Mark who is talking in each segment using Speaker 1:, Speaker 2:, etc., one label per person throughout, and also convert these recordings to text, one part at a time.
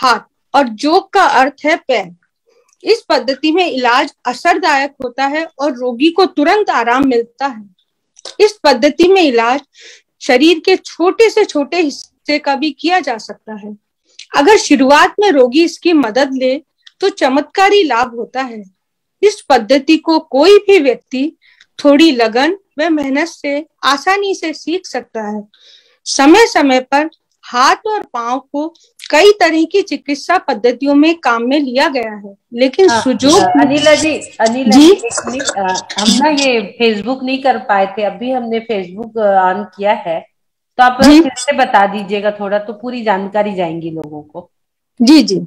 Speaker 1: हाथ और जोक का अर्थ है पैर। इस पद्धति में इलाज असरदायक होता है और रोगी को तुरंत आराम मिलता है। इस पद्धति में इलाज शरीर के छोटे से छोटे हिस्से का भी किया जा सकता है। अगर शुरुआत में रोगी इसकी मदद ले तो चमत्कारी लाभ होता है। इस पद्धति को कोई भी व्यक्ति थोड़ी लगन व मेहनत से आसानी से सीख सकता है। समय समय पर हाथ और पांव को कई तरह की चिकित्सा पद्धतियों में काम में लिया गया है, लेकिन सुजोग
Speaker 2: अनिला जी एक मिनट, हम ना ये फेसबुक नहीं कर पाए थे, अभी हमने फेसबुक ऑन किया है, तो आप फिर से बता दीजिएगा थोड़ा, तो पूरी जानकारी जाएंगी लोगों को।
Speaker 1: जी जी।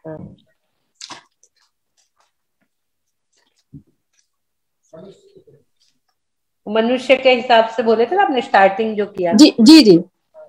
Speaker 2: मनुष्य के हिसाब से बोले थे ना आपने, स्टार्टिंग जो किया।
Speaker 1: जी जी जी।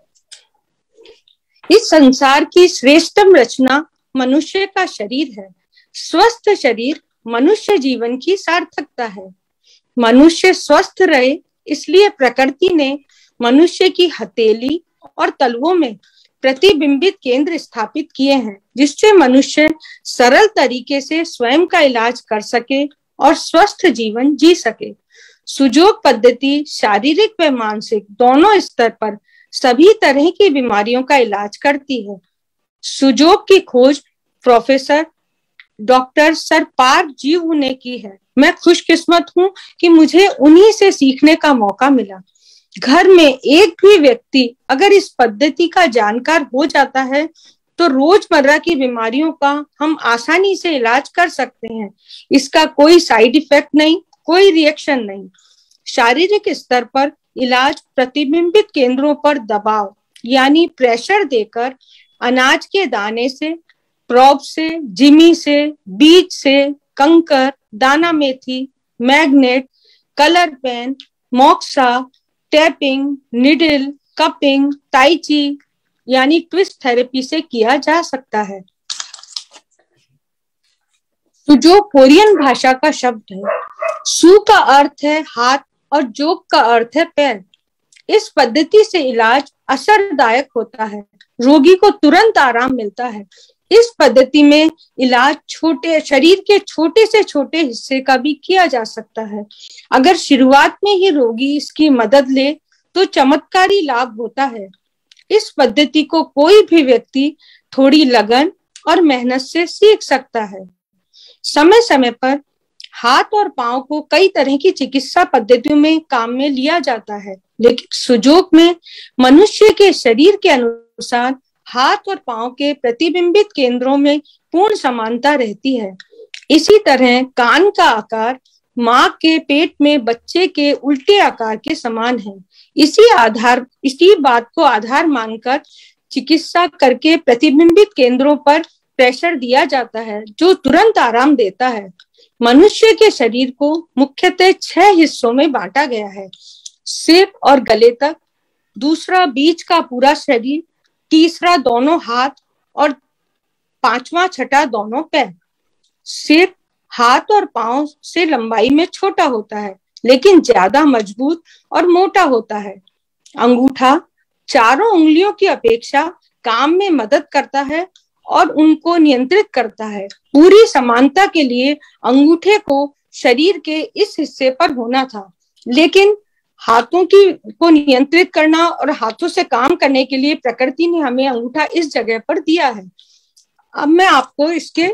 Speaker 1: इस संसार की श्रेष्ठतम रचना मनुष्य का शरीर है। स्वस्थ शरीर मनुष्य जीवन की सार्थकता है। मनुष्य स्वस्थ रहे इसलिए प्रकृति ने मनुष्य की हथेली और तलवों में प्रतिबिंबित केंद्र स्थापित किए हैं, जिससे मनुष्य सरल तरीके से स्वयं का इलाज कर सके और स्वस्थ जीवन जी सके। सुजोग पद्धति शारीरिक व मानसिक दोनों स्तर पर सभी तरह की बीमारियों का इलाज करती है। सुजोग की खोज प्रोफेसर डॉक्टर सर पार्क जीव ने की है। मैं खुशकिस्मत हूँ कि मुझे उन्हीं से सीखने का मौका मिला। घर में एक भी व्यक्ति अगर इस पद्धति का जानकार हो जाता है तो रोजमर्रा की बीमारियों का हम आसानी से इलाज कर सकते हैं। इसका कोई साइड इफेक्ट नहीं, कोई रिएक्शन नहीं। शारीरिक स्तर पर इलाज प्रतिबिंबित केंद्रों पर दबाव यानी प्रेशर देकर अनाज के दाने से, प्रोब से, जिमी से, बीज से, कंकर, दाना मेथी, magnet, colour pen, moxa, tapping, needle, cupping, tai chi यानी ट्विस्ट थेरेपी से किया जा सकता है। सुजोग कोरियन भाषा का शब्द है। सु का अर्थ है हाथ और जोग का अर्थ है पैर। इस पद्धति से इलाज असरदायक होता है, रोगी को तुरंत आराम मिलता है। इस पद्धति में इलाज शरीर के छोटे से छोटे हिस्से का भी किया जा सकता है। अगर शुरुआत में ही रोगी इसकी मदद ले तो चमत्कारी लाभ होता है। इस पद्धति को कोई भी व्यक्ति थोड़ी लगन और मेहनत से सीख सकता है। समय समय पर हाथ और पांव को कई तरह की चिकित्सा पद्धतियों में काम में लिया जाता है, लेकिन सुजोग में मनुष्य के शरीर के अनुसार हाथ और पांव के प्रतिबिंबित केंद्रों में पूर्ण समानता रहती है। इसी तरह कान का आकार मां के पेट में बच्चे के उल्टे आकार के समान है। इसी बात को आधार मानकर चिकित्सा करके प्रतिबिंबित केंद्रों पर प्रेशर दिया जाता है, जो तुरंत आराम देता है। मनुष्य के शरीर को मुख्यतः 6 हिस्सों में बांटा गया है। सिर और गले तक, दूसरा बीच का पूरा शरीर, तीसरा दोनों हाथ और पांचवा छठा दोनों पैर। सिर हाथ और पांव से लंबाई में छोटा होता है, लेकिन ज्यादा मजबूत और मोटा होता है। अंगूठा चारों उंगलियों की अपेक्षा काम में मदद करता है और उनको नियंत्रित करता है। पूरी समानता के लिए अंगूठे को शरीर के इस हिस्से पर होना था, लेकिन हाथों को नियंत्रित करना और हाथों से काम करने के लिए प्रकृति ने हमें अंगूठा इस जगह पर दिया है। अब मैं आपको इसके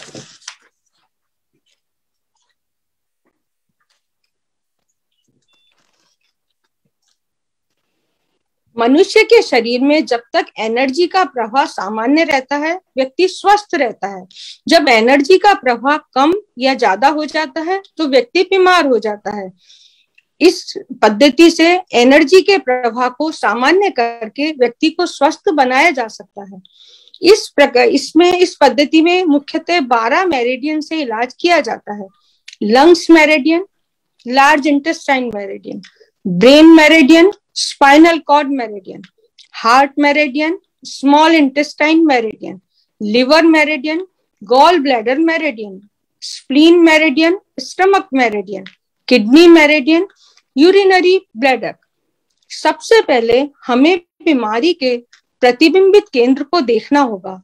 Speaker 1: मनुष्य के शरीर में जब तक एनर्जी का प्रवाह सामान्य रहता है, व्यक्ति स्वस्थ रहता है। जब एनर्जी का प्रवाह कम या ज्यादा हो जाता है तो व्यक्ति बीमार हो जाता है। इस पद्धति से एनर्जी के प्रवाह को सामान्य करके व्यक्ति को स्वस्थ बनाया जा सकता है। इस पद्धति में मुख्यतः 12 मेरिडियन से इलाज किया जाता है। Lungs meridian, large intestine meridian, brain meridian, spinal cord meridian, heart meridian, small intestine meridian, liver meridian, gall bladder meridian, spleen meridian, stomach meridian, kidney meridian, urinary bladder. सबसे पहले हमें बीमारी के प्रतिबिंबित केंद्र को देखना होगा।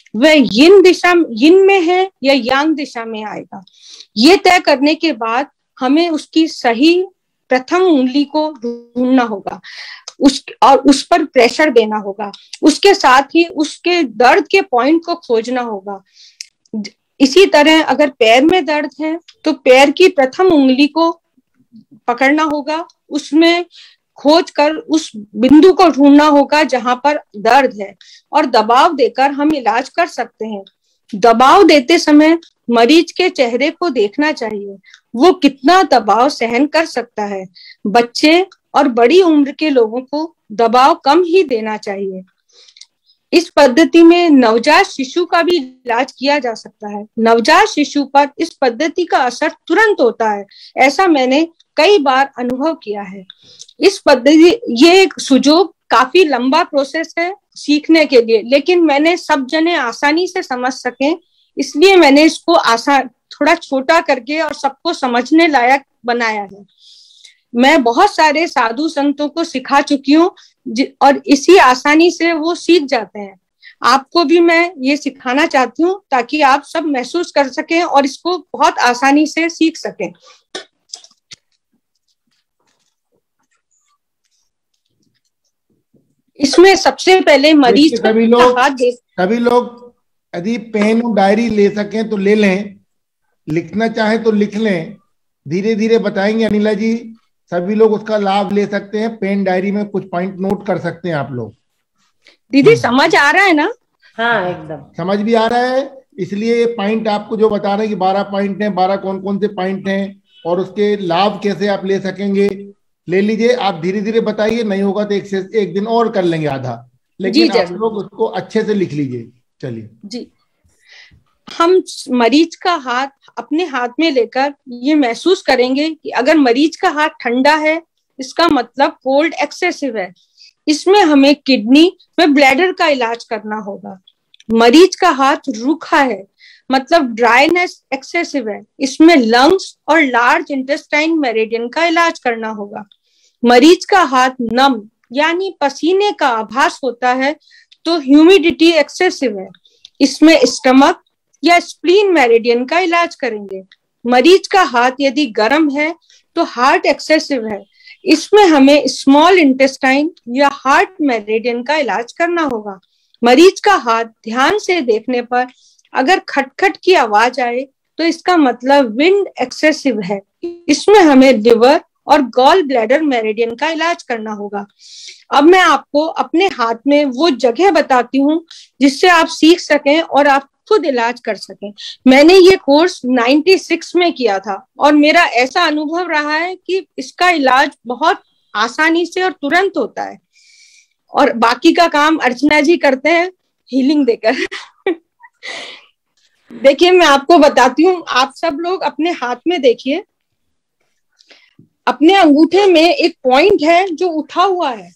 Speaker 1: वह यिन में है या यांग दिशा में आएगा। ये तय करने के बाद हमें उसकी सही प्रथम उंगली को ढूंढना होगा, और उस पर प्रेशर देना होगा। उसके साथ ही उसके दर्द के पॉइंट को खोजना होगा। इसी तरह अगर पैर में दर्द है तो पैर की प्रथम उंगली को पकड़ना होगा, उसमें खोज कर उस बिंदु को ढूंढना होगा जहां पर दर्द है, और दबाव देकर हम इलाज कर सकते हैं। दबाव देते समय मरीज के चेहरे को देखना चाहिए, वो कितना दबाव सहन कर सकता है। बच्चे और बड़ी उम्र के लोगों को दबाव कम ही देना चाहिए। इस पद्धति में नवजात शिशु का भी इलाज किया जा सकता है। नवजात शिशु पर इस पद्धति का असर तुरंत होता है, ऐसा मैंने कई बार अनुभव किया है। इस पद्धति, ये एक सुजोग काफी लंबा प्रोसेस है सीखने के लिए, लेकिन मैंने सब जने आसानी से समझ सके इसलिए मैंने इसको आसान, थोड़ा छोटा करके और सबको समझने लायक बनाया है। मैं बहुत सारे साधु संतों को सिखा चुकी हूँ और इसी आसानी से वो सीख जाते हैं। आपको भी मैं ये सिखाना चाहती हूँ ताकि आप सब महसूस कर सकें और इसको बहुत आसानी से सीख सकें। इसमें सबसे पहले मरीज का हाथ
Speaker 3: सभी लोग यदि पेन और डायरी ले सकें तो ले लें, लिखना चाहे तो लिख लें। धीरे धीरे बताएंगे अनिला जी, सभी लोग उसका लाभ ले सकते हैं। पेन डायरी में कुछ पॉइंट नोट कर सकते हैं आप लोग।
Speaker 1: दीदी समझ आ रहा है ना?
Speaker 2: हाँ एकदम
Speaker 3: समझ भी आ रहा है। इसलिए पॉइंट आपको जो बता रहे हैं कि 12 पॉइंट हैं, 12 कौन कौन से पॉइंट हैं और उसके लाभ कैसे आप ले सकेंगे, ले लीजिए। आप धीरे धीरे बताइए, नहीं होगा तो एक दिन और कर लेंगे आधा, लेकिन आप लोग उसको अच्छे से लिख लीजिए। चलिए
Speaker 1: जी, हम मरीज का हाथ अपने हाथ में लेकर ये महसूस करेंगे कि अगर मरीज का हाथ ठंडा है इसका मतलब कोल्ड एक्सेसिव है। इसमें हमें किडनी व ब्लैडर का इलाज करना होगा। मरीज का हाथ रूखा है मतलब ड्राइनेस एक्सेसिव है, इसमें लंग्स और लार्ज इंटेस्टाइन मेरिडियन का इलाज करना होगा। मरीज का हाथ नम यानी पसीने का आभास होता है तो ह्यूमिडिटी एक्सेसिव है, इसमें स्टमक या स्प्लीन मेरिडियन का इलाज करेंगे। मरीज का हाथ यदि गर्म है तो हार्ट एक्सेसिव है, इसमें हमें स्मॉल इंटेस्टाइन या हार्ट मेरिडियन का इलाज करना होगा। मरीज का हाथ ध्यान से देखने पर अगर खटखट की आवाज आए तो इसका मतलब विंड एक्सेसिव है, इसमें हमें लिवर और गॉल ब्लैडर मेरिडियन का इलाज करना होगा। अब मैं आपको अपने हाथ में वो जगह बताती हूँ जिससे आप सीख सकें और आप खुद इलाज कर सकें। मैंने ये कोर्स 96 में किया था और मेरा ऐसा अनुभव रहा है कि इसका इलाज बहुत आसानी से और तुरंत होता है, और बाकी का काम अर्चना जी करते हैं हीलिंग देकर। देखिए मैं आपको बताती हूँ, आप सब लोग अपने हाथ में देखिए, अपने अंगूठे में एक पॉइंट है जो उठा हुआ है।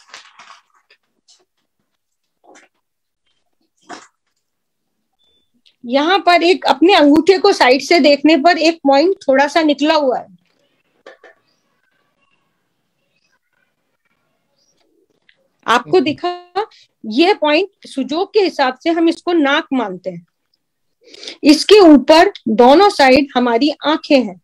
Speaker 1: यहाँ पर एक अपने अंगूठे को साइड से देखने पर एक पॉइंट थोड़ा सा निकला हुआ है। आपको दिखा? ये पॉइंट सुजोग के हिसाब से हम इसको नाक मानते हैं। इसके ऊपर दोनों साइड हमारी आंखें हैं,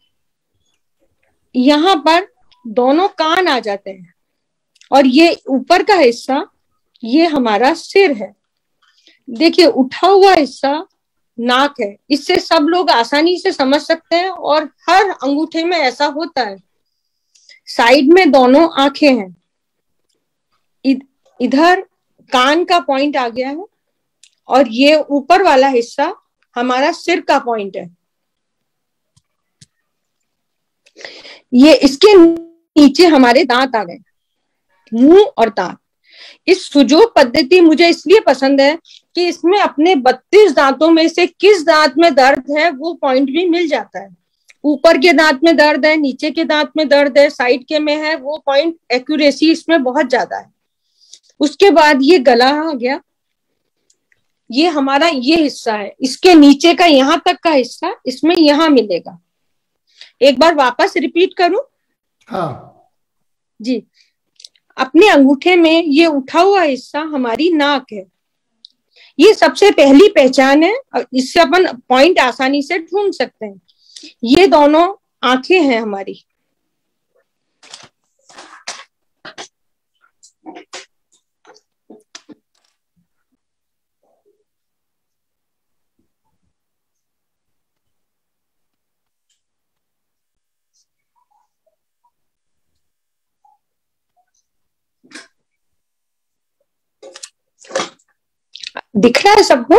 Speaker 1: यहाँ पर दोनों कान आ जाते हैं, और ये ऊपर का हिस्सा ये हमारा सिर है। देखिए उठा हुआ हिस्सा नाक है, इससे सब लोग आसानी से समझ सकते हैं और हर अंगूठे में ऐसा होता है। साइड में दोनों आंखें हैं, इधर कान का पॉइंट आ गया है, और ये ऊपर वाला हिस्सा हमारा सिर का पॉइंट है। ये इसके नीचे हमारे दांत आ गए, मुंह और दांत। इस सुजोग पद्धति मुझे इसलिए पसंद है कि इसमें अपने 32 दांतों में से किस दांत में दर्द है वो पॉइंट भी मिल जाता है। ऊपर के दांत में दर्द है, नीचे के दांत में दर्द है, साइड के में है, वो पॉइंट एक्यूरेसी इसमें बहुत ज्यादा है। उसके बाद ये गला आ गया, ये हमारा ये हिस्सा है, इसके नीचे का यहाँ तक का हिस्सा इसमें यहाँ मिलेगा। एक बार वापस रिपीट करूं?
Speaker 3: हाँ
Speaker 1: जी, अपने अंगूठे में ये उठा हुआ हिस्सा हमारी नाक है, ये सबसे पहली पहचान है और इससे अपन पॉइंट आसानी से ढूंढ सकते हैं। ये दोनों आंखें हैं हमारी। दिख रहा है सबको?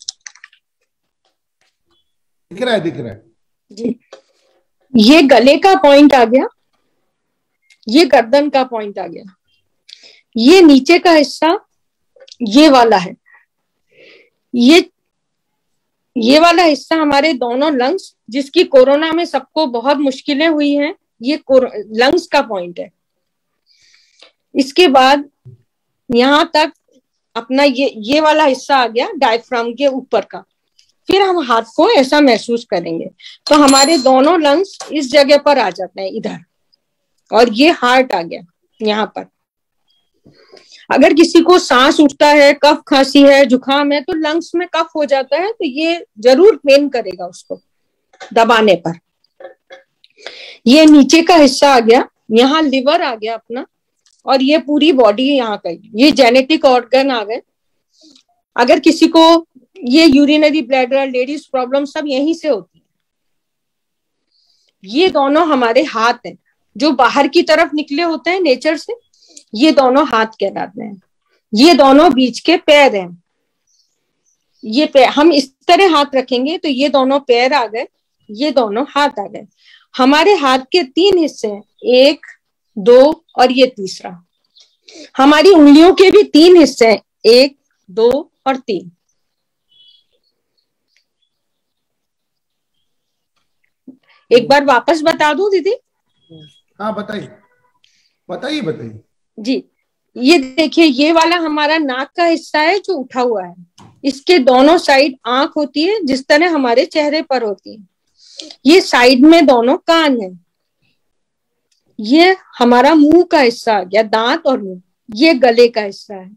Speaker 3: दिख रहा है, दिख रहा है
Speaker 1: जी। ये गले का पॉइंट आ गया, ये गर्दन का पॉइंट आ गया, ये नीचे का हिस्सा ये वाला है, ये वाला हिस्सा हमारे दोनों लंग्स, जिसकी कोरोना में सबको बहुत मुश्किलें हुई हैं, ये लंग्स का पॉइंट है। इसके बाद यहां तक अपना ये वाला हिस्सा आ गया डायफ्राम के ऊपर का। फिर हम हाथ को ऐसा महसूस करेंगे तो हमारे दोनों लंग्स इस जगह पर आ जाते हैं इधर, और ये हार्ट आ गया यहाँ पर। अगर किसी को सांस उठता है, कफ खांसी है, जुकाम है, तो लंग्स में कफ हो जाता है, तो ये जरूर पेन करेगा उसको दबाने पर। ये नीचे का हिस्सा आ गया, यहाँ लिवर आ गया अपना, और ये पूरी बॉडी यहाँ का, ये जेनेटिक ऑर्गन आ गए। अगर किसी को ये यूरिनरी ब्लैडर, लेडीज प्रॉब्लम सब यहीं से होती है। ये दोनों हमारे हाथ हैं जो बाहर की तरफ निकले होते हैं नेचर से, ये दोनों हाथ कहलाते हैं। ये दोनों बीच के पैर हैं। ये पैर हम इस तरह हाथ रखेंगे तो ये दोनों पैर आ गए, ये दोनों हाथ आ गए। हमारे हाथ के 3 हिस्से हैं, 1, 2 और ये तीसरा। हमारी उंगलियों के भी 3 हिस्से हैं, 1, 2 और 3। एक बार वापस बता दूं दीदी?
Speaker 3: हाँ बताइए बताइए बताइए।
Speaker 1: जी, ये देखिए, ये वाला हमारा नाक का हिस्सा है जो उठा हुआ है। इसके दोनों साइड आंख होती है जिस तरह हमारे चेहरे पर होती है। ये साइड में दोनों कान है। ये हमारा मुंह का हिस्सा आ गया, दांत और मुंह। ये गले का हिस्सा है।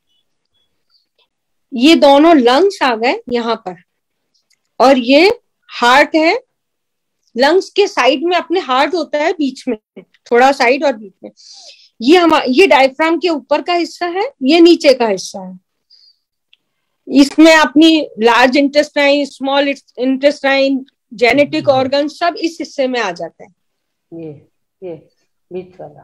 Speaker 1: ये दोनों लंग्स आ गए यहाँ पर, और ये हार्ट है। लंग्स के साइड में अपने हार्ट होता है, बीच में थोड़ा साइड और बीच में। ये डायफ्राम के ऊपर का हिस्सा है, ये नीचे का हिस्सा है। इसमें अपनी large intestine, small intestine, genetic organ सब इस हिस्से में आ जाते हैं।
Speaker 2: ये बीच वाला,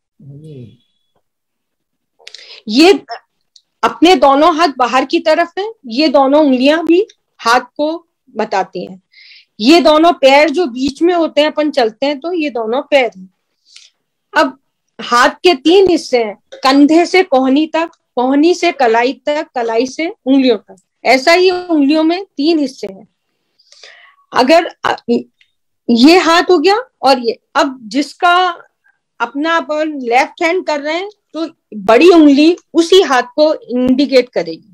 Speaker 1: ये अपने दोनों हाथ बाहर की तरफ है। ये दोनों उंगलियां भी हाथ को बताती हैं। ये दोनों पैर जो बीच में होते हैं, अपन चलते हैं तो ये दोनों पैर हैं। अब हाथ के 3 हिस्से हैं, कंधे से कोहनी तक, कोहनी से कलाई तक, कलाई से उंगलियों तक। ऐसा ही उंगलियों में 3 हिस्से हैं। अगर ये हाथ हो गया, और ये अब जिसका अपना अपन लेफ्ट हैंड कर रहे हैं तो बड़ी उंगली उसी हाथ को इंडिकेट करेगी।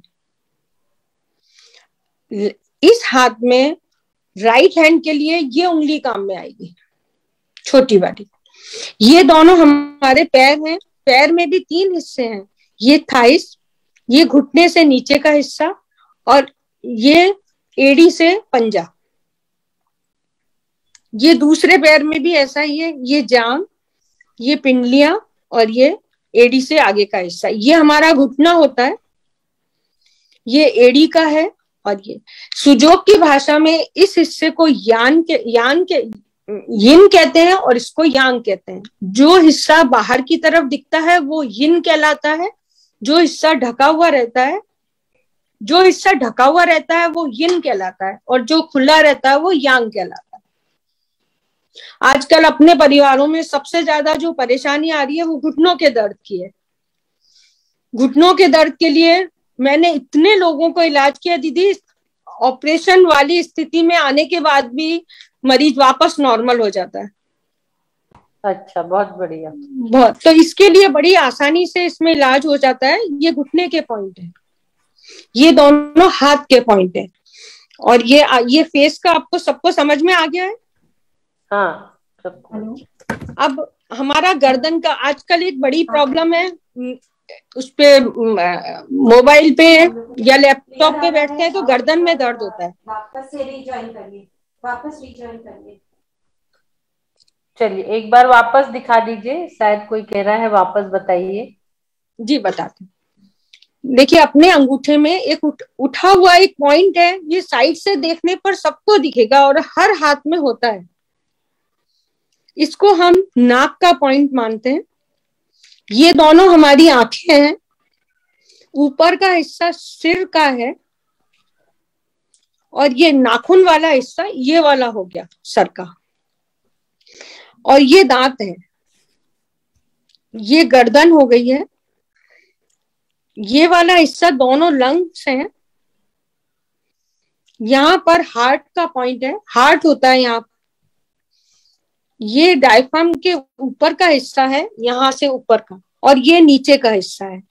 Speaker 1: इस हाथ में राइट हैंड के लिए ये उंगली काम में आएगी, छोटी वाली। ये दोनों हमारे पैर हैं। पैर में भी 3 हिस्से हैं, ये थाइस, ये घुटने से नीचे का हिस्सा, और ये एड़ी से पंजा। ये दूसरे पैर में भी ऐसा ही है, ये जांग, ये पिंडलियां, और ये एड़ी से आगे का हिस्सा। ये हमारा घुटना होता है, ये एड़ी का है। और ये सुजोग की भाषा में इस हिस्से को यान के यिन कहते हैं, और इसको यांग कहते हैं। जो हिस्सा बाहर की तरफ दिखता है वो यिन कहलाता है। जो हिस्सा ढका हुआ रहता है वो यिन कहलाता है, और जो खुला रहता है वो यांग कहलाता है। आजकल अपने परिवारों में सबसे ज्यादा जो परेशानी आ रही है वो घुटनों के दर्द की है। घुटनों के दर्द के लिए मैंने इतने लोगों को इलाज किया दीदी, ऑपरेशन वाली स्थिति में आने के बाद भी मरीज वापस नॉर्मल हो जाता है।
Speaker 2: अच्छा, बहुत बढ़िया।
Speaker 1: बहुत, तो इसके लिए बड़ी आसानी से इसमें इलाज हो जाता है। ये घुटने के पॉइंट है, ये दोनों हाथ के पॉइंट है, और ये फेस का आपको सबको समझ में आ गया है?
Speaker 2: हाँ, सबको।
Speaker 1: अब हमारा गर्दन का आजकल एक बड़ी प्रॉब्लम है, उस पे मोबाइल पे या लैपटॉप पे बैठते हैं तो गर्दन में दर्द होता है।
Speaker 2: वापस से रीजॉइन करिए, वापस रीजॉइन करिए। चलिए एक बार वापस दिखा दीजिए, शायद कोई कह रहा है वापस बताइए।
Speaker 1: जी बताते। देखिए अपने अंगूठे में एक उठा हुआ एक पॉइंट है, ये साइड से देखने पर सबको दिखेगा और हर हाथ में होता है। इसको हम नाक का पॉइंट मानते हैं। ये दोनों हमारी आंखें हैं। ऊपर का हिस्सा सिर का है और ये नाखून वाला हिस्सा ये वाला हो गया सर का। और ये दांत है, ये गर्दन हो गई है। ये वाला हिस्सा दोनों लंग्स हैं। यहाँ पर हार्ट का पॉइंट है, हार्ट होता है यहाँ। ये डायफ्राम के ऊपर का हिस्सा है, यहाँ से ऊपर का, और ये नीचे का हिस्सा है।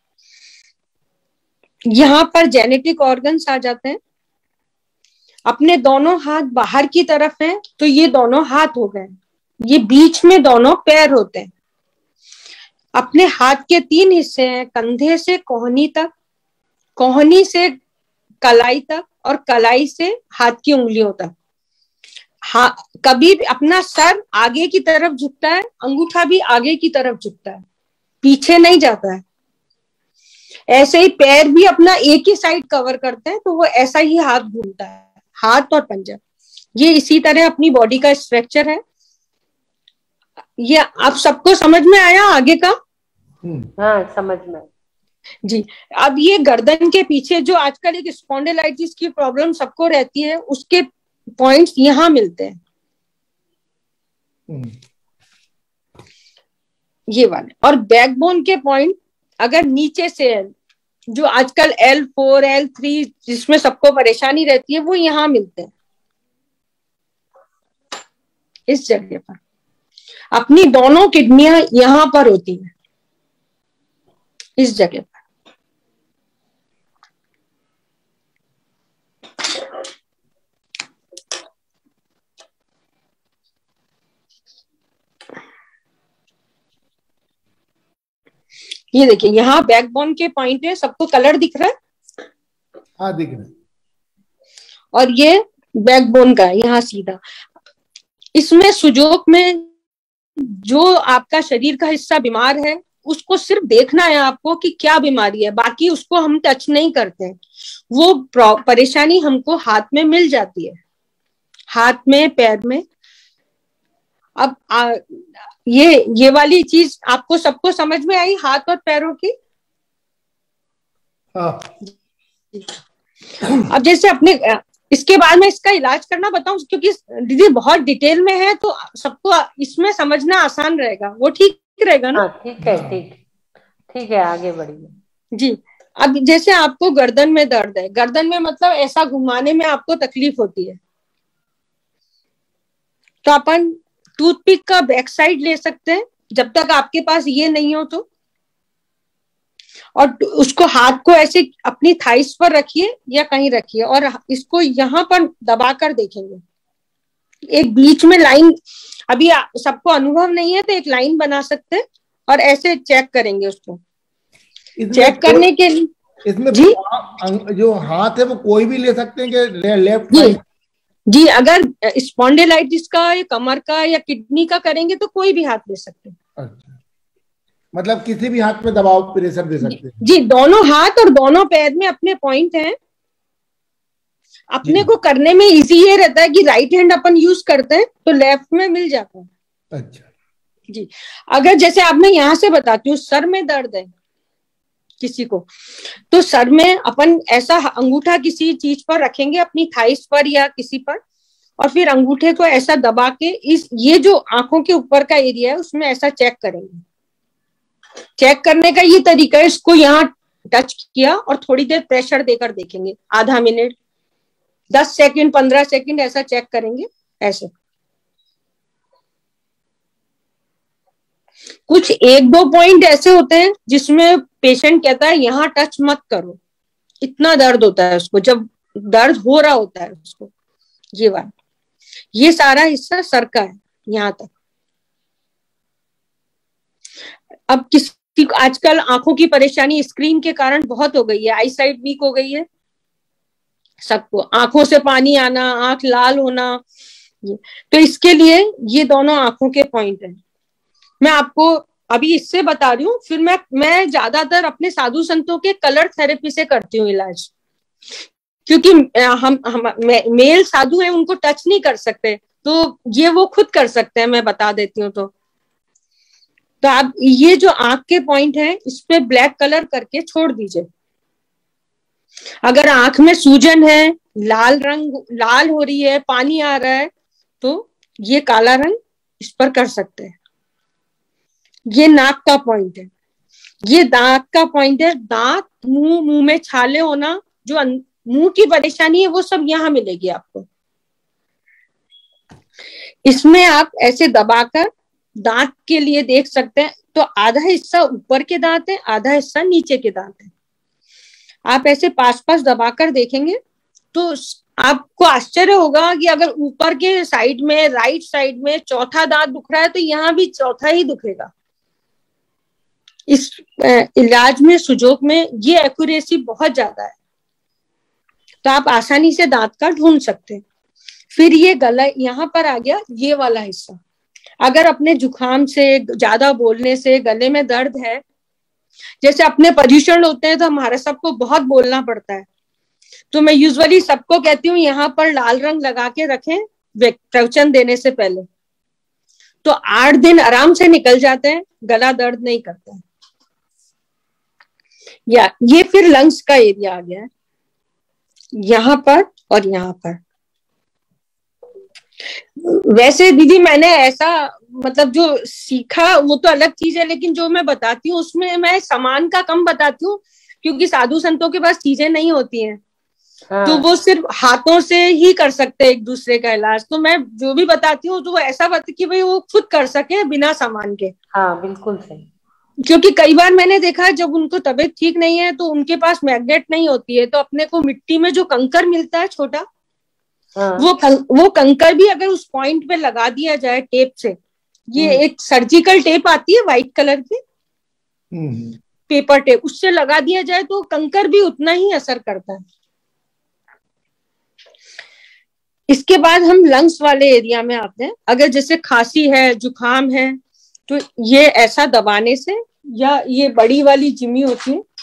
Speaker 1: यहाँ पर जेनेटिक ऑर्गन्स आ जाते हैं। अपने दोनों हाथ बाहर की तरफ हैं तो ये दोनों हाथ हो गए। ये बीच में दोनों पैर होते हैं। अपने हाथ के 3 हिस्से हैं, कंधे से कोहनी तक, कोहनी से कलाई तक, और कलाई से हाथ की उंगलियों तक। हाँ, कभी अपना सर आगे की तरफ झुकता है, अंगूठा भी आगे की तरफ झुकता है, पीछे नहीं जाता है। ऐसे ही पैर भी अपना एक ही साइड कवर करते हैं तो वो ऐसा ही हाथ घूमता है, हाथ और पंजा। ये इसी तरह अपनी बॉडी का स्ट्रक्चर है। ये आप सबको समझ में आया आगे का?
Speaker 2: हाँ समझ में।
Speaker 1: जी। अब ये गर्दन के पीछे जो आजकल एक स्पॉन्डिलाइटिस की प्रॉब्लम सबको रहती है, उसके पॉइंट्स यहाँ मिलते हैं, ये वाले। और बैकबोन के पॉइंट अगर नीचे से जो आजकल L4 L3 जिसमें सबको परेशानी रहती है, वो यहाँ मिलते हैं, इस जगह पर। अपनी दोनों किडनियां यहाँ पर होती हैं, इस जगह पर। ये देखिए यहाँ बैकबोन के पॉइंट है, सबको कलर दिख रहा है?
Speaker 3: हाँ दिख रहा है।
Speaker 1: और ये बैकबोन का यहाँ सीधा। इसमें सुजोक में जो आपका शरीर का हिस्सा बीमार है, उसको सिर्फ देखना है आपको कि क्या बीमारी है, बाकी उसको हम टच नहीं करते हैं। वो परेशानी हमको हाथ में मिल जाती है, हाथ में, पैर में। अब ये वाली चीज आपको सबको समझ में आई, हाथ और पैरों की?
Speaker 3: हाँ।
Speaker 1: अब जैसे अपने इसके बाद में इसका इलाज करना बताऊं, क्योंकि दीदी बहुत डिटेल में है तो सबको इसमें समझना आसान रहेगा, वो ठीक रहेगा ना?
Speaker 2: ठीक है, ठीक है, आगे बढ़िए
Speaker 1: जी। अब जैसे आपको गर्दन में दर्द है, गर्दन में मतलब ऐसा घुमाने में आपको तकलीफ होती है, तो अपन टूथपिक का बैक साइड ले सकते हैं, जब तक आपके पास ये नहीं हो तो। और उसको हाथ को ऐसे अपनी थाइस पर रखिए या कहीं रखिए, और इसको यहाँ पर दबाकर देखेंगे। एक बीच में लाइन, अभी सबको अनुभव नहीं है तो एक लाइन बना सकते हैं और ऐसे चेक करेंगे उसको। चेक करने के लिए
Speaker 3: इसमें
Speaker 1: जी
Speaker 3: जो हाथ है वो कोई भी ले सकते हैं कि लेफ्ट
Speaker 1: जी, जी अगर स्पॉन्डिलाइटिस का या कमर का या किडनी का करेंगे तो कोई भी हाथ ले सकते हैं।
Speaker 3: अच्छा, मतलब किसी भी हाथ में दबाव प्रेशर दे सकते हैं?
Speaker 1: जी, दोनों हाथ और दोनों पैर में अपने पॉइंट हैं। अपने को करने में इजी ये रहता है कि राइट हैंड अपन यूज करते हैं तो लेफ्ट में मिल जाता है।
Speaker 3: अच्छा
Speaker 1: जी। अगर जैसे आप, मैं यहाँ से बताती हूँ, सर में दर्द है किसी को, तो सर में अपन ऐसा अंगूठा किसी चीज पर रखेंगे, अपनी थाइस पर या किसी पर, और फिर अंगूठे को ऐसा दबा के ये जो आंखों के ऊपर का एरिया है उसमें ऐसा चेक करेंगे। चेक करने का ये तरीका है, इसको यहाँ टच किया और थोड़ी देर प्रेशर देकर देखेंगे, आधा मिनट, 10 सेकंड, 15 सेकंड ऐसा चेक करेंगे। ऐसे कुछ 1-2 पॉइंट ऐसे होते हैं जिसमें पेशेंट कहता है यहाँ टच मत करो, इतना दर्द होता है उसको, जब दर्द हो रहा होता है उसको। ये बात, ये सारा हिस्सा सर का है यहाँ तक। अब किसी आजकल आंखों की परेशानी स्क्रीन के कारण बहुत हो गई है, आई साइट वीक हो गई है सबको, आंखों से पानी आना, आंख लाल होना, तो इसके लिए ये दोनों आंखों के पॉइंट है। मैं आपको अभी इससे बता रही हूँ, फिर मैं ज्यादातर अपने साधु संतों के कलर थेरेपी से करती हूँ इलाज, क्योंकि हम मेल साधु हैं, उनको टच नहीं कर सकते, तो ये वो खुद कर सकते हैं, मैं बता देती हूँ। तो आप ये जो आंख के पॉइंट है इस पे ब्लैक कलर करके छोड़ दीजिए। अगर आंख में सूजन है, लाल हो रही है, पानी आ रहा है, तो ये काला रंग इस पर कर सकते हैं। ये नाक का पॉइंट है, ये दांत का पॉइंट है। दांत, मुंह में छाले होना, जो मुंह की परेशानी है वो सब यहाँ मिलेगी आपको। इसमें आप ऐसे दबाकर दांत के लिए देख सकते हैं, तो आधा हिस्सा ऊपर के दांत है, आधा हिस्सा नीचे के दांत है। आप ऐसे पास पास दबाकर देखेंगे तो आपको आश्चर्य होगा कि अगर ऊपर के साइड में, राइट साइड में चौथा दांत दुख रहा है तो यहाँ भी चौथा ही दुखेगा। इस इलाज में, सुजोग में ये एक्यूरेसी बहुत ज्यादा है, तो आप आसानी से दांत का ढूंढ सकते हैं। फिर ये गला यहाँ पर आ गया, ये वाला हिस्सा। अगर अपने जुकाम से, ज्यादा बोलने से गले में दर्द है, जैसे अपने प्रदूषण होते हैं तो हमारे सबको बहुत बोलना पड़ता है, तो मैं यूजुअली सबको कहती हूँ यहाँ पर लाल रंग लगा के रखें प्रवचन देने से पहले, तो 8 दिन आराम से निकल जाते हैं, गला दर्द नहीं करता है। या ये फिर लंग्स का एरिया आ गया है, यहाँ पर और यहाँ पर। वैसे दीदी मैंने ऐसा, मतलब जो सीखा वो तो अलग चीज है, लेकिन जो मैं बताती हूँ उसमें मैं सामान का कम बताती हूँ, क्योंकि साधु संतों के पास चीजें नहीं होती हैं। हाँ। तो वो सिर्फ हाथों से ही कर सकते हैं एक दूसरे का इलाज। तो मैं जो भी बताती हूँ तो वो ऐसा बताती कि भाई वो खुद कर सके बिना सामान के।
Speaker 2: हाँ बिल्कुल सही।
Speaker 1: क्योंकि कई बार मैंने देखा जब उनको तबीयत ठीक नहीं है तो उनके पास मैग्नेट नहीं होती है, तो अपने को मिट्टी में जो कंकर मिलता है छोटा, हाँ। वो कंकर भी अगर उस पॉइंट पे लगा दिया जाए टेप से, ये एक सर्जिकल टेप आती है व्हाइट कलर की, पेपर टेप, उससे लगा दिया जाए तो कंकर भी उतना ही असर करता है। इसके बाद हम लंग्स वाले एरिया में आते हैं। अगर जैसे खांसी है, जुकाम है, तो ये ऐसा दबाने से, या ये बड़ी वाली जिमी होती है,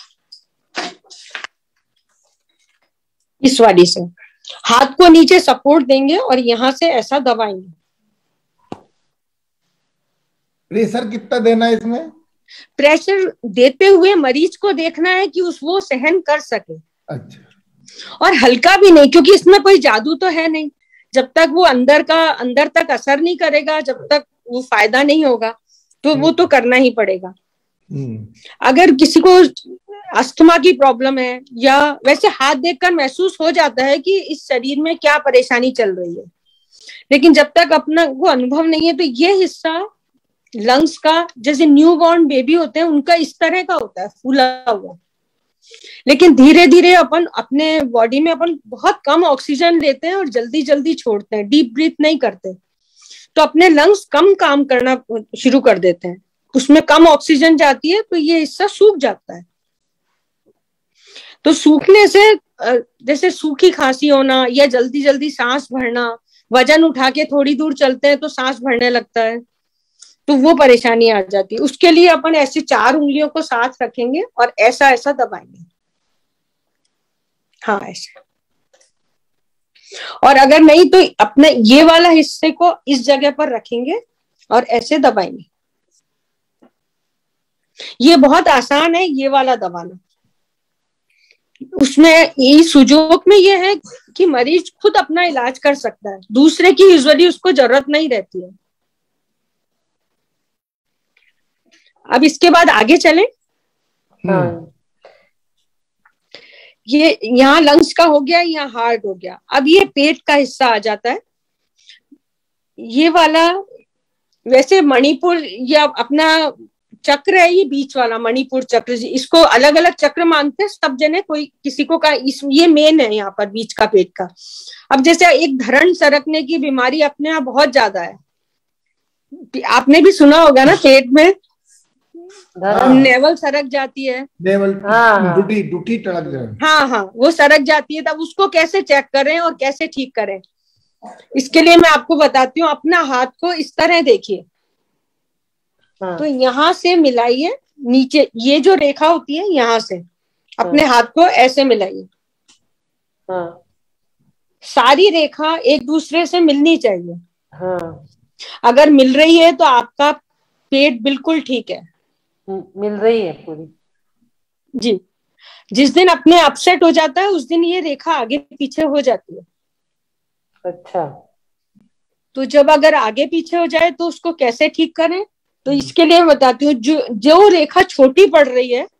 Speaker 1: इस वाली से हाथ को नीचे सपोर्ट देंगे और यहां से ऐसा दबाएंगे।
Speaker 3: प्रेशर कितना देना है इसमें?
Speaker 1: प्रेशर देते हुए मरीज को देखना है कि वो सहन कर सके।
Speaker 3: अच्छा।
Speaker 1: और हल्का भी नहीं, क्योंकि इसमें कोई जादू तो है नहीं। जब तक वो अंदर तक असर नहीं करेगा, जब तक वो फायदा नहीं होगा, तो वो तो करना ही पड़ेगा। अगर किसी को अस्थमा की प्रॉब्लम है, या वैसे हाथ देखकर महसूस हो जाता है कि इस शरीर में क्या परेशानी चल रही है, लेकिन जब तक अपना वो अनुभव नहीं है, तो ये हिस्सा लंग्स का, जैसे न्यू बॉर्न बेबी होते हैं उनका इस तरह का होता है, फूला हुआ। लेकिन धीरे धीरे अपन अपने बॉडी में अपन बहुत कम ऑक्सीजन लेते हैं और जल्दी जल्दी छोड़ते हैं, डीप ब्रीथ नहीं करते, तो अपने लंग्स कम काम करना शुरू कर देते हैं, उसमें कम ऑक्सीजन जाती है, तो ये हिस्सा सूख जाता है। तो सूखने से, जैसे सूखी खांसी होना, या जल्दी जल्दी सांस भरना, वजन उठा के थोड़ी दूर चलते हैं तो सांस भरने लगता है, तो वो परेशानी आ जाती है। उसके लिए अपन ऐसे 4 उंगलियों को साथ रखेंगे और ऐसा ऐसा दबाएंगे, हाँ ऐसे। और अगर नहीं तो अपने ये वाला हिस्से को इस जगह पर रखेंगे और ऐसे दबाएंगे। ये बहुत आसान है ये वाला दबाना। उसमें ये सुजोग में ये है कि मरीज खुद अपना इलाज कर सकता है, दूसरे की यूजुअली उसको जरूरत नहीं रहती है। अब इसके बाद आगे चलें। ये यहाँ लंग्स का हो गया, यहाँ हार्ट हो गया। अब ये पेट का हिस्सा आ जाता है। ये वाला वैसे मणिपुर या अपना चक्र है, ये बीच वाला मणिपुर चक्र, इसको अलग अलग चक्र मानते हैं सब जने, कोई किसी को का ये मेन है यहाँ पर बीच का पेट का। अब जैसे एक धरण सरकने की बीमारी अपने यहाँ बहुत ज्यादा है, आपने भी सुना होगा ना, पेट में नेवल सरक जाती है,
Speaker 3: नेवल
Speaker 2: हाँ
Speaker 3: डूटी डूटी टड़क जाए,
Speaker 1: हाँ वो सरक जाती है, तब उसको कैसे चेक करें और कैसे ठीक करें, इसके लिए मैं आपको बताती हूँ। अपना हाथ को इस तरह देखिए, तो यहाँ से मिलाइए नीचे, ये जो रेखा होती है यहाँ से अपने हाथ को ऐसे मिलाइए। सारी रेखा एक दूसरे से मिलनी चाहिए। अगर मिल रही है तो आपका पेट बिल्कुल ठीक है,
Speaker 2: मिल रही है पूरी।
Speaker 1: जी, जिस दिन अपने अपसेट हो जाता है उस दिन ये रेखा आगे पीछे हो जाती है।
Speaker 2: अच्छा,
Speaker 1: तो जब अगर आगे पीछे हो जाए तो उसको कैसे ठीक करें, तो इसके लिए मैं बताती हूँ। जो रेखा छोटी पड़ रही है,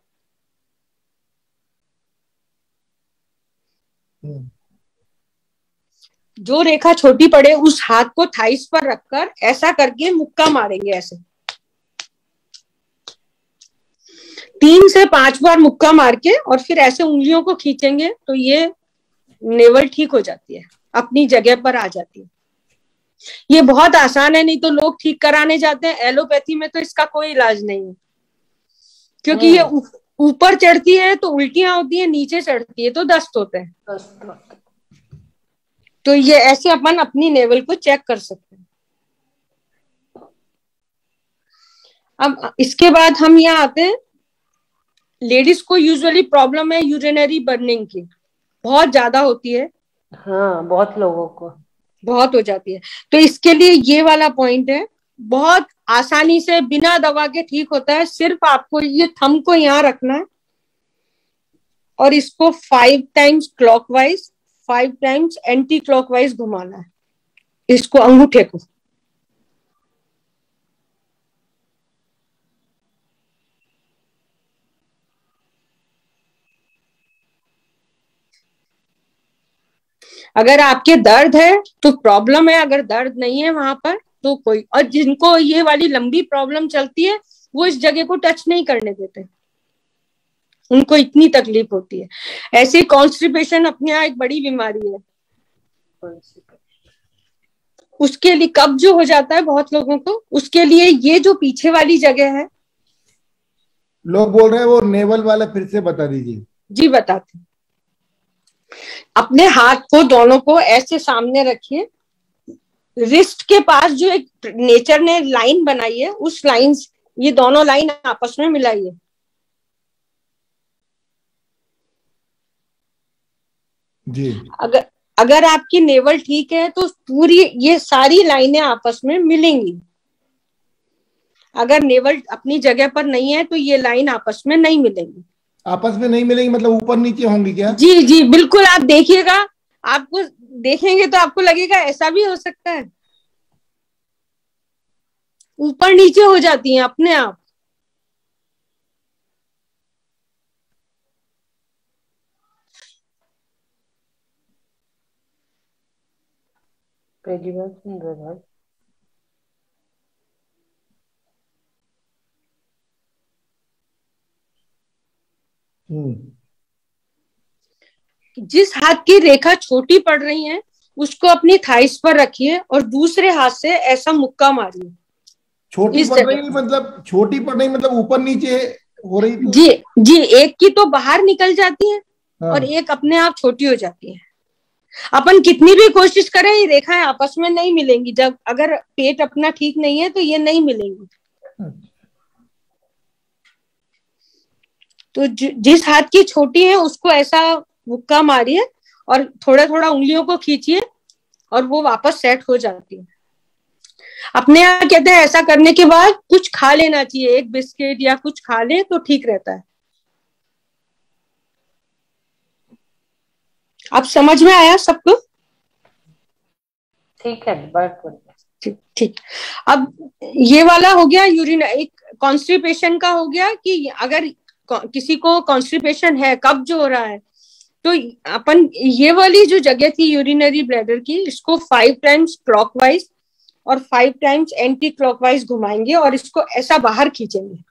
Speaker 1: जो रेखा छोटी पड़े उस हाथ को थाइस पर रखकर ऐसा करके मुक्का मारेंगे, ऐसे 3 से 5 बार मुक्का मार के और फिर ऐसे उंगलियों को खींचेंगे तो ये नेवल ठीक हो जाती है, अपनी जगह पर आ जाती है। ये बहुत आसान है, नहीं तो लोग ठीक कराने जाते हैं एलोपैथी में, तो इसका कोई इलाज नहीं है, क्योंकि ये ऊपर चढ़ती है तो उल्टियां होती है, नीचे चढ़ती है तो दस्त होते हैं। तो ये ऐसे अपन अपनी नेवल को चेक कर सकते हैं। अब इसके बाद हम यहाँ आते हैं, लेडीज को यूजुअली प्रॉब्लम है यूरिनरी बर्निंग की, बहुत ज्यादा होती है।
Speaker 2: हाँ, बहुत लोगों को
Speaker 1: बहुत हो जाती है, तो इसके लिए ये वाला पॉइंट है, बहुत आसानी से बिना दवा के ठीक होता है। सिर्फ आपको ये थंब को यहाँ रखना है और इसको 5 times clockwise 5 times anti clockwise घुमाना है, इसको अंगूठे को। अगर आपके दर्द है तो प्रॉब्लम है, अगर दर्द नहीं है वहां पर तो कोई, और जिनको ये वाली लंबी प्रॉब्लम चलती है वो इस जगह को टच नहीं करने देते, उनको इतनी तकलीफ होती है। ऐसे कॉन्स्टिपेशन अपने यहाँ एक बड़ी बीमारी है, उसके लिए कब्ज जो हो जाता है बहुत लोगों को, उसके लिए ये जो पीछे वाली जगह है।
Speaker 3: लोग बोल रहे हैं वो नेवल वाला फिर से बता दीजिए।
Speaker 1: जी बताते, अपने हाथ को दोनों को ऐसे सामने रखिए, रिस्ट के पास जो एक नेचर ने लाइन बनाई है उस लाइन, ये दोनों लाइन आपस में मिलाइए।
Speaker 3: जी,
Speaker 1: अगर आपकी नेवल ठीक है तो पूरी ये सारी लाइनें आपस में मिलेंगी। अगर नेवल अपनी जगह पर नहीं है तो ये लाइन आपस में नहीं मिलेंगी।
Speaker 3: आपस में नहीं मिलेंगी मतलब ऊपर नीचे होंगी क्या?
Speaker 1: जी जी बिल्कुल, आप देखिएगा, आपको देखेंगे तो आपको लगेगा ऐसा भी हो सकता है, ऊपर नीचे हो जाती हैं अपने आप।
Speaker 2: पहली बार सुन रहा था।
Speaker 1: जिस हाथ की रेखा छोटी पड़ रही है उसको अपनी थाइस पर रखिए और दूसरे हाथ से ऐसा मुक्का मारिए।
Speaker 3: छोटी पड़ रही मतलब, छोटी पड़ रही मतलब ऊपर नीचे हो रही तो?
Speaker 1: जी जी, एक की तो बाहर निकल जाती है
Speaker 3: हाँ।
Speaker 1: और एक अपने आप छोटी हो जाती है। अपन कितनी भी कोशिश करें ये रेखाएं आपस में नहीं मिलेंगी, जब अगर पेट अपना ठीक नहीं है तो ये नहीं मिलेंगी। तो जिस हाथ की छोटी है उसको ऐसा मुक्का मारिए और थोड़ा थोड़ा उंगलियों को खींचिए और वो वापस सेट हो जाती है। अपने यहाँ कहते हैं ऐसा करने के बाद कुछ खा लेना चाहिए, एक बिस्किट या कुछ खा ले तो ठीक रहता है। अब समझ में आया सबको?
Speaker 2: ठीक है,
Speaker 1: ठीक ठीक। अब ये वाला हो गया यूरिन, एक कॉन्स्टिपेशन का हो गया कि अगर किसी को कॉन्स्टिपेशन है, कब्ज जो हो रहा है, तो अपन ये वाली जो जगह थी यूरिनरी ब्लैडर की, इसको 5 टाइम्स क्लॉकवाइज और 5 टाइम्स एंटी क्लॉकवाइज घुमाएंगे और इसको ऐसा बाहर खींचेंगे।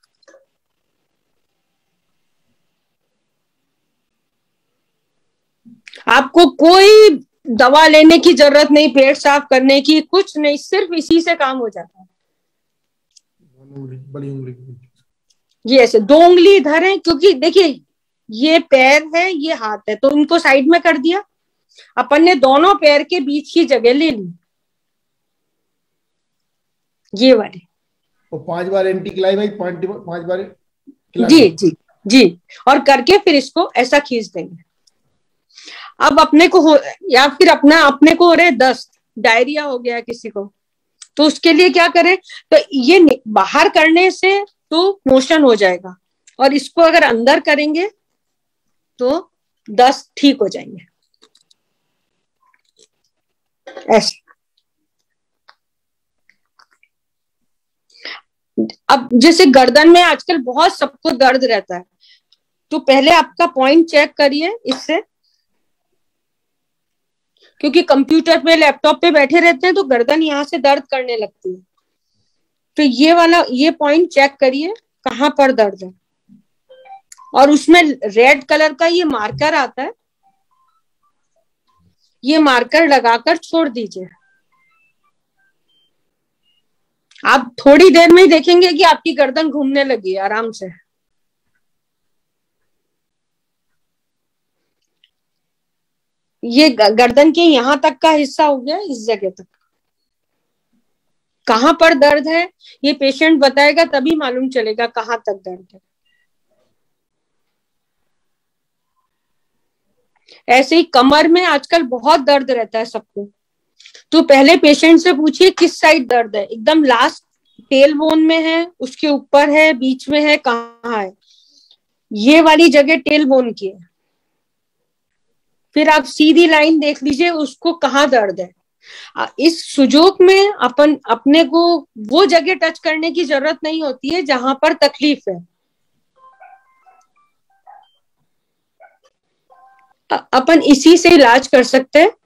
Speaker 1: आपको कोई दवा लेने की जरूरत नहीं, पेट साफ करने की कुछ नहीं, सिर्फ इसी से काम हो जाता है।
Speaker 3: बड़ी उंगली।
Speaker 1: ये ऐसे 2 उंगली इधर है, क्योंकि देखिए ये पैर है ये हाथ है, तो इनको साइड में कर दिया। अपन ने दोनों पैर के बीच की जगह ले ली, ये वाली।
Speaker 3: तो 5 बार एंटी क्लॉकवाइज, 5 बार
Speaker 1: जी
Speaker 3: क्लॉकवाइज।
Speaker 1: जी जी। और करके फिर इसको ऐसा खींच देंगे। अब अपने को हो, या फिर अपने को हो रहे दस्त, डायरिया हो गया किसी को, तो उसके लिए क्या करें, तो ये बाहर करने से तो मोशन हो जाएगा, और इसको अगर अंदर करेंगे तो दस्त ठीक हो जाएंगे, ऐसे। अब जैसे गर्दन में आजकल बहुत सबको दर्द रहता है, तो पहले आपका पॉइंट चेक करिए इससे, क्योंकि कंप्यूटर पे लैपटॉप पे बैठे रहते हैं तो गर्दन यहाँ से दर्द करने लगती है। तो ये वाला ये पॉइंट चेक करिए कहाँ पर दर्द है, और उसमें रेड कलर का ये मार्कर आता है, ये मार्कर लगाकर छोड़ दीजिए। आप थोड़ी देर में ही देखेंगे कि आपकी गर्दन घूमने लगी है आराम से। ये गर्दन के यहां तक का हिस्सा हो गया, इस जगह तक कहां पर दर्द है ये पेशेंट बताएगा, तभी मालूम चलेगा कहां तक दर्द है। ऐसे ही कमर में आजकल बहुत दर्द रहता है सबको, तो पहले पेशेंट से पूछिए किस साइड दर्द है, एकदम लास्ट टेल बोन में है, उसके ऊपर है, बीच में है, कहाँ है। ये वाली जगह टेल बोन की है। फिर आप सीधी लाइन देख लीजिए उसको कहाँ दर्द है। इस सुजोक में अपने को वो जगह टच करने की जरूरत नहीं होती है जहां पर तकलीफ है। अपन इसी से इलाज कर सकते हैं।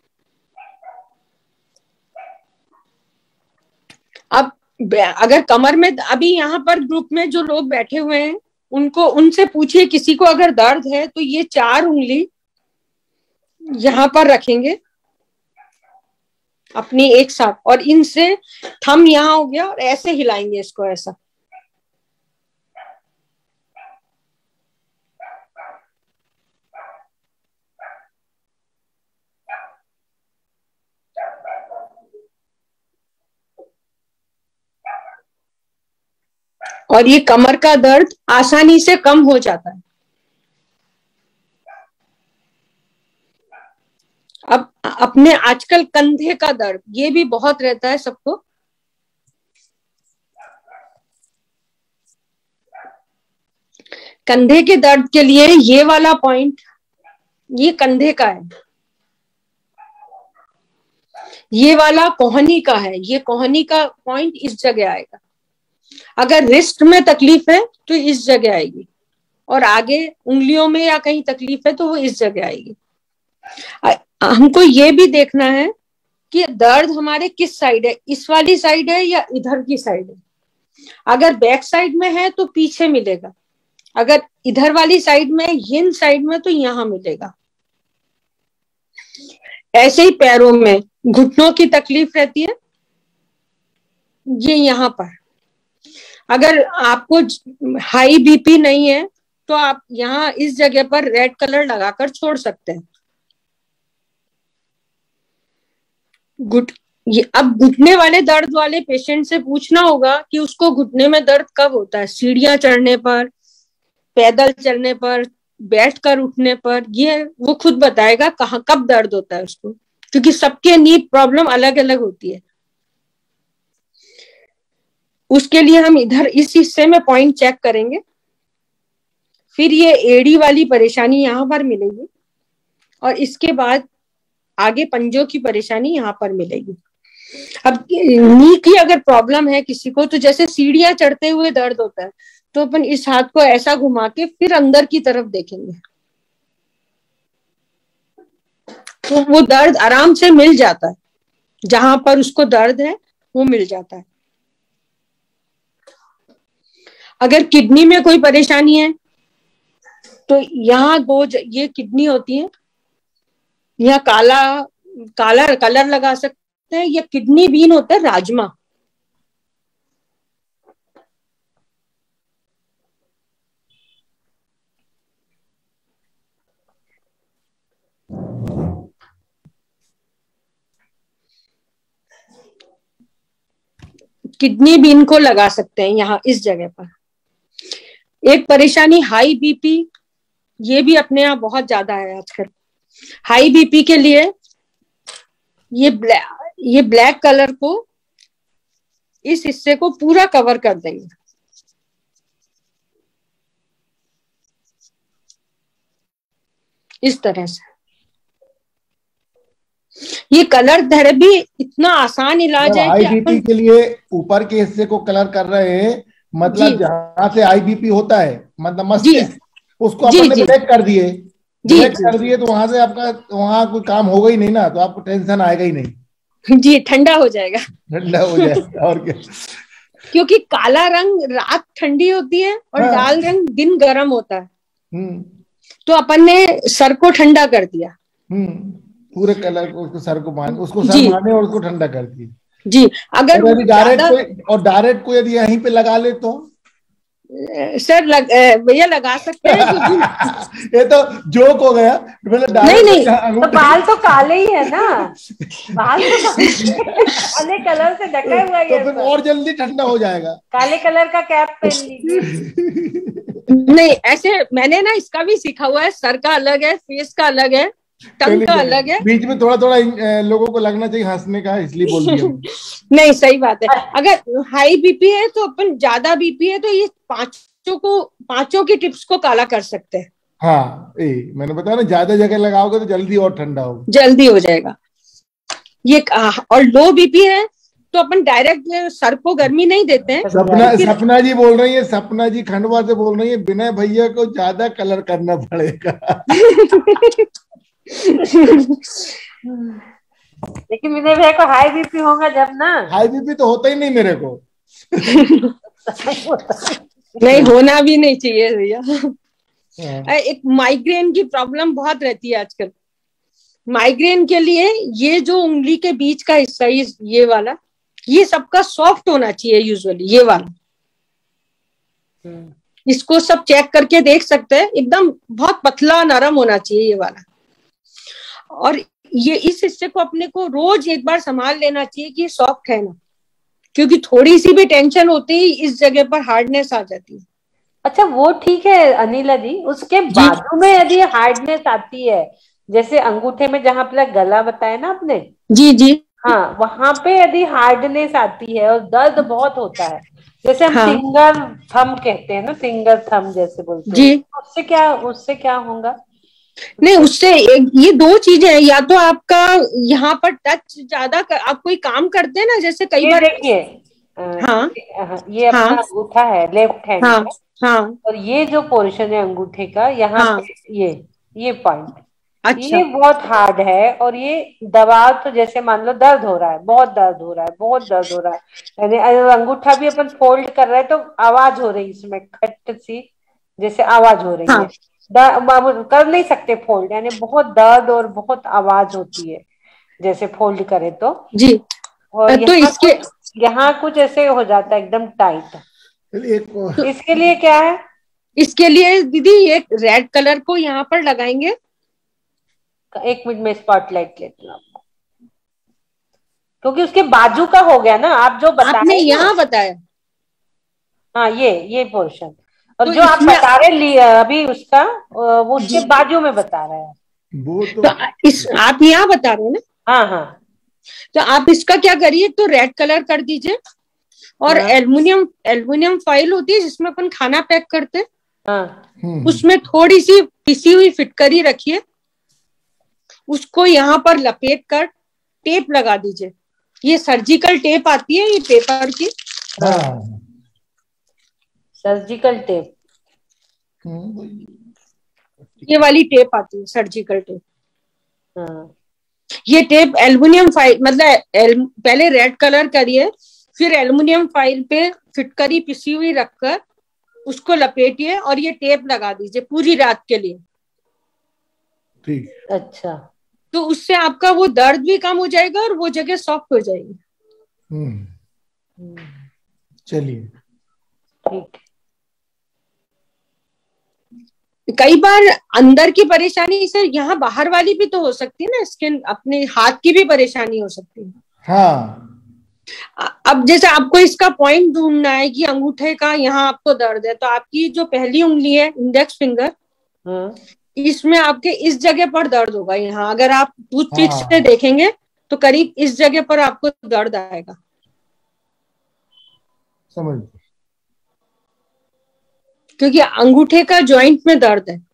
Speaker 1: अब अगर कमर में, अभी यहाँ पर ग्रुप में जो लोग बैठे हुए हैं उनसे पूछिए किसी को अगर दर्द है तो ये 4 उंगली यहाँ पर रखेंगे अपनी एक साथ, और इनसे थंब यहाँ हो गया और ऐसे हिलाएंगे इसको ऐसा। और ये कमर का दर्द आसानी से कम हो जाता है। अब अपने आजकल कंधे का दर्द ये भी बहुत रहता है सबको। कंधे के दर्द के लिए ये वाला पॉइंट, ये कंधे का है, ये वाला कोहनी का है, ये कोहनी का पॉइंट इस जगह आएगा। अगर रिस्ट में तकलीफ है तो इस जगह आएगी, और आगे उंगलियों में या कहीं तकलीफ है तो वो इस जगह आएगी। हमको ये भी देखना है कि दर्द हमारे किस साइड है, इस वाली साइड है या इधर की साइड है। अगर बैक साइड में है तो पीछे मिलेगा, अगर इधर वाली साइड में, हिन साइड में, तो यहां मिलेगा। ऐसे ही पैरों में घुटनों की तकलीफ रहती है, ये यहाँ पर। अगर आपको हाई बीपी नहीं है तो आप यहाँ इस जगह पर रेड कलर लगाकर छोड़ सकते हैं। अब घुटने वाले दर्द वाले पेशेंट से पूछना होगा कि उसको घुटने में दर्द कब होता है, सीढ़ियां चढ़ने पर, पैदल चलने पर, बैठकर उठने पर, ये वो खुद बताएगा कहाँ कब दर्द होता है उसको, क्योंकि सबके नी प्रॉब्लम अलग अलग होती है। उसके लिए हम इधर इस हिस्से में पॉइंट चेक करेंगे। फिर ये एड़ी वाली परेशानी यहाँ पर मिलेगी, और इसके बाद आगे पंजों की परेशानी यहाँ पर मिलेगी। अब नी की अगर प्रॉब्लम है किसी को, तो जैसे सीढ़ियां चढ़ते हुए दर्द होता है, तो अपन इस हाथ को ऐसा घुमा के फिर अंदर की तरफ देखेंगे, तो वो दर्द आराम से मिल जाता है, जहां पर उसको दर्द है वो मिल जाता है। अगर किडनी में कोई परेशानी है तो यहाँ ये किडनी होती है, यहाँ काला काला कलर लगा सकते हैं, या किडनी बीन होता है, राजमा। किडनी बीन को लगा सकते हैं यहाँ इस जगह पर। एक परेशानी हाई बीपी, ये भी अपने यहाँ बहुत ज्यादा है आजकल। हाई बीपी के लिए ये ब्लैक कलर को इस हिस्से को पूरा कवर कर देंगे। इस तरह से ये कलर थेरेपी इतना आसान इलाज है कि
Speaker 3: आईबीपी के लिए ऊपर के हिस्से को कलर कर रहे हैं, मतलब जहां से आईबीपी होता है, मतलब मस्तिष्क, उसको आपने ब्लैक कर दिए, तो वहां से आपका वहां कोई काम होगा ही नहीं ना, तो आपको टेंशन आएगा ही नहीं।
Speaker 1: जी, ठंडा हो जाएगा।
Speaker 3: ठंडा हो जाएगा और क्या,
Speaker 1: क्योंकि काला रंग रात ठंडी होती है और लाल रंग दिन गर्म होता है। तो अपन ने सर को ठंडा कर दिया,
Speaker 3: पूरे कलर को, उसको सर को मान, उसको सर माने और उसको ठंडा कर दिया।
Speaker 1: जी, अगर
Speaker 3: डायरेक्ट को यदि यहीं पे लगा ले तो
Speaker 1: सर भैया लगा सकते हैं।
Speaker 3: ये तो जोक हो गया।
Speaker 1: नहीं,
Speaker 2: तो बाल तो काले ही है ना, बाल तो काले कलर से ढका हुआ है,
Speaker 3: तो फिर और जल्दी ठंडा हो जाएगा।
Speaker 2: काले कलर का कैप पहन लीजिए।
Speaker 1: नहीं, ऐसे मैंने ना इसका भी सीखा हुआ है, सर का अलग है, फेस का अलग है, टंग का अलग है।
Speaker 3: बीच में थोड़ा थोड़ा लोगों को लगना चाहिए हंसने का, इसलिए बोल दिया।
Speaker 1: नहीं, सही बात है। अगर हाई बीपी है तो अपन, ज्यादा बीपी है तो ये पांचों की टिप्स को काला कर सकते हैं।
Speaker 3: हाँ, मैंने बताया ना, ज्यादा जगह लगाओगे तो जल्दी और ठंडा होगा,
Speaker 1: जल्दी हो जाएगा ये। और लो बीपी है तो अपन डायरेक्ट सर को गर्मी नहीं देते हैं।
Speaker 3: सपना जी बोल रही है, सपना जी खंडवा से बोल रही है, विनय भैया को ज्यादा कलर करना पड़ेगा।
Speaker 2: लेकिन विनय भैया को हाई बीपी होगा जब ना।
Speaker 3: हाई बीपी तो होता ही नहीं मेरे को।
Speaker 1: नहीं, होना भी नहीं चाहिए भैया। एक माइग्रेन की प्रॉब्लम बहुत रहती है आजकल। माइग्रेन के लिए ये जो उंगली के बीच का हिस्सा, ये वाला, ये सबका सॉफ्ट होना चाहिए यूजुअली, ये वाला। इसको सब चेक करके देख सकते हैं, एकदम बहुत पतला नरम होना चाहिए ये वाला। और ये इस हिस्से को अपने को रोज एक बार संभाल लेना चाहिए कि ये सॉफ्ट है ना, क्योंकि थोड़ी सी भी टेंशन होती ही इस जगह पर हार्डनेस आ जाती है।
Speaker 2: अच्छा, वो ठीक है अनिला जी, उसके बाजू में यदि हार्डनेस आती है, जैसे अंगूठे में जहाँ पे गला बताया ना आपने,
Speaker 1: जी,
Speaker 2: हाँ, वहां पे यदि हार्डनेस आती है और दर्द बहुत होता है, जैसे हम फिंगर थंब कहते हैं ना, फिंगर थंब जैसे बोलते हैं, उससे क्या होगा?
Speaker 1: नहीं, उससे ये दो चीजें हैं। या तो आपका यहाँ पर टच ज्यादा आप कोई काम करते हैं ना, जैसे कई बार
Speaker 2: देखिए, ये अपना अंगूठा है, लेफ्ट हैंड, और ये जो पोर्शन है अंगूठे का, यहाँ पे ये पॉइंट, ये बहुत हार्ड है। और ये दबाव तो जैसे मान लो दर्द हो रहा है, बहुत दर्द हो रहा है, बहुत दर्द हो रहा है, यानी अंगूठा भी अपन फोल्ड कर रहे हैं तो आवाज हो रही है, इसमें खट सी जैसे आवाज हो रही है, कर नहीं सकते फोल्ड, यानी बहुत दर्द और बहुत आवाज होती है जैसे फोल्ड करे तो
Speaker 1: जी।
Speaker 2: और तो इसके यहाँ कुछ ऐसे हो जाता है एकदम टाइट। इसके लिए क्या है?
Speaker 1: इसके लिए दीदी एक रेड कलर को यहाँ पर लगाएंगे।
Speaker 2: एक मिनट में स्पॉटलाइट लेती हूँ आपको, क्योंकि उसके बाजू का हो गया ना, आप जो
Speaker 1: आपने यहाँ बताया।
Speaker 2: हाँ, ये पोर्शन, और तो जो आप बता रहे अभी उसका, वो उसके बाजू में बता रहे हैं
Speaker 3: वो तो
Speaker 1: आप यहाँ बता रहे हो ना।
Speaker 2: हाँ,
Speaker 1: तो आप इसका क्या करिए, तो रेड कलर कर दीजिए, और एल्युमिनियम फॉइल होती है जिसमें अपन खाना पैक करते हैं, उसमें थोड़ी सी पिसी हुई फिटकरी रखिए, उसको यहाँ पर लपेट कर टेप लगा दीजिए। ये सर्जिकल टेप आती है, ये पेपर की,
Speaker 2: सर्जिकल टेप,
Speaker 1: ये वाली टेप आती है सर्जिकल टेप। ये टेप एल्युमिनियम फाइल, मतलब पहले रेड कलर करिए, फिर एल्युमिनियम फाइल पे फिटकरी पिसी हुई रखकर उसको लपेटिए और ये टेप लगा दीजिए पूरी रात के लिए।
Speaker 3: ठीक,
Speaker 2: अच्छा,
Speaker 1: तो उससे आपका वो दर्द भी कम हो जाएगा और वो जगह सॉफ्ट हो जाएगी।
Speaker 3: चलिए,
Speaker 2: ठीक।
Speaker 1: कई बार अंदर की परेशानी सर यहाँ बाहर वाली भी तो हो सकती है ना, स्किन, अपने हाथ की भी परेशानी हो सकती है।
Speaker 3: हाँ,
Speaker 1: अब जैसे आपको इसका पॉइंट ढूंढना है कि अंगूठे का यहाँ आपको दर्द है, तो आपकी जो पहली उंगली है, इंडेक्स फिंगर, इसमें आपके इस जगह पर दर्द होगा। यहाँ अगर आप टूथपिक से देखेंगे तो करीब इस जगह पर आपको दर्द आएगा।
Speaker 3: समझ।
Speaker 1: क्योंकि अंगूठे का जॉइंट में दर्द है।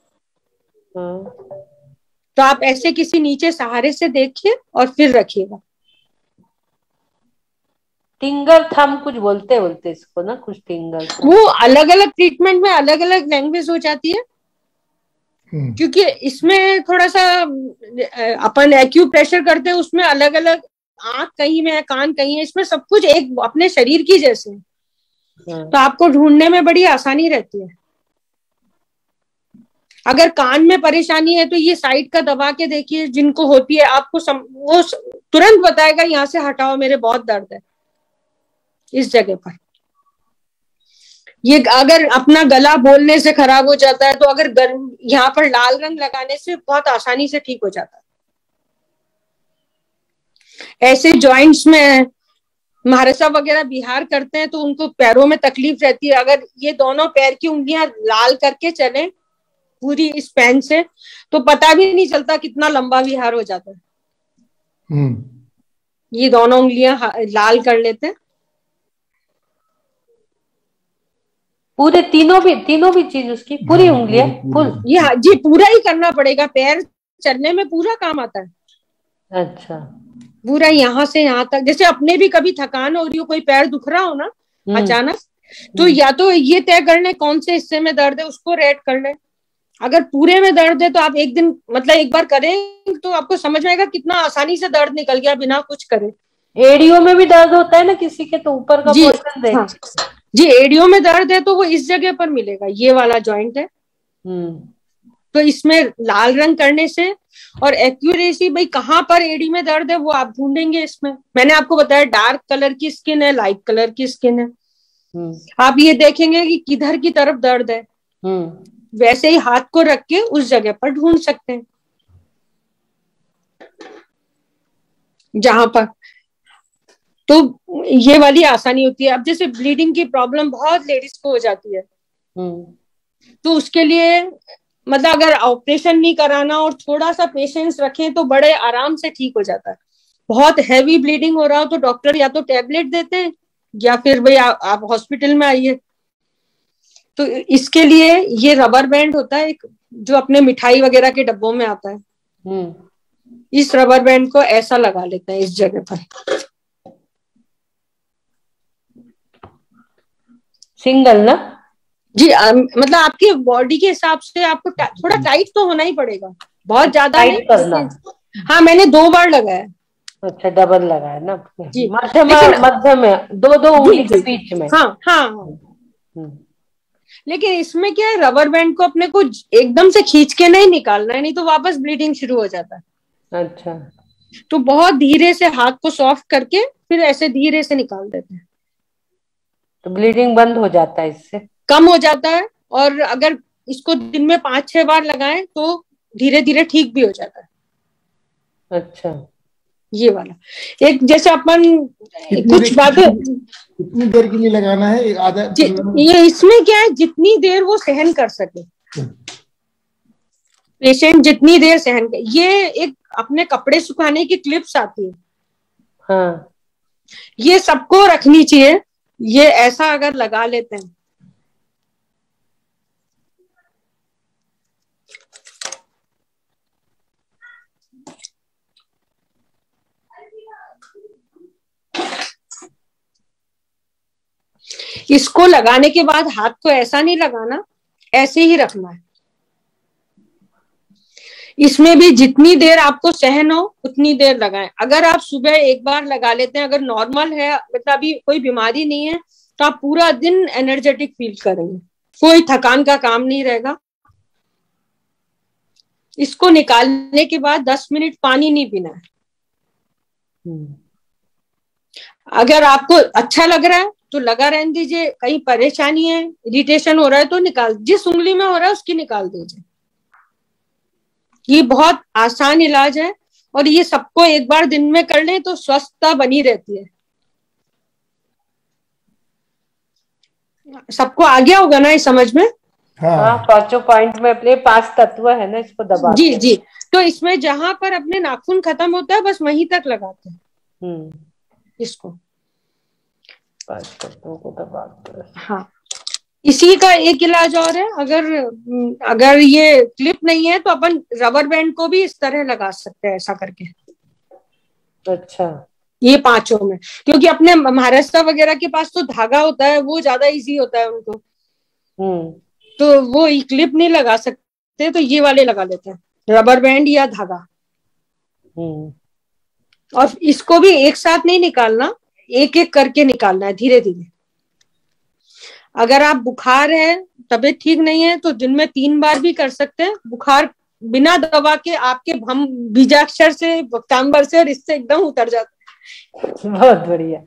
Speaker 1: तो आप ऐसे किसी नीचे सहारे से देखिए और फिर रखिएगा।
Speaker 2: टिंगर थम कुछ बोलते इसको ना, कुछ टिंगर।
Speaker 1: वो अलग अलग ट्रीटमेंट में अलग अलग लैंग्वेज हो जाती है। क्योंकि इसमें थोड़ा सा अपन एक्यूप्रेशर करते हैं, उसमें अलग अलग आंख कहीं में है, कान कहीं है, इसमें सब कुछ एक अपने शरीर की जैसे है। तो आपको ढूंढने में बड़ी आसानी रहती है। अगर कान में परेशानी है तो ये साइड का दबा के देखिए, जिनको होती है आपको वो तुरंत बताएगा यहाँ से हटाओ, मेरे बहुत दर्द है इस जगह पर। ये अगर अपना गला बोलने से खराब हो जाता है तो अगर यहाँ पर लाल रंग लगाने से बहुत आसानी से ठीक हो जाता है। ऐसे जॉइंट्स में महाराजा वगैरह बिहार करते हैं तो उनको पैरों में तकलीफ रहती है। अगर ये दोनों पैर की उंगलियां लाल करके चले पूरी इस पैन से तो पता भी नहीं चलता कितना लंबा विहार हो जाता है। ये दोनों उंगलियां लाल कर लेते हैं।
Speaker 2: पूरे तीनों भी चीज उसकी पूरी उंगलियां
Speaker 1: ये जी पूरा ही करना पड़ेगा। पैर चलने में पूरा काम आता है।
Speaker 2: अच्छा,
Speaker 1: पूरा यहाँ से यहाँ तक। जैसे अपने भी कभी थकान हो रही हो, कोई पैर दुख रहा हो ना अचानक, तो या तो ये तय कर ले कौन से हिस्से में दर्द है, उसको रेट कर ले। अगर पूरे में दर्द है तो आप एक दिन मतलब एक बार करें तो आपको समझ में आएगा कितना आसानी से दर्द निकल गया बिना कुछ करे।
Speaker 2: एड़ियों में भी दर्द होता है ना किसी के, तो ऊपर का पोर्शन देख।
Speaker 1: हाँ, जी एड़ियों में दर्द है तो वो इस जगह पर मिलेगा, ये वाला जॉइंट है। तो इसमें लाल रंग करने से और एक्यूरेसी, भाई कहाँ पर एड़ी में दर्द है वो आप ढूंढेंगे। इसमें मैंने आपको बताया डार्क कलर की स्किन है, लाइट कलर की स्किन है। आप ये देखेंगे कि किधर की तरफ दर्द है, वैसे ही हाथ को रख के उस जगह पर ढूंढ सकते हैं जहां पर। तो ये वाली आसानी होती है। अब जैसे ब्लीडिंग की प्रॉब्लम बहुत लेडीज को हो जाती है, तो उसके लिए मतलब अगर ऑपरेशन नहीं कराना और थोड़ा सा पेशेंस रखें तो बड़े आराम से ठीक हो जाता है। बहुत हैवी ब्लीडिंग हो रहा हो तो डॉक्टर या तो टैबलेट देते हैं या फिर भाई आप हॉस्पिटल में आइए। तो इसके लिए ये रबर बैंड होता है एक, जो अपने मिठाई वगैरह के डब्बों में आता है। इस रबर बैंड को ऐसा लगा लेते हैं इस जगह पर,
Speaker 2: सिंगल ना
Speaker 1: जी। मतलब आपकी बॉडी के हिसाब से आपको थोड़ा टाइट तो होना ही पड़ेगा, बहुत ज्यादा नहीं करना। हाँ मैंने 2 बार लगाया।
Speaker 2: अच्छा, डबल लगाया ना
Speaker 1: जी।
Speaker 2: मध्य में दो उंगली के बीच में।
Speaker 1: हाँ हाँ। लेकिन इसमें क्या है, रबर बैंड को अपने को एकदम से खींच के नहीं निकालना है, नहीं तो वापस ब्लीडिंग शुरू हो जाता है।
Speaker 2: अच्छा,
Speaker 1: तो बहुत धीरे से हाथ को सॉफ्ट करके फिर ऐसे धीरे से निकाल देते हैं,
Speaker 2: तो ब्लीडिंग बंद हो जाता है, इससे कम
Speaker 1: हो जाता है। और अगर इसको दिन में 5-6 बार लगाएं तो धीरे धीरे ठीक भी हो जाता है।
Speaker 2: अच्छा,
Speaker 1: ये वाला एक जैसे अपन कुछ बातें
Speaker 3: कितनी देर के लिए लगाना है, आधा
Speaker 1: ये इसमें क्या है, जितनी देर वो सहन कर सके पेशेंट, जितनी देर सहन कर। ये एक अपने कपड़े सुखाने की क्लिप्स आती है।
Speaker 2: हाँ,
Speaker 1: ये सबको रखनी चाहिए। ये ऐसा अगर लगा लेते हैं इसको लगाने के बाद हाथ को ऐसा नहीं लगाना, ऐसे ही रखना है। इसमें भी जितनी देर आपको सहन हो उतनी देर लगाएं। अगर आप सुबह एक बार लगा लेते हैं, अगर नॉर्मल है मतलब अभी कोई बीमारी नहीं है, तो आप पूरा दिन एनर्जेटिक फील करेंगे, कोई थकान का काम नहीं रहेगा। इसको निकालने के बाद 10 मिनट पानी नहीं पीना है। अगर आपको अच्छा लग रहा है तो लगा रहने दीजिए, कहीं परेशानी है, इरिटेशन हो रहा है तो निकाल, जिस उंगली में हो रहा है उसकी निकाल दीजिए। ये बहुत आसान इलाज है और ये सबको एक बार दिन में कर लें तो स्वस्थता बनी रहती है। सबको आ गया होगा ना इस समझ में?
Speaker 2: हाँ, पांचों पॉइंट में अपने 5 तत्व है ना, इसको दबा
Speaker 1: जी जी। तो इसमें जहां पर अपने नाखून खत्म होता है बस वहीं तक लगाते हैं इसको,
Speaker 2: 5 तत्वों को दबा कर।
Speaker 1: हाँ, इसी का एक इलाज और है। अगर ये क्लिप नहीं है तो अपन रबर बैंड को भी इस तरह लगा सकते हैं, ऐसा करके।
Speaker 2: अच्छा,
Speaker 1: ये पांचों में, क्योंकि अपने महाराष्ट्र वगैरह के पास तो धागा होता है, वो ज्यादा इजी होता है उनको, तो वो क्लिप नहीं लगा सकते, तो ये वाले लगा लेते हैं, रबर बैंड या धागा। और इसको भी एक साथ नहीं निकालना, एक एक करके निकालना है, धीरे धीरे। अगर आप बुखार है, तबीयत ठीक नहीं है, तो दिन में 3 बार भी कर सकते हैं। बुखार बिना दवा के आपके हम बीजाक्षर से, वक्तांबर से और इससे एकदम उतर जाता है।
Speaker 2: बहुत बढ़िया।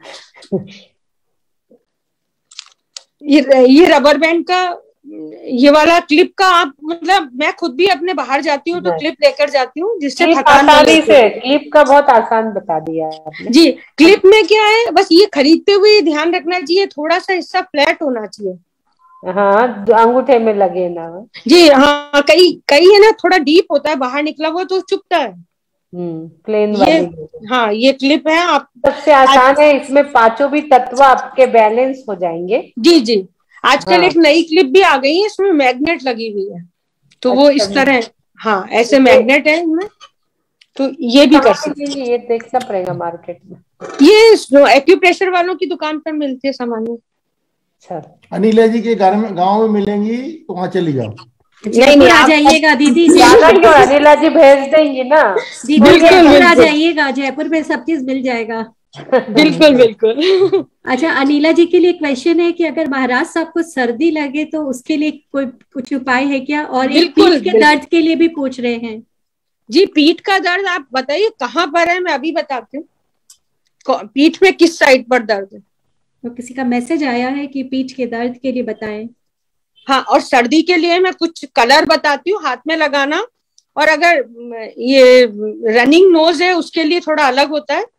Speaker 1: ये रबर बैंड का, ये वाला क्लिप का, आप मतलब मैं खुद भी अपने बाहर जाती हूँ तो क्लिप लेकर जाती हूँ, जिससे थकान
Speaker 2: आसानी से क्लिप का बहुत आसान बता दिया आपने।
Speaker 1: जी, क्लिप में क्या है, बस ये खरीदते हुए ध्यान रखना चाहिए, थोड़ा सा हिस्सा फ्लैट होना चाहिए।
Speaker 2: हाँ, अंगूठे में लगे ना।
Speaker 1: जी हाँ, कई है ना, थोड़ा डीप होता है, बाहर निकला हुआ तो चुभता है।
Speaker 2: प्लेन वाली।
Speaker 1: हाँ, ये क्लिप है। आप
Speaker 2: सबसे आसान है, इसमें पांचों भी तत्व आपके बैलेंस हो जाएंगे।
Speaker 1: जी जी। आजकल एक नई क्लिप भी आ गई है, इसमें मैग्नेट लगी हुई है, तो वो इस तरह, हाँ, ऐसे मैग्नेट है इनमें, तो ये भी कर सकते हैं।
Speaker 2: ये देखना पड़ेगा मार्केट में।
Speaker 1: ये एक्यूप्रेशर वालों की दुकान पर मिलती है सामान्य।
Speaker 2: अच्छा,
Speaker 3: अनिला जी के घर में, गांव में मिलेंगी तो वहाँ चली जाओ।
Speaker 4: नहीं, आ जाइएगा दीदी।
Speaker 2: अनिला जी भेज देंगी ना
Speaker 4: दीदी, जयपुर आ जाइएगा, जयपुर में सब चीज मिल जाएगा।
Speaker 1: बिल्कुल बिल्कुल।
Speaker 4: अच्छा, अनिला जी के लिए क्वेश्चन है कि अगर महाराज साहब को सर्दी लगे तो उसके लिए कोई कुछ उपाय है क्या? और एक पीठ के दर्द के लिए भी पूछ रहे हैं।
Speaker 1: जी, पीठ का दर्द आप बताइए कहाँ पर है, मैं अभी बताती हूँ। पीठ में किस साइड पर दर्द है?
Speaker 4: तो किसी का मैसेज आया है कि पीठ के दर्द के लिए बताएं।
Speaker 1: हाँ, और सर्दी के लिए मैं कुछ कलर बताती हूँ, हाथ में लगाना। और अगर ये रनिंग नोज है उसके लिए थोड़ा अलग होता है।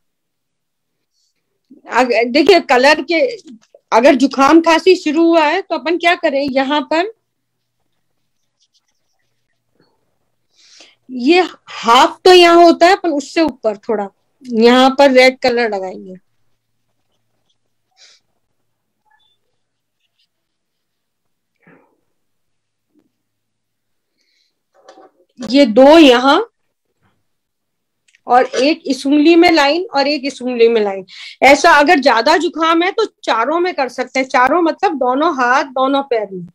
Speaker 1: देखिए, कलर के, अगर जुकाम खांसी शुरू हुआ है तो अपन क्या करें, यहाँ पर ये हाफ तो यहाँ होता है, पर उससे ऊपर थोड़ा यहाँ पर रेड कलर लगाएंगे। ये 2 यहाँ, और एक इस उंगली में लाइन और एक इस उंगली में लाइन। ऐसा अगर ज्यादा जुकाम है तो चारों में कर सकते हैं, चारों मतलब दोनों हाथ दोनों पैर में।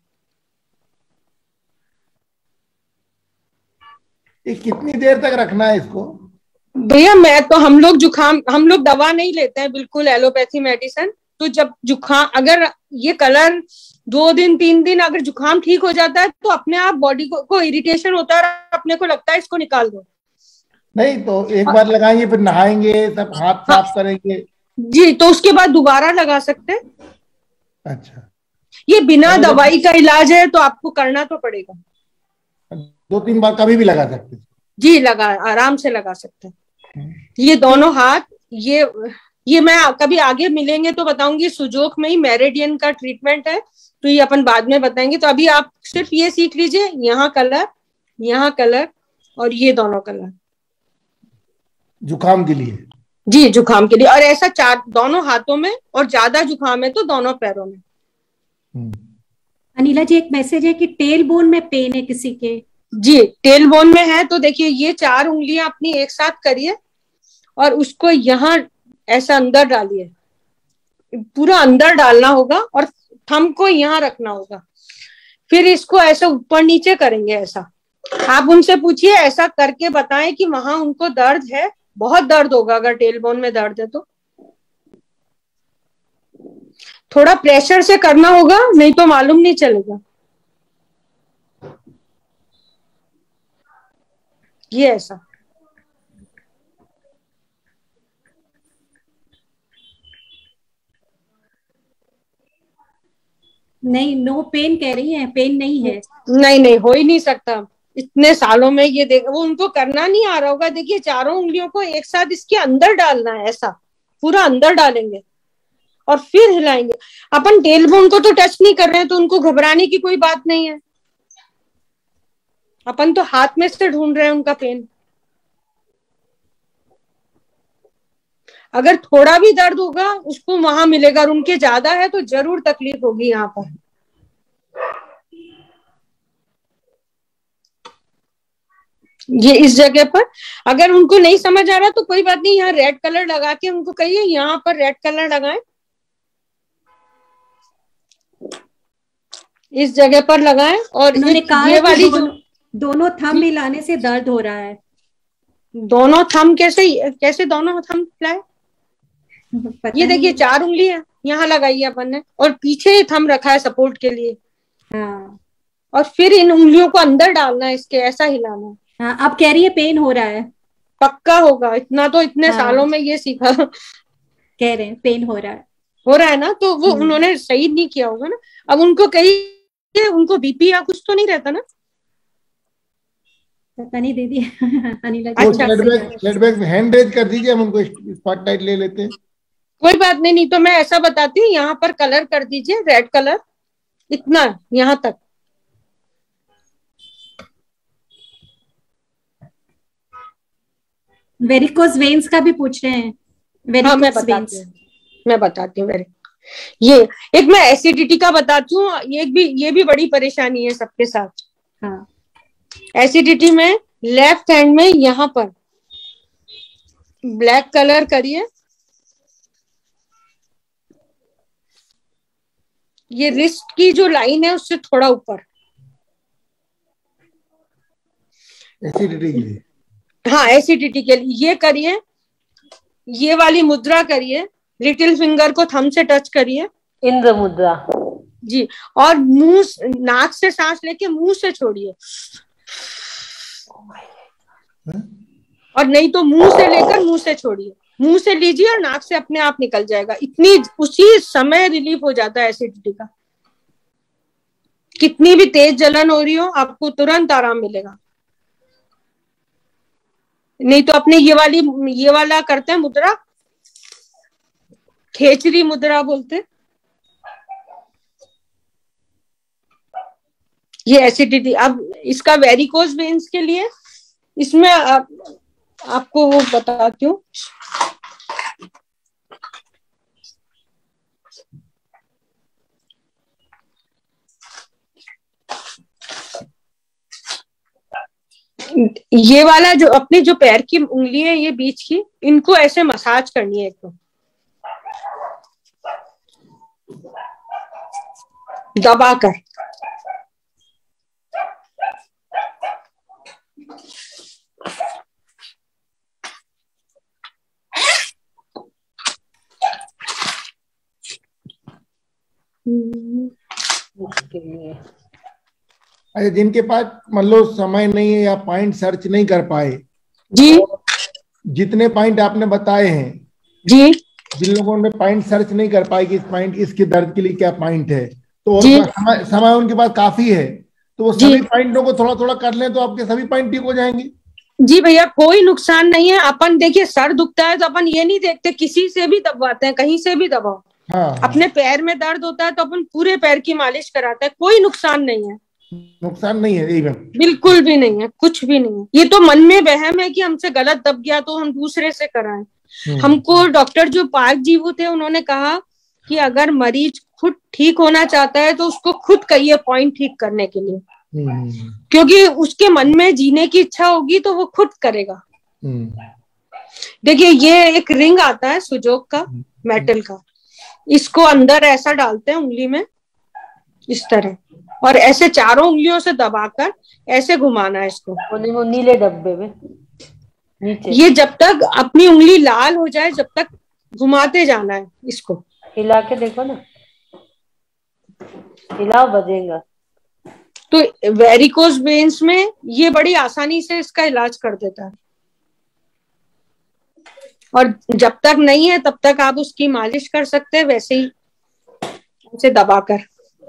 Speaker 3: ये कितनी देर तक रखना है इसको?
Speaker 1: भैया, हम लोग दवा नहीं लेते हैं, बिल्कुल एलोपैथी मेडिसिन। तो जब जुकाम, अगर ये कलर 2 दिन 3 दिन अगर जुकाम ठीक हो जाता है तो अपने आप बॉडी को इरिटेशन होता है, अपने को लगता है इसको निकाल दो।
Speaker 3: नहीं तो एक बार लगाएंगे, फिर नहाएंगे, सब हाथ साफ करेंगे।
Speaker 1: जी, तो उसके बाद दोबारा लगा सकते हैं।
Speaker 3: अच्छा,
Speaker 1: ये बिना दवाई का इलाज है, तो आपको करना तो पड़ेगा।
Speaker 3: 2-3 बार कभी भी लगा सकते हैं? जी,
Speaker 1: आराम से लगा सकते हैं। ये दोनों हाथ, ये मैं कभी आगे मिलेंगे तो बताऊंगी। सुजोक में ही मेरिडियन का ट्रीटमेंट है, तो ये अपन बाद में बताएंगे। तो अभी आप सिर्फ ये सीख लीजिए, यहाँ कलर और ये दोनों कलर
Speaker 3: जुकाम के लिए।
Speaker 1: जी, जुकाम के लिए। और ऐसा दोनों हाथों में, और ज्यादा जुकाम है तो दोनों पैरों में।
Speaker 4: अनिला जी, एक मैसेज है कि टेल बोन में पेन है किसी के।
Speaker 1: जी, टेल बोन में है तो देखिए, ये 4 उंगलियां अपनी एक साथ करिए और उसको यहाँ ऐसा अंदर डालिए, पूरा अंदर डालना होगा, और थंब को यहाँ रखना होगा। फिर इसको ऐसे ऊपर नीचे करेंगे ऐसा। आप उनसे पूछिए, ऐसा करके बताएं कि वहां उनको दर्द है, बहुत दर्द होगा अगर टेल बोन में दर्द है तो। थोड़ा प्रेशर से करना होगा, नहीं तो मालूम नहीं चलेगा। ये ऐसा।
Speaker 4: नहीं, नो पेन कह रही है, पेन नहीं है।
Speaker 1: नहीं, हो ही नहीं सकता इतने सालों में। ये देख, वो उनको करना नहीं आ रहा होगा। देखिए, चारों उंगलियों को एक साथ इसके अंदर डालना है, ऐसा पूरा अंदर डालेंगे और फिर हिलाएंगे। अपन टेल बोन को तो टच नहीं कर रहे हैं, तो उनको घबराने की कोई बात नहीं है। अपन तो हाथ में से ढूंढ रहे हैं उनका पेन। अगर थोड़ा भी दर्द होगा उसको वहां मिलेगा, और उनके ज्यादा है तो जरूर तकलीफ होगी यहाँ पर। ये इस जगह पर अगर उनको नहीं समझ आ रहा तो कोई बात नहीं, यहाँ रेड कलर लगा के उनको कहिए यहाँ पर रेड कलर लगाएं, इस जगह पर लगाएं। और ये वाली
Speaker 4: दोनों थंब मिलाने से दर्द हो रहा है।
Speaker 1: दोनों थंब कैसे दोनों थंब मिलाए? ये देखिए 4 उंगलियां यहाँ लगाई है अपन ने, और पीछे थंब रखा है सपोर्ट के लिए।
Speaker 4: हाँ।
Speaker 1: और फिर इन उंगलियों को अंदर डालना है, इसके ऐसा हिलाना है।
Speaker 4: हाँ, आप कह रही है पेन हो रहा है।
Speaker 1: पक्का होगा, इतना तो इतने सालों में ये सीखा।
Speaker 4: कह रहे हैं पेन हो रहा है
Speaker 1: ना, तो वो उन्होंने सही नहीं किया होगा ना। अब उनको कहीं उनको बीपी या कुछ तो नहीं रहता ना?
Speaker 4: पता नहीं दीदी।
Speaker 3: हैंड रेज कर दीजिए, हम उनको स्पॉटलाइट ले लेते हैं।
Speaker 1: कोई बात नहीं, तो मैं ऐसा बताती हूँ, यहाँ पर कलर कर दीजिए रेड कलर, इतना यहाँ तक।
Speaker 4: वेरिकोस वेन्स का भी पूछ रहे हैं।
Speaker 1: हाँ, मैं बताती हूँ। ये एक मैं एसिडिटी का बताती हूँ, ये भी बड़ी परेशानी है सबके साथ।
Speaker 4: हाँ।
Speaker 1: एसिडिटी में लेफ्ट हैंड में यहाँ पर ब्लैक कलर करिए, ये रिस्ट की जो लाइन है उससे थोड़ा ऊपर।
Speaker 3: एसिडिटी के लिए?
Speaker 1: हाँ, एसिडिटी के लिए ये करिए। ये वाली मुद्रा करिए, लिटिल फिंगर को थंब से टच करिए,
Speaker 2: इंद्र मुद्रा
Speaker 1: जी। और मुंह, नाक से सांस लेके मुंह से छोड़िए, और नहीं तो मुंह से लेकर मुंह से छोड़िए। मुंह से लीजिए और नाक से अपने आप निकल जाएगा। उसी समय रिलीफ हो जाता है एसिडिटी का। कितनी भी तेज जलन हो रही हो, आपको तुरंत आराम मिलेगा। नहीं तो अपने ये वाला करते हैं मुद्रा, खेचरी मुद्रा बोलते हैं। ये एसिडिटी। अब इसका वेरिकोस वेन्स के लिए इसमें आपको वो बताती हूँ। ये वाला जो अपने जो पैर की उंगली है, ये बीच की, इनको ऐसे मसाज करनी है एकदम दबाकर।
Speaker 3: अच्छा, जिनके पास मान लो समय नहीं है या पॉइंट सर्च नहीं कर पाए
Speaker 1: जी,
Speaker 3: जितने पॉइंट आपने बताए हैं
Speaker 1: जी,
Speaker 3: जिन लोगों ने पॉइंट सर्च नहीं कर पाए कि इस पॉइंट इसके दर्द के लिए क्या पॉइंट है, तो समय उनके पास काफी है, तो वो सभी पॉइंटों को थोड़ा थोड़ा कर लें तो आपके सभी पॉइंट ठीक हो जाएंगे।
Speaker 1: जी भैया, कोई नुकसान नहीं है। अपन देखिए, सर दुखता है तो अपन ये नहीं देखते, किसी से भी दबवाते हैं, कहीं से भी दबाओ।
Speaker 3: हाँ।
Speaker 1: अपने पैर में दर्द होता है तो अपन पूरे पैर की मालिश कराते हैं, कोई नुकसान नहीं है।
Speaker 3: नुकसान नहीं है एकदम,
Speaker 1: बिल्कुल भी नहीं है, कुछ भी नहीं है। ये तो मन में वहम है कि हमसे गलत दब गया तो हम दूसरे से कराएं। हमको डॉक्टर जो पार्क जीवू थे, उन्होंने कहा कि अगर मरीज खुद ठीक होना चाहता है तो उसको खुद कहिए पॉइंट ठीक करने के लिए, क्योंकि उसके मन में जीने की इच्छा होगी तो वो खुद करेगा। देखिए, ये एक रिंग आता है सुजोग का, मेटल का, इसको अंदर ऐसा डालते हैं उंगली में इस तरह, और ऐसे चारों उंगलियों से दबाकर ऐसे घुमाना है इसको।
Speaker 2: वो नीले डब्बे में नीचे,
Speaker 1: ये जब तक अपनी उंगली लाल हो जाए जब तक घुमाते जाना है इसको।
Speaker 2: हिला के देखो ना, हिलाओ बजेगा।
Speaker 1: तो वेरिकोस वेन्स में ये बड़ी आसानी से इसका इलाज कर देता है, और जब तक नहीं है तब तक आप उसकी मालिश कर सकते हैं, वैसे ही ऐसे दबाकर।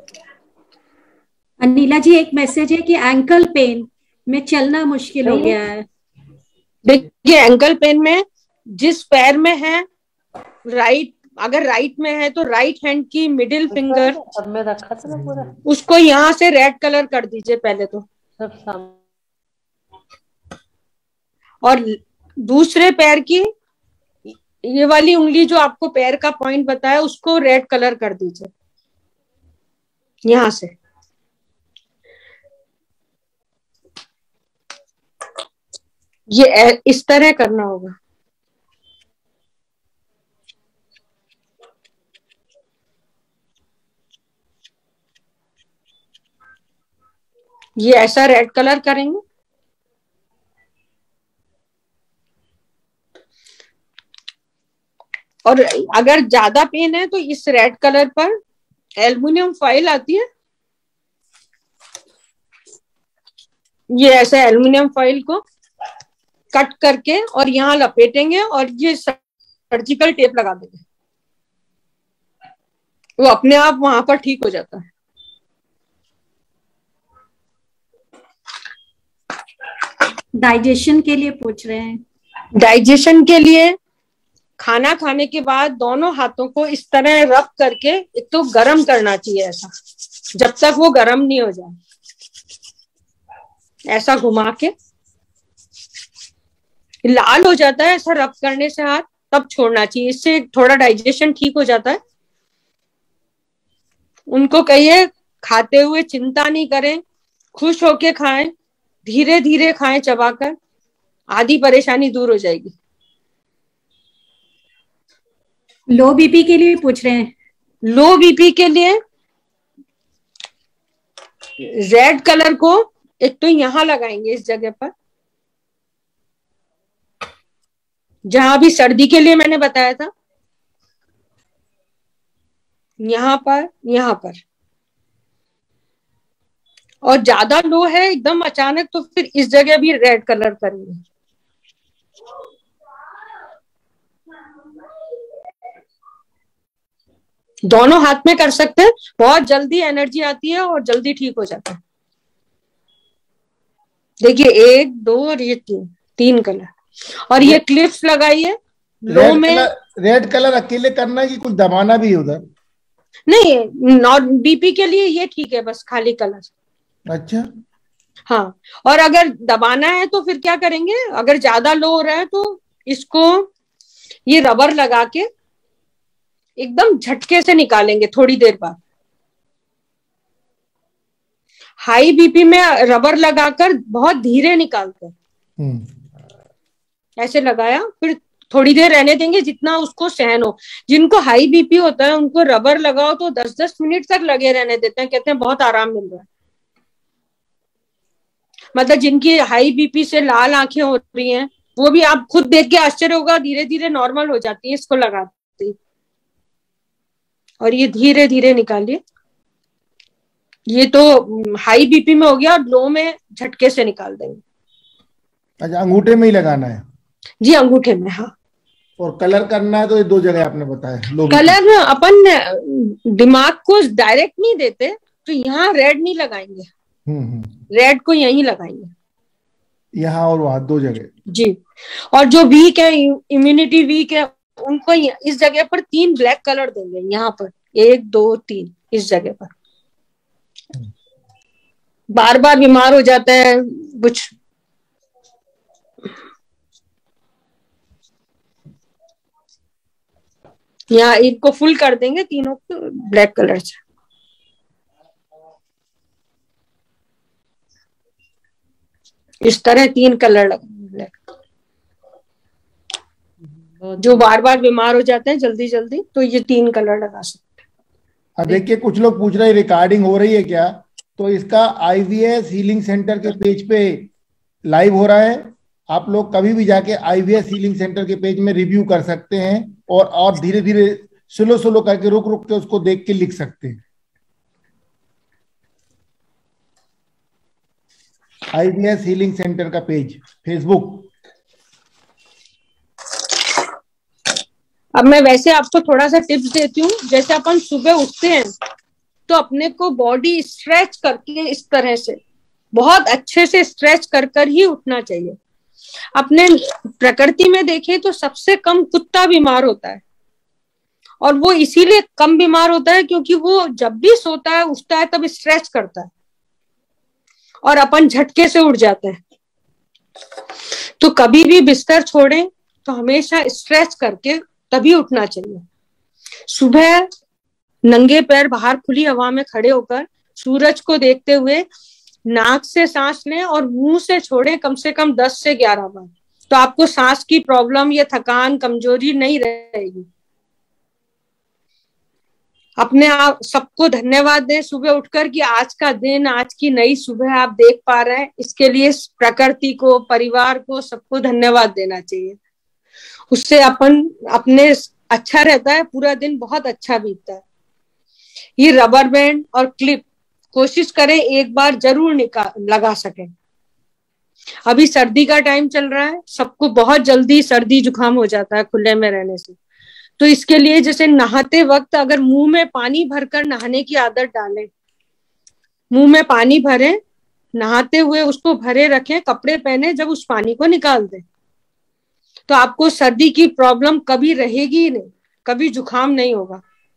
Speaker 4: अनिला जी, एक मैसेज है कि एंकल पेन में चलना मुश्किल हो गया है।
Speaker 1: देखिए, एंकल पेन में जिस पैर में है, राइट अगर राइट में है तो राइट हैंड की मिडिल फिंगर,
Speaker 2: अब मैं रखा था ना पूरा,
Speaker 1: उसको यहाँ से रेड कलर कर दीजिए पहले तो।
Speaker 2: सब सामने।
Speaker 1: और दूसरे पैर की ये वाली उंगली जो आपको पैर का पॉइंट बताया उसको रेड कलर कर दीजिए यहां से। ये इस तरह करना होगा। ये ऐसा रेड कलर करेंगे। और अगर ज्यादा पेन है तो इस रेड कलर पर एल्युमिनियम फॉइल आती है, ये ऐसे एल्युमिनियम फॉइल को कट करके और यहाँ लपेटेंगे और ये सर्जिकल टेप लगा देंगे, वो अपने आप वहां पर ठीक हो जाता है।
Speaker 4: डाइजेशन के लिए पूछ रहे हैं।
Speaker 1: डाइजेशन के लिए खाना खाने के बाद दोनों हाथों को इस तरह रब करके एक तो गरम करना चाहिए, ऐसा जब तक वो गरम नहीं हो जाए, ऐसा घुमा के लाल हो जाता है ऐसा रब करने से हाथ, तब छोड़ना चाहिए, इससे थोड़ा डाइजेशन ठीक हो जाता है। उनको कहिए खाते हुए चिंता नहीं करें, खुश होके खाएं, धीरे धीरे खाएं चबाकर, आधी परेशानी दूर हो जाएगी।
Speaker 4: लो बीपी के लिए पूछ रहे हैं।
Speaker 1: लो बीपी के लिए रेड कलर को एक तो यहां लगाएंगे इस जगह पर, जहां भी सर्दी के लिए मैंने बताया था, यहां पर। और ज्यादा लो है एकदम अचानक तो फिर इस जगह भी रेड कलर करेंगे। दोनों हाथ में कर सकते हैं, बहुत जल्दी एनर्जी आती है और जल्दी ठीक हो जाता है। देखिए 1 2 और ये 3 कलर। और ये क्लिप्स लगाइए लो में।
Speaker 3: रेड कलर अकेले करना है कि कुछ दबाना भी है उधर?
Speaker 1: नहीं, नॉट बीपी के लिए ये ठीक है, बस खाली कलर।
Speaker 3: अच्छा
Speaker 1: हाँ, और अगर दबाना है तो फिर क्या करेंगे, अगर ज्यादा लो हो रहा है तो इसको ये रबर लगा के एकदम झटके से निकालेंगे थोड़ी देर बाद। हाई बीपी में रबर लगाकर बहुत धीरे निकालते हैं, ऐसे लगाया फिर थोड़ी देर रहने देंगे जितना उसको सहन हो। जिनको हाई बीपी होता है उनको रबर लगाओ तो 10-10 मिनट तक लगे रहने देते हैं, कहते हैं बहुत आराम मिल रहा है। मतलब जिनकी हाई बीपी से लाल आंखें हो रही हैं वो भी आप खुद देख के आश्चर्य होगा, धीरे धीरे नॉर्मल हो जाती है इसको लगाते। और ये धीरे धीरे निकालिए। ये तो हाई बीपी में हो गया, और लो में झटके से निकाल देंगे।
Speaker 3: अच्छा, अंगूठे में ही लगाना है?
Speaker 1: जी अंगूठे में, हाँ।
Speaker 3: और कलर करना है तो ये 2 जगह आपने बताया।
Speaker 1: कलर अपन दिमाग को डायरेक्ट नहीं देते, तो यहाँ रेड नहीं लगाएंगे, रेड को यहीं लगाएंगे,
Speaker 3: यहाँ और वहां 2 जगह।
Speaker 1: जी। और जो वीक है, इम्यूनिटी वीक है, उनको इस जगह पर 3 ब्लैक कलर देंगे, यहाँ पर 1 2 3 इस जगह पर। बार बार बीमार हो जाता है कुछ, यहाँ इनको फुल कर देंगे तीनों को ब्लैक कलर से। इस तरह 3 कलर लगेंगे। जो बार बार बीमार हो जाते हैं जल्दी जल्दी, तो ये 3 कलर लगा सकते हैं।
Speaker 3: अब देखिए कुछ लोग पूछ रहे हैं रिकॉर्डिंग हो रही है क्या, तो इसका IVS हीलिंग सेंटर के पेज पे लाइव हो रहा है। आप लोग कभी भी जाके IVS हीलिंग सेंटर के पेज में रिव्यू कर सकते हैं, और धीरे धीरे स्लो करके रुक रुक के उसको देख के लिख सकते हैं। IVS हीलिंग सेंटर का पेज फेसबुक।
Speaker 1: अब मैं वैसे आपको थोड़ा सा टिप्स देती हूँ। जैसे अपन सुबह उठते हैं तो अपने को बॉडी स्ट्रेच करके इस तरह से बहुत अच्छे से स्ट्रेच कर ही उठना चाहिए। अपने प्रकृति में देखें तो सबसे कम कुत्ता बीमार होता है, और वो इसीलिए कम बीमार होता है क्योंकि वो जब भी सोता है उठता है तब स्ट्रेच करता है और अपन झटके से उठ जाते हैं। तो कभी भी बिस्तर छोड़ें तो हमेशा स्ट्रेच करके तभी उठना चाहिए। सुबह नंगे पैर बाहर खुली हवा में खड़े होकर सूरज को देखते हुए नाक से सांस लें और मुंह से छोड़ें कम से कम 10 से 11 बार। तो आपको सांस की प्रॉब्लम या थकान, कमजोरी नहीं रहेगी। अपने आप सबको धन्यवाद दें सुबह उठकर कि आज का दिन, आज की नई सुबह आप देख पा रहे हैं। इसके लिए प्रकृति को, परिवार को, सबको धन्यवाद देना चाहिए। उससे अपन अपने अच्छा रहता है, पूरा दिन बहुत अच्छा बीतता है। ये रबर बैंड और क्लिप कोशिश करें एक बार जरूर लगा सकें। अभी सर्दी का टाइम चल रहा है, सबको बहुत जल्दी सर्दी जुकाम हो जाता है खुले में रहने से। तो इसके लिए जैसे नहाते वक्त अगर मुंह में पानी भरकर नहाने की आदत डालें, मुंह में पानी भरें, नहाते हुए उसको भरे रखें, कपड़े पहने, जब उस पानी को निकाल दें तो आपको सर्दी की प्रॉब्लम कभी रहेगी ही नहीं, कभी जुकाम नहीं होगा।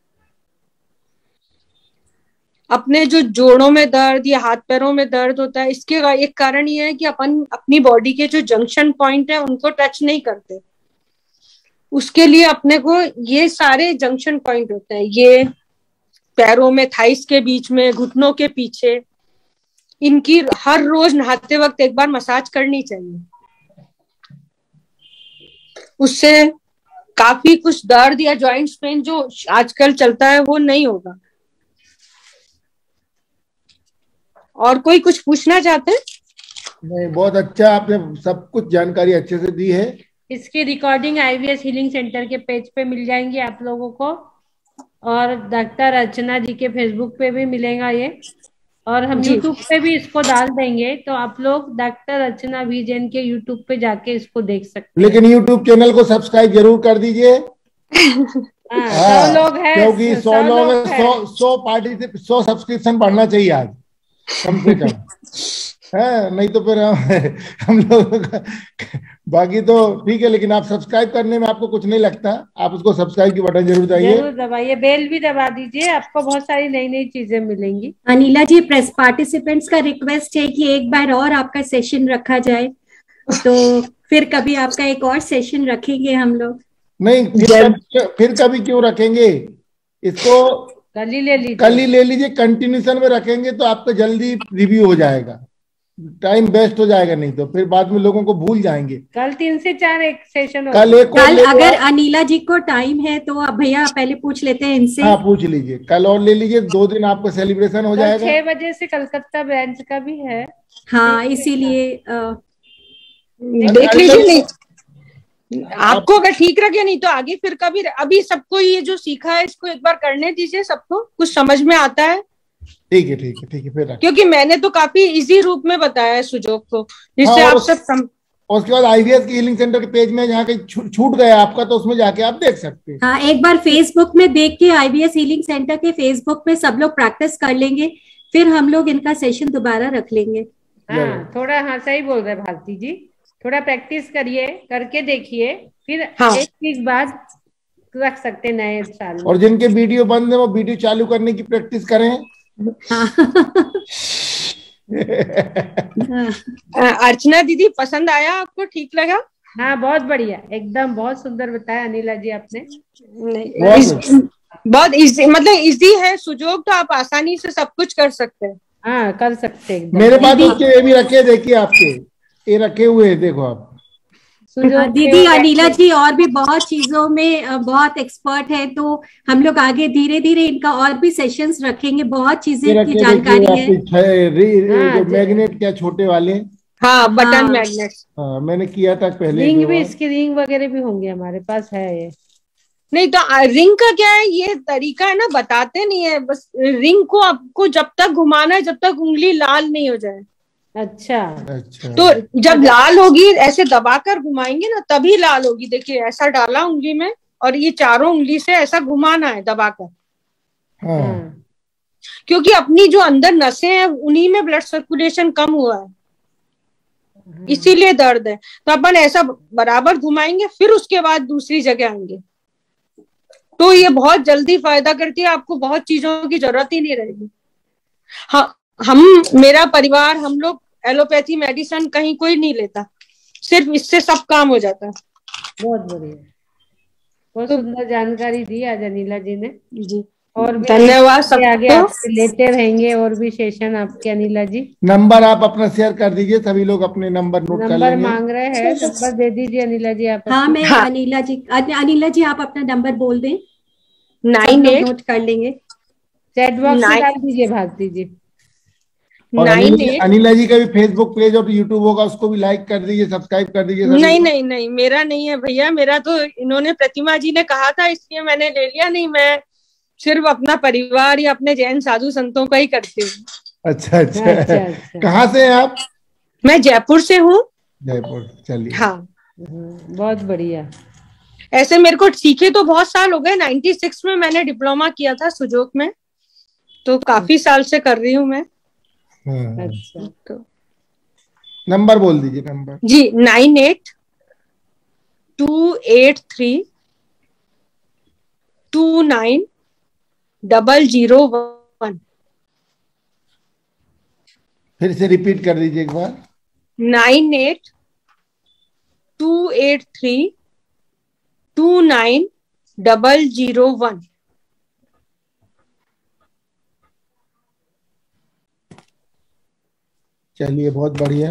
Speaker 1: अपने जो जोड़ों में दर्द या हाथ पैरों में दर्द होता है, इसके एक कारण ये है कि अपन अपनी बॉडी के जो जंक्शन पॉइंट है उनको टच नहीं करते। उसके लिए अपने को ये सारे जंक्शन पॉइंट होते हैं, ये पैरों में, थाइस के बीच में, घुटनों के पीछे, इनकी हर रोज नहाते वक्त एक बार मसाज करनी चाहिए। उससे काफी कुछ दर्द या जॉइंट्स पेन जो आजकल चलता है वो नहीं होगा। और कोई कुछ पूछना चाहते हैं?
Speaker 3: नहीं, बहुत अच्छा, आपने सब कुछ जानकारी अच्छे से दी है।
Speaker 2: इसकी रिकॉर्डिंग IVS हीलिंग सेंटर के पेज पे मिल जाएंगी आप लोगों को, और डॉक्टर अर्चना जी के फेसबुक पे भी मिलेगा ये, और हम यूट्यूब पे भी इसको डाल देंगे, तो आप लोग डॉक्टर अर्चना वी जैन के यूट्यूब पे जाके इसको देख सकते हैं।
Speaker 3: लेकिन यूट्यूब चैनल को सब्सक्राइब जरूर कर दीजिए।
Speaker 2: 100 लोग हैं,
Speaker 3: क्योंकि 100 लोग हैं, 100 पार्टिसिपेट, 100 सब्सक्रिप्शन बढ़ना चाहिए आज कम से कम है, नहीं तो फिर हम लोग बाकी तो ठीक है, लेकिन आप सब्सक्राइब करने में आपको कुछ नहीं लगता, आप उसको सब्सक्राइब की बटन जरूर
Speaker 2: दबाइए, बेल भी दबा दीजिए, आपको बहुत सारी नई नई चीजें मिलेंगी।
Speaker 4: अनिला जी, प्रेस पार्टिसिपेंट्स का रिक्वेस्ट है कि एक बार और आपका सेशन रखा जाए, तो फिर कभी आपका एक और सेशन रखेंगे हम लोग।
Speaker 3: नहीं, फिर कभी क्यों रखेंगे इसको, कल ही ले लीजिए, कंटिन्यूशन में रखेंगे तो आपका जल्दी रिव्यू हो जाएगा, टाइम वेस्ट हो जाएगा, नहीं तो फिर बाद में लोगों को भूल जाएंगे।
Speaker 2: कल 3 से 4 एक सेशन
Speaker 3: कल
Speaker 4: अगर अनिला जी को टाइम है तो आप भैया पहले पूछ लेते हैं इनसे।
Speaker 3: हाँ, पूछ लीजिए, कल और ले लीजिए, 2 दिन आपका सेलिब्रेशन हो जाएगा।
Speaker 2: 6 बजे से कलकत्ता ब्रांच का भी है।
Speaker 4: हाँ, इसीलिए
Speaker 1: देख लीजिए, नहीं आपको अगर ठीक लगे, नहीं तो आगे फिर कभी, अभी सबको ये जो सीखा है इसको एक बार करने दीजिए, सबको कुछ समझ में आता है।
Speaker 3: ठीक है, ठीक है, ठीक है, फिर
Speaker 1: क्योंकि मैंने तो काफी इजी रूप में बताया है सुजोग को, जिससे आप सब
Speaker 3: उसके बाद IVS की हीलिंग सेंटर के पेज में जहाँ कहीं छूट गया आपका, तो उसमें जाके आप देख सकते हैं।
Speaker 4: हाँ, एक बार फेसबुक में देख के IVS हीलिंग सेंटर के फेसबुक में सब लोग प्रैक्टिस कर लेंगे, फिर हम लोग इनका सेशन दोबारा रख लेंगे।
Speaker 2: हाँ, थोड़ा, हाँ सही बोल रहे भारती जी, थोड़ा प्रैक्टिस करिए, करके देखिए, फिर एक चीज बाद रख सकते नए साल में।
Speaker 3: और जिनके वीडियो बंद है वो वीडियो चालू करने की प्रैक्टिस करें।
Speaker 1: अर्चना दीदी, पसंद आया आपको? ठीक लगा?
Speaker 2: हाँ, बहुत बढ़िया, एकदम बहुत सुंदर बताया अनिला जी आपने।
Speaker 1: बहुत इजी, मतलब इजी है सुजोग, तो आप आसानी से सब कुछ कर सकते हैं।
Speaker 2: हाँ, कर सकते हैं।
Speaker 3: मेरे पास उसके ये भी रखे, देखिए आपके ये रखे हुए हैं, देखो आप।
Speaker 4: दीदी अनिला जी और भी बहुत चीजों में बहुत एक्सपर्ट है, तो हम लोग आगे धीरे धीरे इनका और भी सेशंस रखेंगे, बहुत चीजें की जानकारी है।
Speaker 3: मैग्नेट क्या छोटे वाले,
Speaker 1: हाँ, बटन मैग्नेट,
Speaker 3: हाँ मैंने किया था पहले।
Speaker 2: रिंग भी, इसकी रिंग वगैरह भी होंगे, हमारे पास है ये।
Speaker 1: नहीं तो रिंग का क्या है, ये तरीका है ना, बताते नहीं है, बस रिंग को आपको जब तक घुमाना है जब तक उंगली लाल नहीं हो जाए।
Speaker 2: अच्छा,
Speaker 1: तो जब लाल होगी, ऐसे दबाकर घुमाएंगे ना तभी लाल होगी। देखिए, ऐसा डाला उंगली में और ये चारों उंगली से ऐसा घुमाना है दबाकर।
Speaker 3: हाँ।
Speaker 1: क्योंकि अपनी जो अंदर नसें हैं उन्हीं में ब्लड सर्कुलेशन कम हुआ है, इसीलिए दर्द है। तो अपन ऐसा बराबर घुमाएंगे, फिर उसके बाद दूसरी जगह आएंगे। तो ये बहुत जल्दी फायदा करती है, आपको बहुत चीजों की जरूरत ही नहीं रहेगी। हाँ, मेरा परिवार, हम लोग एलोपैथी मेडिसिन कहीं कोई नहीं लेता, सिर्फ इससे सब काम हो जाता है।
Speaker 2: बहुत बढ़िया, बहुत सुंदर जानकारी दी आज अनिला जी ने
Speaker 1: जी।
Speaker 2: और
Speaker 1: धन्यवाद सबको।
Speaker 2: आगे आपसे लेते रहेंगे और भी सेशन आपके अनिला जी।
Speaker 3: नंबर आप अपना शेयर कर दीजिए, सभी लोग अपने नंबर नोट कर लेंगे।
Speaker 2: नंबर मांग रहे हैं, नंबर दे दीजिए अनिला जी आप।
Speaker 4: हाँ, मैं अनिला जी आप अपना नंबर बोल दें,
Speaker 1: 98
Speaker 4: नोट कर लेंगे।
Speaker 2: चैट बॉक्स में डाल दीजिए भारती जी।
Speaker 3: और अनिला जी का भी फेसबुक पेज और यूट्यूब होगा, उसको भी लाइक कर दीजिए, सब्सक्राइब कर दीजिए।
Speaker 1: नहीं, मेरा नहीं है भैया, मेरा तो इन्होंने प्रतिमा जी ने कहा था इसलिए मैंने ले लिया, नहीं मैं सिर्फ अपना परिवार या अपने जैन साधु संतों का ही करती हूँ।
Speaker 3: अच्छा। कहाँ से हैं आप?
Speaker 1: मैं जयपुर से हूँ।
Speaker 3: जयपुर, चलिए।
Speaker 1: हाँ,
Speaker 2: बहुत बढ़िया।
Speaker 1: ऐसे मेरे को सीखे तो बहुत साल हो गए, 96 में मैंने डिप्लोमा किया था सुजोक में, तो काफी साल से कर रही हूँ मैं।
Speaker 2: अच्छा,
Speaker 1: तो
Speaker 3: नंबर बोल दीजिए। नंबर
Speaker 1: जी 9828329001।
Speaker 3: फिर से रिपीट कर दीजिए एक बार।
Speaker 1: 9828329001।
Speaker 3: चलिए, बहुत बढ़िया।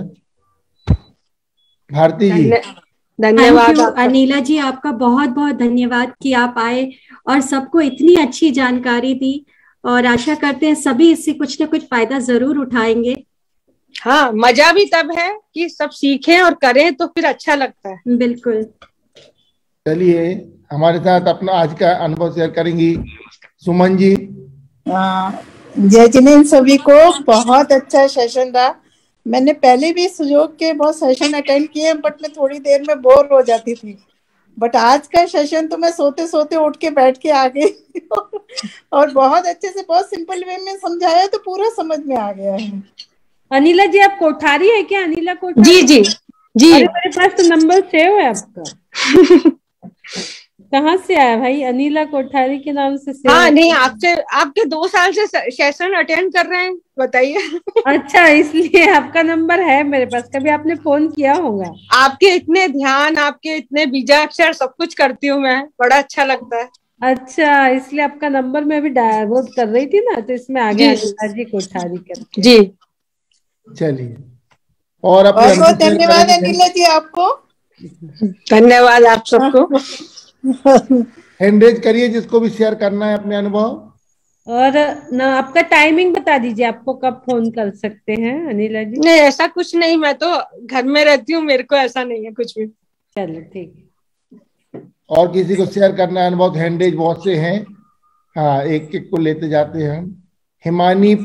Speaker 3: भारती जी
Speaker 1: धन्यवाद।
Speaker 4: अनिला जी आपका बहुत बहुत धन्यवाद कि आप आए और सबको इतनी अच्छी जानकारी दी, और आशा करते हैं सभी इससे कुछ ना कुछ फायदा जरूर उठाएंगे।
Speaker 1: हाँ, मजा भी तब है कि सब सीखें और करें तो फिर अच्छा लगता है।
Speaker 4: बिल्कुल।
Speaker 3: चलिए, हमारे साथ अपना आज का अनुभव शेयर करेंगी सुमन जी।
Speaker 5: जय जिनेंद्र सभी को। बहुत अच्छा सेशन रहा। मैंने पहले भी सुजोग के बहुत सेशन अटेंड किए, बट मैं थोड़ी देर में बोर हो जाती थी, बट आज का सेशन तो मैं सोते सोते उठ के बैठ के आ गई और बहुत अच्छे से, बहुत सिंपल वे में समझाया, तो पूरा समझ में आ गया है।
Speaker 2: अनिला जी आप कोठारी है क्या? अनिला कोठारी?
Speaker 1: जी जी जी।
Speaker 2: अरे मेरे पास तो नंबर सेव है आपका। कहाँ से आया भाई? अनिला कोठारी के नाम से सेव?
Speaker 1: हाँ, नहीं, आपके 2 साल से सेशन अटेंड कर रहे हैं, बताइए।
Speaker 2: अच्छा, इसलिए आपका नंबर है मेरे पास। कभी आपने फोन किया होगा।
Speaker 1: आपके इतने ध्यान, आपके इतने बीजाक्षर सब कुछ करती हूँ मैं, बड़ा अच्छा लगता है।
Speaker 2: अच्छा, इसलिए आपका नंबर मैं अभी डाउनलोड कर रही थी ना, तो इसमें आ गया अनिला जी कोठारी करके।
Speaker 1: जी,
Speaker 3: चलिए। और
Speaker 5: बहुत धन्यवाद अनिला जी आपको।
Speaker 1: धन्यवाद आप सबको।
Speaker 3: हैंड रेज करिए जिसको भी शेयर करना है अपने अनुभव।
Speaker 2: और ना आपका टाइमिंग बता दीजिए, आपको कब फोन कर सकते हैं अनिला जी?
Speaker 1: नहीं, ऐसा कुछ नहीं, मैं तो घर में रहती हूँ, मेरे को ऐसा नहीं है कुछ भी।
Speaker 2: चलो ठीक है।
Speaker 3: और किसी को शेयर करना है अनुभव, हैंड रेज बहुत से हैं। हाँ, एक एक को लेते जाते हैं हम। हिमानी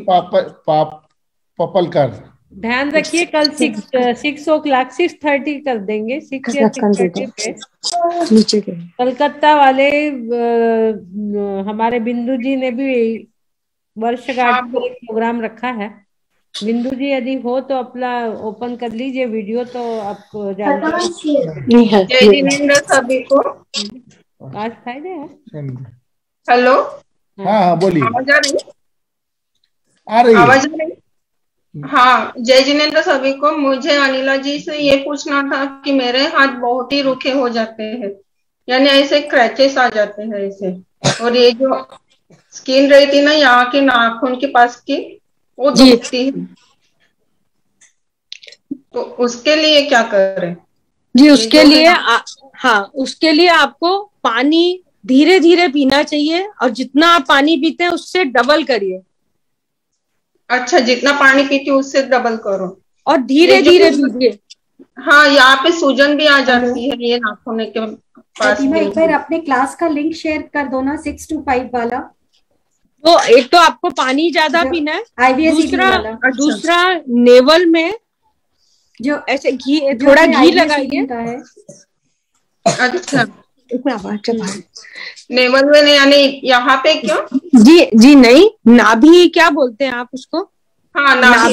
Speaker 3: पपलकर,
Speaker 2: ध्यान रखिए कल 6 o'clock 6:30 कर देंगे, 6 या 6:30 पे। कलकत्ता वाले हमारे बिंदु जी ने भी वर्षगांठ पर एक प्रोग्राम रखा है। बिंदु जी यदि हो तो अपना ओपन कर लीजिए वीडियो, तो आपको जानकारी।
Speaker 6: जय जिनेंद्र सभी को।
Speaker 2: आज फ्राइडे है।
Speaker 6: हेलो,
Speaker 3: हाँ बोलिए।
Speaker 6: आवाज आ रही?
Speaker 3: आवाज
Speaker 6: आ रही? हाँ, जय जिनेंद्र सभी को। मुझे अनिला जी से ये पूछना था कि मेरे हाथ बहुत ही रूखे हो जाते हैं, यानी ऐसे क्रैचेस आ जाते हैं ऐसे, और ये जो स्किन रहती ना यहाँ के नाखून के पास की, वो दुखती है, तो उसके लिए क्या करें?
Speaker 1: जी, उसके लिए हाँ, उसके लिए आपको पानी धीरे धीरे पीना चाहिए, और जितना आप पानी पीते हैं उससे डबल करिए।
Speaker 6: अच्छा, जितना पानी पीती हूँ उससे डबल करो
Speaker 1: और धीरे धीरे पीजिए।
Speaker 6: हाँ, यहाँ पे सूजन भी आ जाती है ये नाखून के पास।
Speaker 4: एक बार अपने क्लास का लिंक शेयर कर दो ना, 6 to 5 वाला।
Speaker 1: तो एक तो आपको पानी ज्यादा पीना है, दूसरा नेवल में जो ऐसे घी, थोड़ा घी लगाइए।
Speaker 6: अच्छा, नेवल में यानी यहाँ पे क्यों?
Speaker 1: जी नहीं, नाभि क्या बोलते हैं आप उसको?
Speaker 6: हाँ,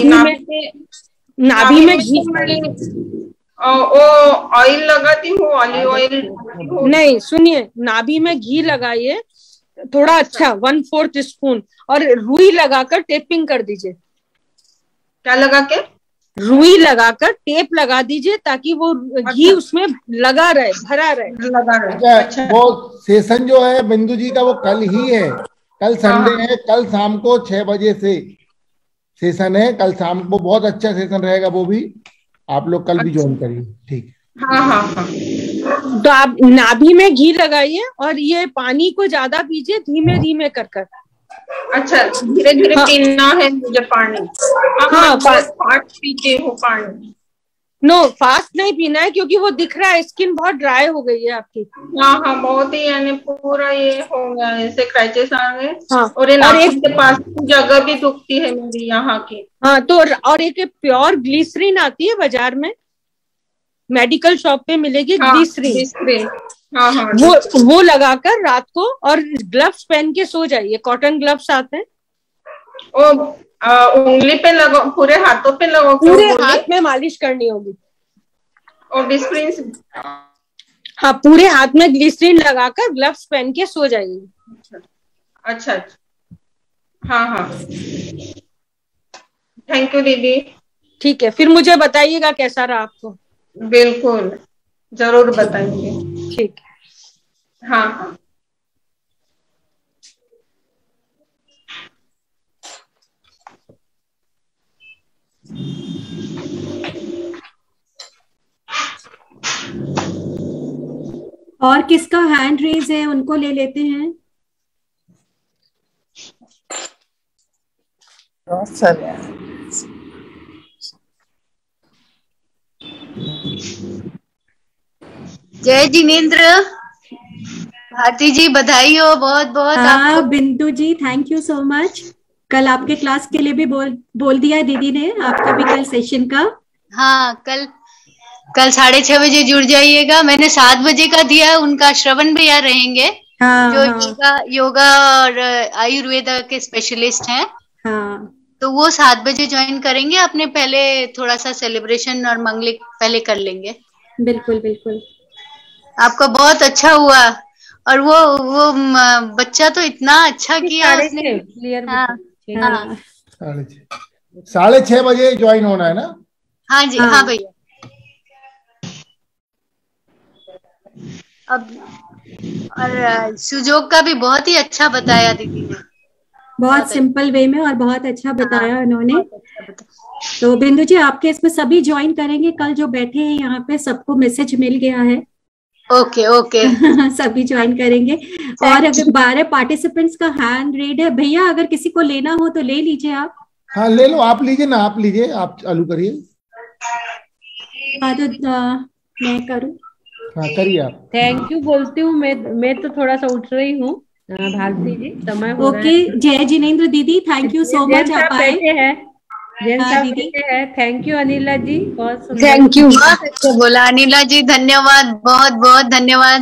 Speaker 1: नाभि में घी।
Speaker 6: वो ऑयल लगाती हूँ, ऑलिव ऑयल।
Speaker 1: नहीं, सुनिए, नाभि में घी लगाइए थोड़ा अच्छा 1/4 स्पून, और रुई लगाकर टेपिंग कर दीजिए।
Speaker 6: क्या लगा के?
Speaker 1: रुई लगाकर टेप लगा दीजिए ताकि वो घी उसमें लगा रहे, भरा रहे,
Speaker 6: लगा रहे।
Speaker 3: अच्छा, वो सेशन जो है बिंदु जी का वो कल ही है, कल संडे है, कल शाम को 6 बजे से सेशन है, कल शाम को बहुत अच्छा सेशन रहेगा, वो भी आप लोग कल भी ज्वाइन करिए। ठीक।
Speaker 6: हाँ हाँ हाँ।
Speaker 1: तो आप नाभि में घी लगाइए और ये पानी को ज्यादा पीजिए, धीमे धीमे कर कर।
Speaker 6: अच्छा, धीरे धीरे पीना है मुझे पानी।
Speaker 1: हाँ,
Speaker 6: फास्ट पीते हो पानी?
Speaker 1: नो, फास्ट नहीं पीना है क्योंकि वो दिख रहा है स्किन बहुत ड्राई हो गई है आपकी।
Speaker 6: हाँ हाँ, बहुत ही, यानी पूरा ये हो गया, ऐसे क्रैचेस आ गए।
Speaker 1: हाँ,
Speaker 6: और ये नाखून के पास जगह भी दुखती है मेरी यहाँ की।
Speaker 1: हाँ, तो और एक प्योर ग्लिसरीन आती है बाजार में, मेडिकल शॉप पे मिलेगी।
Speaker 6: हाँ,
Speaker 1: ग्लिसरीन।
Speaker 6: हाँ हाँ,
Speaker 1: वो लगाकर रात को, और ग्लव्स पहन के सो जाइए, कॉटन ग्लव्स आते हैं।
Speaker 6: उंगली पे लगो, पूरे हाथों पे लगो?
Speaker 1: पूरे हाथ में मालिश करनी होगी।
Speaker 6: और ग्लिसरीन?
Speaker 1: हाँ, पूरे हाथ में ग्लिसरीन लगाकर ग्लव्स पहन के सो जाइए।
Speaker 6: अच्छा, हाँ हाँ, थैंक यू दीदी।
Speaker 1: ठीक है, फिर मुझे बताइएगा कैसा रहा आपको।
Speaker 6: बिल्कुल, जरूर बताएंगे।
Speaker 1: ठीक है।
Speaker 6: हाँ हाँ।
Speaker 4: और किसका हैंड रेज है उनको ले लेते हैं।
Speaker 7: जय जिनेंद्र। भारती जी बधाई हो बहुत बहुत।
Speaker 4: हाँ Bindu ji, thank you so much. कल आपके क्लास के लिए भी बोल दिया दीदी ने, आपका भी कल सेशन का।
Speaker 7: हाँ, कल 6:30 बजे जुड़ जाइएगा। मैंने 7 बजे का दिया है, उनका श्रवण भैया रहेंगे।
Speaker 4: हाँ,
Speaker 7: जो
Speaker 4: हाँ,
Speaker 7: योगा और आयुर्वेदा के स्पेशलिस्ट हैं।
Speaker 4: हाँ,
Speaker 7: तो वो 7 बजे ज्वाइन करेंगे। अपने पहले थोड़ा सा सेलिब्रेशन और मंगलिक पहले कर लेंगे।
Speaker 4: बिल्कुल बिल्कुल।
Speaker 7: आपका बहुत अच्छा हुआ। और वो बच्चा तो इतना अच्छा किया उसने। हाँ, हाँ,
Speaker 3: 6:30 बजे ज्वाइन होना है ना?
Speaker 7: हाँ जी, हाँ भैया। अब और सुजोग का भी बहुत ही अच्छा बताया दीदी ने,
Speaker 4: बहुत सिंपल वे में और बहुत अच्छा बताया उन्होंने। तो बिंदु जी, आपके इसमें सभी ज्वाइन करेंगे। कल जो बैठे हैं यहाँ पे सबको मैसेज मिल गया है।
Speaker 7: Okay okay.
Speaker 4: सभी ज्वाइन करेंगे। और अगर 12 पार्टिसिपेंट्स का हैंड रेड है भैया, अगर किसी को लेना हो तो ले लीजिए आप।
Speaker 3: हाँ ले लो, आप लीजिए ना, आप लीजिए, आप चालू करिए।
Speaker 4: हाँ तो मैं करूँ?
Speaker 3: हाँ करिए आप।
Speaker 2: थैंक यू बोलती हूँ। मैं तो थोड़ा सा उठ रही हूँ भारती जी, समय हो रहा है।
Speaker 4: ओके, जय जिनेंद्र दीदी, थैंक यू सो मच। आप आए हैं।
Speaker 2: हाँ दीदी, थैंक यू अनिला जी, बहुत सुंदर।
Speaker 1: थैंक यू,
Speaker 7: बहुत अच्छा बोला अनिला जी, धन्यवाद, बहुत बहुत धन्यवाद।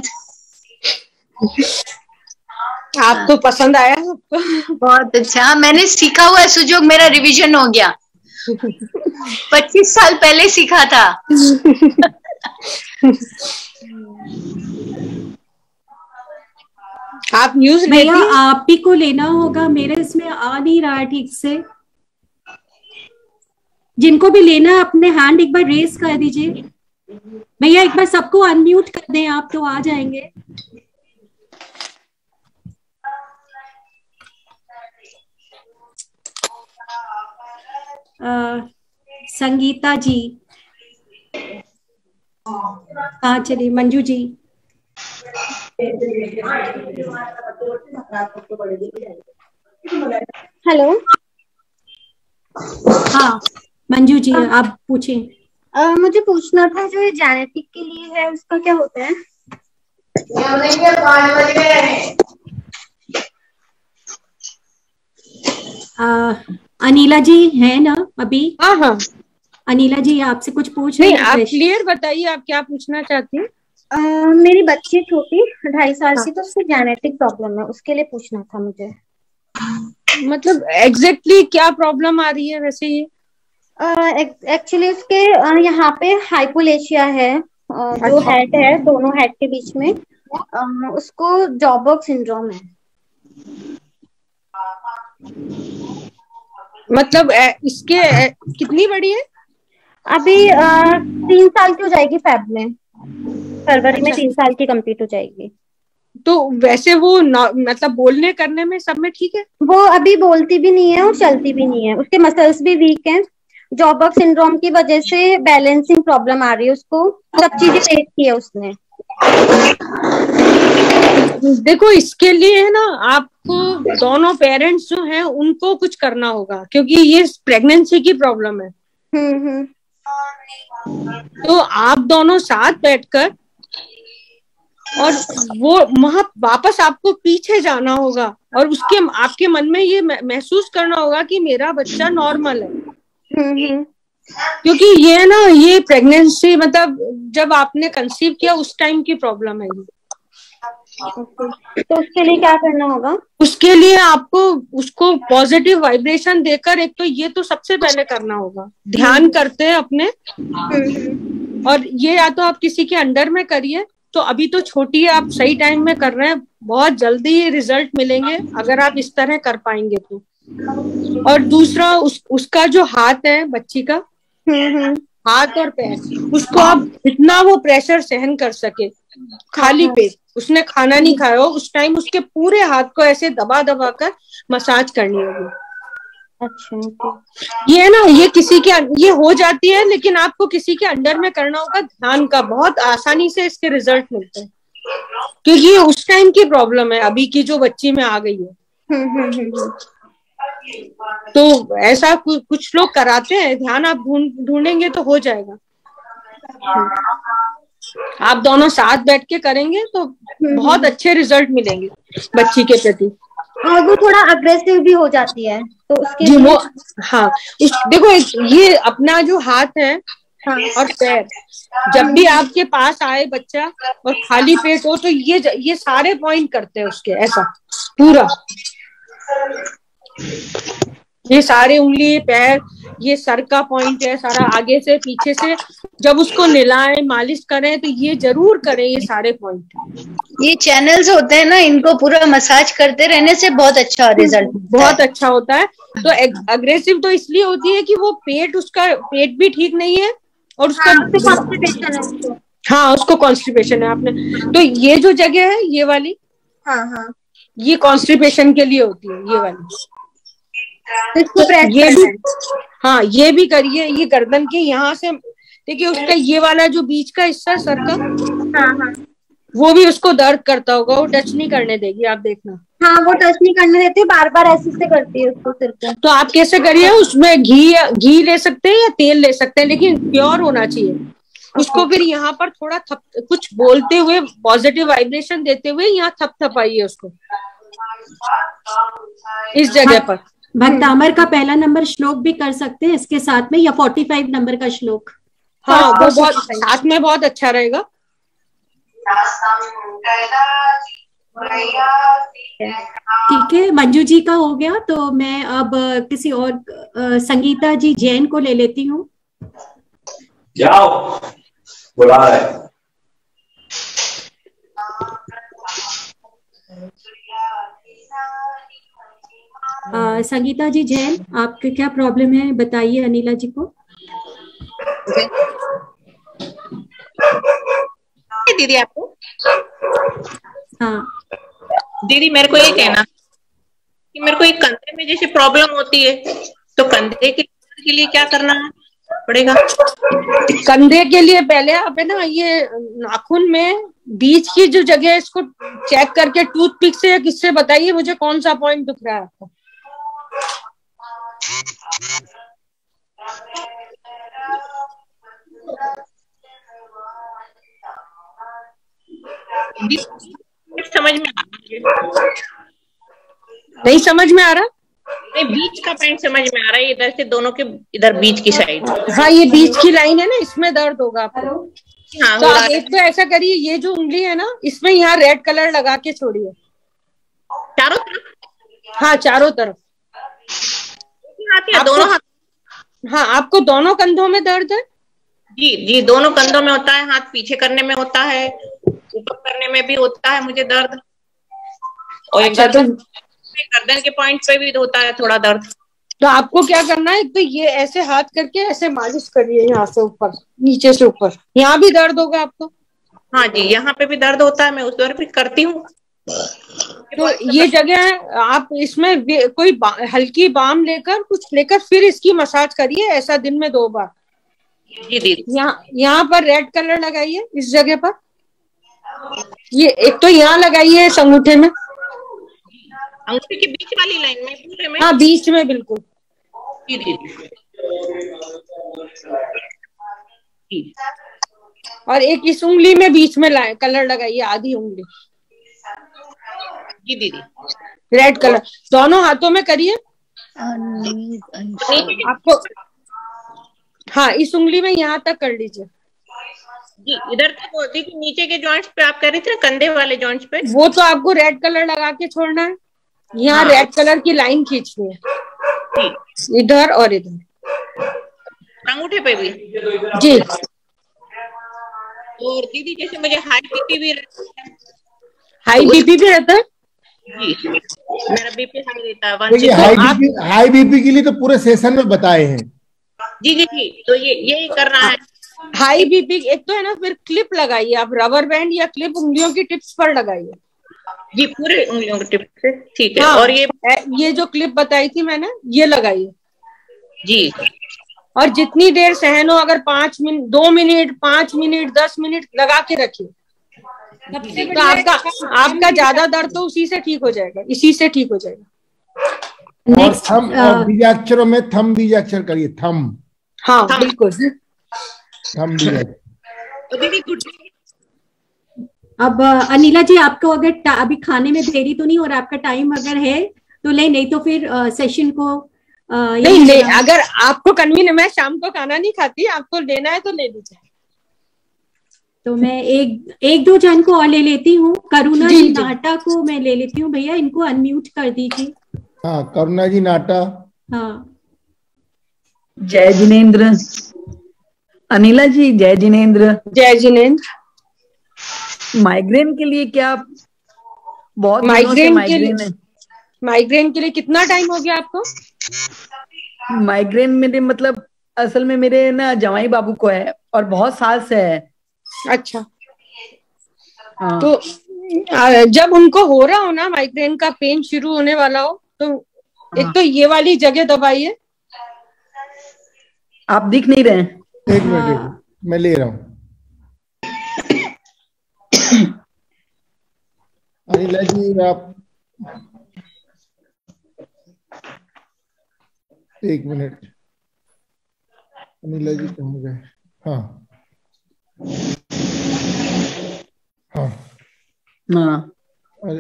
Speaker 1: आपको पसंद आया? आपको
Speaker 7: बहुत अच्छा। मैंने सीखा हुआ है सुजोग, मेरा रिवीजन हो गया। 25 साल पहले सीखा था।
Speaker 1: आप न्यूज
Speaker 4: भैया आप ही को लेना होगा, मेरे इसमें आ नहीं रहा है ठीक से। जिनको भी लेना है अपने हैंड एक बार रेस कर दीजिए भैया। एक बार सबको अनम्यूट कर दें आप, तो आ जाएंगे। संगीता जी, हाँ चलिए। मंजू जी,
Speaker 8: हेलो।
Speaker 4: हाँ मंजू जी, आप पूछें।
Speaker 8: मुझे पूछना था, जो ये जेनेटिक के लिए है उसका क्या होता है?
Speaker 4: अनिला जी है ना अभी?
Speaker 1: हाँ हाँ,
Speaker 4: अनिला जी आपसे कुछ पूछ
Speaker 1: नहीं, आप क्लियर बताइए, आप क्या पूछना चाहती हैं?
Speaker 8: मेरी बच्ची छोटी 2.5 साल की, तो उसको जेनेटिक प्रॉब्लम है, उसके लिए पूछना था मुझे।
Speaker 1: मतलब एग्जैक्टली क्या प्रॉब्लम आ रही है वैसे? ये
Speaker 8: एक्चुअली उसके यहाँ पे हाइपोलेशिया है, जो हेड है, दोनों हेड के बीच में उसको जॉबर्ग सिंड्रोम है।
Speaker 1: मतलब इसके कितनी बड़ी है?
Speaker 8: अभी 3 साल की हो जाएगी फेब में, फरवरी में 3 साल की कंप्लीट हो जाएगी।
Speaker 1: तो वैसे वो मतलब बोलने करने में सब में ठीक है?
Speaker 8: वो अभी बोलती भी नहीं है और चलती भी नहीं है, उसके मसल्स भी वीक हैं। जॉबर्ग सिंड्रोम की वजह से बैलेंसिंग प्रॉब्लम आ रही है उसको, सब चीजें देख की है उसने।
Speaker 1: देखो इसके लिए है ना, आपको दोनों पेरेंट्स जो हैं उनको कुछ करना होगा, क्योंकि ये प्रेगनेंसी की प्रॉब्लम है। तो आप दोनों साथ बैठकर, और वो वहां वापस आपको पीछे जाना होगा और उसके आपके मन में ये महसूस करना होगा कि मेरा बच्चा नॉर्मल है। क्योंकि ये ना, ये प्रेगनेंसी मतलब जब आपने कंसीव किया उस टाइम की प्रॉब्लम है ये।
Speaker 8: तो उसके लिए क्या करना होगा?
Speaker 1: उसके लिए आपको उसको पॉजिटिव वाइब्रेशन देकर, एक तो ये तो सबसे पहले करना होगा, ध्यान करते हैं अपने। और ये या तो आप किसी के अंडर में करिए, तो अभी तो छोटी है, आप सही टाइम में कर रहे हैं, बहुत जल्दी रिजल्ट मिलेंगे अगर आप इस तरह कर पाएंगे तो। और दूसरा उसका जो हाथ है बच्ची का, हाथ और पैर, उसको आप इतना वो प्रेशर सहन कर सके, खाली पेट, उसने खाना नहीं खाया हो उस टाइम, उसके पूरे हाथ को ऐसे दबा दबा कर मसाज करनी होगी।
Speaker 8: अच्छा,
Speaker 1: ये है ना, ये किसी के ये हो जाती है, लेकिन आपको किसी के अंडर में करना होगा ध्यान का, बहुत आसानी से इसके रिजल्ट मिलते हैं, क्योंकि ये उस टाइम की प्रॉब्लम है अभी की जो बच्ची में आ गई है। तो ऐसा कुछ लोग कराते हैं, ध्यान आप ढूंढेंगे तो हो जाएगा। आप दोनों साथ बैठ के करेंगे तो बहुत अच्छे रिजल्ट मिलेंगे बच्ची के प्रति।
Speaker 8: और वो थोड़ा अग्रेसिव भी हो जाती है, तो उसके
Speaker 1: जी
Speaker 8: लिए
Speaker 1: वो, हाँ देखो ये अपना जो हाथ है और पैर, जब भी आपके पास आए बच्चा और खाली पेट हो, तो ये सारे पॉइंट करते हैं उसके, ऐसा पूरा ये सारे उंगली पैर, ये सर का पॉइंट है सारा, आगे से पीछे से। जब उसको नहलाएं मालिश करें तो ये जरूर करें, ये सारे पॉइंट।
Speaker 7: ये चैनल्स होते हैं ना, इनको पूरा मसाज करते रहने से बहुत अच्छा रिजल्ट,
Speaker 1: बहुत अच्छा होता है। तो अग्रेसिव तो इसलिए होती है कि वो उसका पेट भी ठीक नहीं है और उसका
Speaker 8: कॉन्स्टिपेशन है उसको।
Speaker 1: हाँ, उसको कॉन्स्टिपेशन है आपने। तो ये जो जगह है ये वाली, ये कॉन्स्टिपेशन के लिए होती है, ये वाली। तो ये भी, हाँ ये भी करिए, ये गर्दन के यहाँ से देखिए, उसका ये वाला जो बीच का हिस्सा सर का, वो भी उसको दर्द करता होगा, वो टच नहीं करने देगी, आप देखना।
Speaker 8: हाँ, वो टच नहीं करने देती, बार बार ऐसे से करती है उसको सिर पे।
Speaker 1: तो आप कैसे करिए, उसमें घी ले सकते हैं या तेल ले सकते हैं, लेकिन प्योर होना चाहिए। उसको फिर यहाँ पर थोड़ा कुछ बोलते हुए, पॉजिटिव वाइब्रेशन देते हुए यहाँ थपथपाइए उसको, इस जगह पर।
Speaker 4: भक्तामर का पहला नंबर श्लोक भी कर सकते हैं इसके साथ में, या 45 नंबर का श्लोक।
Speaker 1: हाँ, वो बहुत साथ में बहुत अच्छा रहेगा।
Speaker 4: ठीक है, मंजू जी का हो गया, तो मैं अब किसी और संगीता जी जैन को ले लेती हूँ।
Speaker 9: जाओ, बुला रहे।
Speaker 4: संगीता जी जैन, आपके क्या प्रॉब्लम है बताइए अनिला जी को।
Speaker 10: दीदी आपको,
Speaker 4: हाँ
Speaker 10: दीदी मेरे को ये कहना कि मेरे को एक कंधे में जैसे प्रॉब्लम होती है, तो कंधे के लिए क्या करना पड़ेगा?
Speaker 1: कंधे के लिए पहले आप है ना, ये नाखून में बीच की जो जगह है, इसको चेक करके टूथपिक से या किससे बताइए मुझे कौन सा पॉइंट दुख रहा है आपको।
Speaker 10: समझ में आ रहा,
Speaker 1: नहीं समझ में आ रहा?
Speaker 10: नहीं, बीच का पॉइंट समझ में आ रहा है, इधर से दोनों के इधर बीच की साइड।
Speaker 1: हाँ, ये बीच की लाइन है ना, इसमें दर्द होगा आपको।
Speaker 10: हाँ,
Speaker 1: तो आप एक तो ऐसा करिए, ये जो उंगली है ना, इसमें यहाँ रेड कलर लगा के छोड़िए
Speaker 10: चारों तरफ।
Speaker 1: हाँ, चारों तरफ।
Speaker 10: दोनों हाथ?
Speaker 1: हाँ, आपको दोनों कंधों में दर्द है?
Speaker 10: जी जी, दोनों कंधों में होता है, हाथ पीछे करने में होता है, ऊपर करने में भी होता है मुझे दर्द। और
Speaker 1: अच्छा, तो
Speaker 10: गर्दन के पॉइंट पे भी होता है थोड़ा दर्द।
Speaker 1: तो आपको क्या करना है, तो ये ऐसे हाथ करके ऐसे मालिश करिए, यहाँ से ऊपर, नीचे से ऊपर। यहाँ भी दर्द होगा आपको?
Speaker 10: हाँ जी, यहाँ पे भी दर्द होता है, मैं उस दर भी करती हूँ।
Speaker 1: तो ये जगह आप इसमें कोई हल्की बाम लेकर, कुछ लेकर, फिर इसकी मसाज करिए, ऐसा दिन में 2 बार।
Speaker 10: जी दीदी।
Speaker 1: यहाँ पर रेड कलर लगाइए इस जगह पर। ये एक तो यहाँ लगाइए इस अंगूठे में,
Speaker 10: अंगूठे के बीच वाली लाइन में, पूरे में?
Speaker 1: हाँ, बीच में बिल्कुल।
Speaker 10: जी दीदी।
Speaker 1: और एक इस उंगली में बीच में कलर लगाइए, आधी उंगली।
Speaker 10: जी दीदी।
Speaker 1: रेड कलर दोनों हाथों में करिए आपको। हाँ, इस उंगली में यहाँ तक कर लीजिए
Speaker 10: जी। इधर तक दीदी, नीचे के जॉइंट्स पे आप कह रही थी ना, कंधे वाले जॉइंट्स पे,
Speaker 1: वो तो आपको रेड कलर लगा के छोड़ना है। यहाँ रेड कलर की लाइन खींचनी है, इधर और इधर,
Speaker 10: अंगूठे पे भी।
Speaker 1: जी।
Speaker 10: और दीदी जैसे मुझे हाई बीपी भी रहता है।
Speaker 1: हाई बीपी भी रहता है?
Speaker 10: जी, मेरा बीपी हाई रहता है।
Speaker 3: हाई बीपी के लिए तो पूरे सेशन में बताए हैं।
Speaker 10: जी जी जी, तो यही करना है।
Speaker 1: हाई बीपी एक तो है ना, फिर क्लिप लगाइए आप, रबर बैंड या क्लिप उंगलियों की टिप्स पर लगाइए।
Speaker 10: जी, पूरे उंगलियों की टिप से, ठीक है।
Speaker 1: हाँ,
Speaker 10: और
Speaker 1: ये जो क्लिप बताई थी मैंने, ये लगाइए
Speaker 10: जी।
Speaker 1: और जितनी देर सहन हो, अगर 5 मिनट, 2 मिनट, 5 मिनट, 10 मिनट लगा के रखिए, तो आपका ज्यादा दर्द तो उसी से ठीक हो जाएगा, इसी से ठीक हो जाएगा।
Speaker 3: और थम, और बीजाक्षरों में थम बीजाक्षर करिए, थम।
Speaker 1: हाँ बिल्कुल,
Speaker 3: थम बीजाक्षर।
Speaker 4: अब अनिला जी, आपको अगर अभी खाने में देरी तो नहीं हो रहा, आपका टाइम अगर है तो ले, नहीं तो फिर सेशन को
Speaker 1: नहीं, अगर आपको कन्वीनियंट, मैं शाम को खाना नहीं खाती, आपको लेना है तो ले लीजिए।
Speaker 4: तो मैं एक दो जन को और ले लेती हूँ। करुणा जी नाटा को मैं ले लेती हूँ, भैया इनको अनम्यूट कर दीजिए।
Speaker 3: हाँ, करुणा जी नाटा।
Speaker 4: हाँ,
Speaker 11: जय जिनेंद्र। अनिला जी, जय जिनेंद्र।
Speaker 1: जय जिनेंद्र।
Speaker 11: माइग्रेन के लिए क्या बहुत
Speaker 1: माइग्रेन के लिए कितना टाइम हो गया आपको?
Speaker 11: माइग्रेन मेरे मतलब असल में मेरे ना जवाई बाबू को है और बहुत साल से है।
Speaker 1: अच्छा। हाँ। तो जब उनको हो रहा हो ना, माइग्रेन का पेन शुरू होने वाला हो, तो एक तो ये वाली जगह दबाइए।
Speaker 11: आप दिख नहीं रहे हैं।
Speaker 3: एक मिनट, मैं ले रहा हूँ। अनिला जी आप एक मिनट, अनिला जी कहाँ गए? हाँ हाँ
Speaker 11: हाँ,
Speaker 3: अरे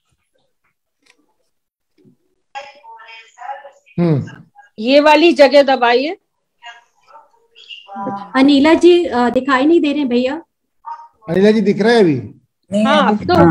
Speaker 1: ये वाली जगह दबाइए।
Speaker 4: अनिला जी दिखाई नहीं दे रहे भैया।
Speaker 3: अनिला जी दिख रहा है अभी?
Speaker 1: हाँ, अब तो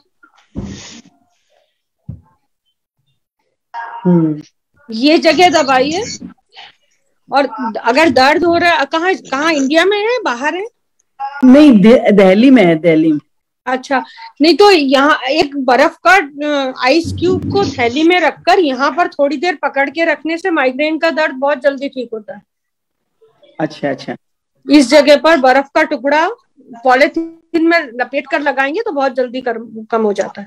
Speaker 1: ये जगह दबाइए। और अगर दर्द हो रहा है, कहाँ इंडिया में है, बाहर है?
Speaker 11: नहीं, दिल्ली में है, दिल्ली में।
Speaker 1: अच्छा, नहीं तो यहाँ एक बर्फ का आइस क्यूब को थैली में रखकर यहाँ पर थोड़ी देर पकड़ के रखने से माइग्रेन का दर्द बहुत जल्दी ठीक होता है। अच्छा
Speaker 11: अच्छा।
Speaker 1: इस जगह पर बर्फ का टुकड़ा पॉलिथीन में लपेट कर लगाएंगे तो बहुत जल्दी कम हो जाता है।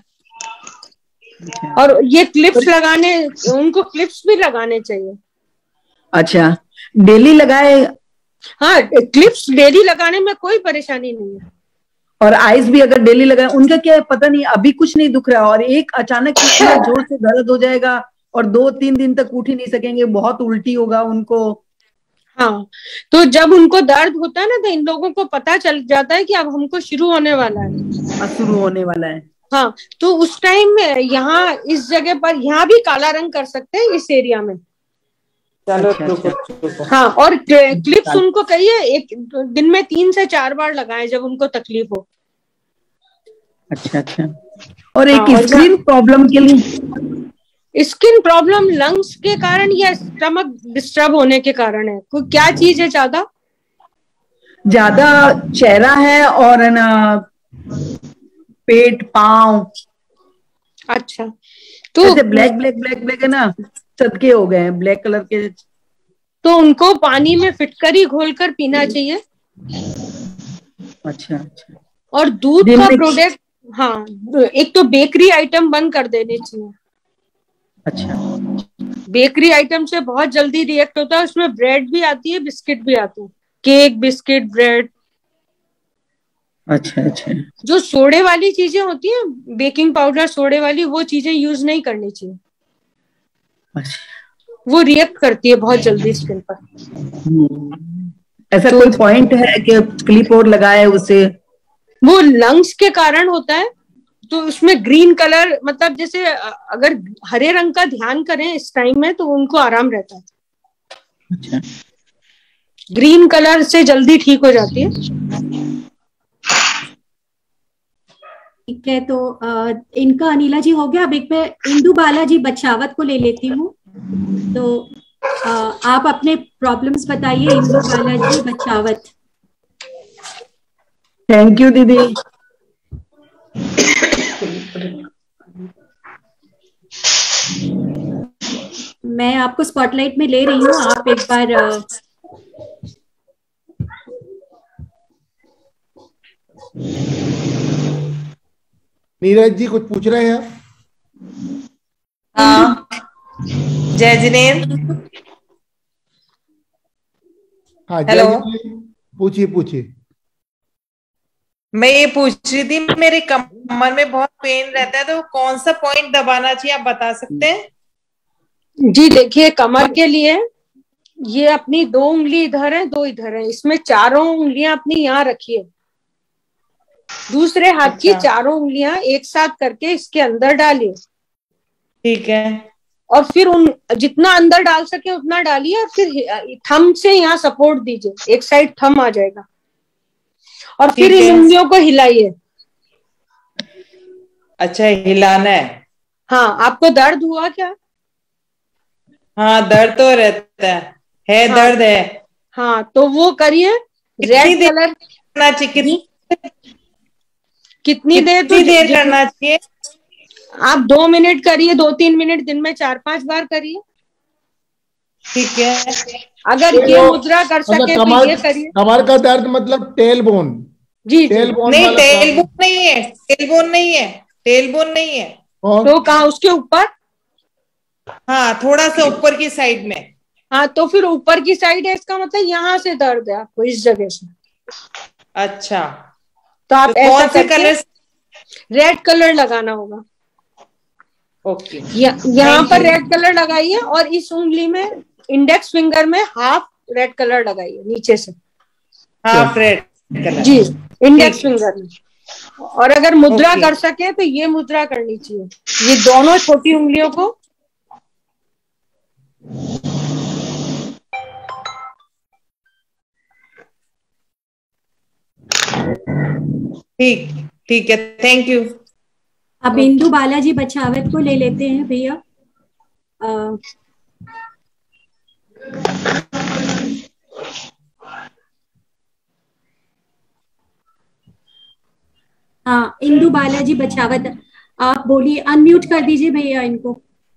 Speaker 1: और ये क्लिप्स लगाने, उनको क्लिप्स भी लगाने चाहिए।
Speaker 11: अच्छा, डेली लगाए?
Speaker 1: हाँ, क्लिप्स डेली लगाने में कोई परेशानी नहीं है।
Speaker 11: और आइस भी अगर डेली लगाए, उनका क्या है पता नहीं, अभी कुछ नहीं दुख रहा और एक अचानक इतना जोर से दर्द हो जाएगा और 2-3 दिन तक उठ ही नहीं सकेंगे, बहुत उल्टी होगा उनको।
Speaker 1: हाँ, तो जब उनको दर्द होता है ना, तो इन लोगों को पता चल जाता है कि अब हमको शुरू होने वाला है।
Speaker 11: शुरू होने वाला है।
Speaker 1: हाँ, तो उस टाइम में यहाँ इस जगह पर, यहाँ भी काला रंग कर सकते हैं इस एरिया में।
Speaker 11: अच्छा।
Speaker 1: हाँ, और क्लिप्स उनको कहिए एक दिन में 3 से 4 बार लगाएं जब उनको तकलीफ हो।
Speaker 11: अच्छा अच्छा। और एक स्किन प्रॉब्लम के लिए?
Speaker 1: स्किन प्रॉब्लम लंग्स के कारण या स्टमक डिस्टर्ब होने के कारण है? कोई क्या चीज है ज्यादा
Speaker 11: चेहरा है और ना पेट, पाँव।
Speaker 1: अच्छा,
Speaker 11: तो ऐसे ब्लैक ब्लैक ब्लैक ब्लैक है ना, चटके हो गए हैं ब्लैक कलर के।
Speaker 1: तो उनको पानी में फिटकरी घोलकर पीना चाहिए।
Speaker 11: अच्छा अच्छा।
Speaker 1: और दूध का प्रोडक्ट, हाँ, एक तो बेकरी आइटम बंद कर देने चाहिए।
Speaker 11: अच्छा।
Speaker 1: बेकरी आइटम से बहुत जल्दी रिएक्ट होता है, उसमें ब्रेड भी आती है, बिस्किट भी आते हैं, केक, बिस्किट, ब्रेड।
Speaker 11: अच्छा अच्छा।
Speaker 1: जो सोडे वाली चीजें होती हैं, बेकिंग पाउडर, सोडे वाली, वो चीजें यूज नहीं करनी चाहिए।
Speaker 11: अच्छा।
Speaker 1: वो रिएक्ट करती है बहुत जल्दी स्किन पर।
Speaker 11: ऐसा कोई पॉइंट है कि क्लिप और लगाए उसे?
Speaker 1: वो लंग्स के कारण होता है, तो उसमें ग्रीन कलर, मतलब जैसे अगर हरे रंग का ध्यान करें इस टाइम में तो उनको आराम रहता है।
Speaker 11: अच्छा।
Speaker 1: ग्रीन कलर से जल्दी ठीक हो जाती है।
Speaker 4: ठीक है, तो इनका अनिला जी हो गया। अब एक मैं इंदु बालाजी बछावत को ले लेती हूँ। तो आप अपने प्रॉब्लम्स बताइए, इंदु बालाजी बछावत।
Speaker 11: थैंक यू दीदी।
Speaker 4: मैं आपको स्पॉटलाइट में ले रही हूँ, आप एक बार
Speaker 3: नीरज जी कुछ पूछ रहे हैं?
Speaker 12: हाँ, जय जिनेंद्र।
Speaker 3: हाँ,
Speaker 12: हेलो,
Speaker 3: पूछिए पूछिए।
Speaker 12: मैं ये पूछ रही थी, मेरे कमर में बहुत पेन रहता है, तो कौन सा पॉइंट दबाना चाहिए, आप बता सकते हैं?
Speaker 1: जी देखिए, कमर के लिए ये अपनी 2 उंगली इधर है, 2 इधर है, इसमें चारों उंगलियां अपनी यहाँ रखिए। दूसरे हाथ की चारों उंगलियां एक साथ करके इसके अंदर डालिए।
Speaker 12: ठीक है।
Speaker 1: और फिर जितना अंदर डाल सके उतना डालिए, और फिर थंब से यहाँ सपोर्ट दीजिए, एक साइड थंब आ जाएगा। और फिर इन उंगलियों को हिलाइए।
Speaker 12: अच्छा, हिलाना है।
Speaker 1: हाँ, आपको दर्द हुआ क्या?
Speaker 12: हाँ, दर्द तो रहता है,
Speaker 1: हाँ,
Speaker 12: दर्द है।
Speaker 1: हाँ, तो वो करिए। रेड कलर
Speaker 12: करना चाहिए?
Speaker 1: कितनी देर
Speaker 12: करना चाहिए?
Speaker 1: आप 2 मिनट करिए, 2-3 मिनट दिन में 4-5 बार करिए।
Speaker 12: ठीक है।
Speaker 1: अगर ये मुद्रा कर सके तो ये करिए।
Speaker 3: कमर का दर्द मतलब टेल बोन?
Speaker 1: जी,
Speaker 3: टेल बोन
Speaker 12: नहीं, टेल बोन नहीं है, टेल बोन नहीं है, टेल बोन नहीं है।
Speaker 1: तो कहाँ, उसके ऊपर?
Speaker 12: हाँ, थोड़ा सा ऊपर की साइड में।
Speaker 1: हाँ, तो फिर ऊपर की साइड है, इसका मतलब यहाँ से दर्द है आपको, इस जगह से।
Speaker 12: अच्छा,
Speaker 1: तो आप ऐसा
Speaker 12: कौन से कलर?
Speaker 1: रेड कलर लगाना होगा।
Speaker 12: ओके।
Speaker 1: यहाँ पर रेड कलर लगाइए, और इस उंगली में, इंडेक्स फिंगर में हाफ रेड कलर लगाइए नीचे से।
Speaker 12: Half red colour?
Speaker 1: जी, इंडेक्स फिंगर में। और अगर मुद्रा कर सके तो ये मुद्रा करनी चाहिए, ये दोनों छोटी उंगलियों को।
Speaker 12: ठीक, ठीक है, थैंक यू।
Speaker 4: अब इंदु बालाजी बछावत को ले लेते हैं भैया। हाँ, इंदु बालाजी बछावत, आप बोलिए, अनम्यूट कर दीजिए भैया इनको।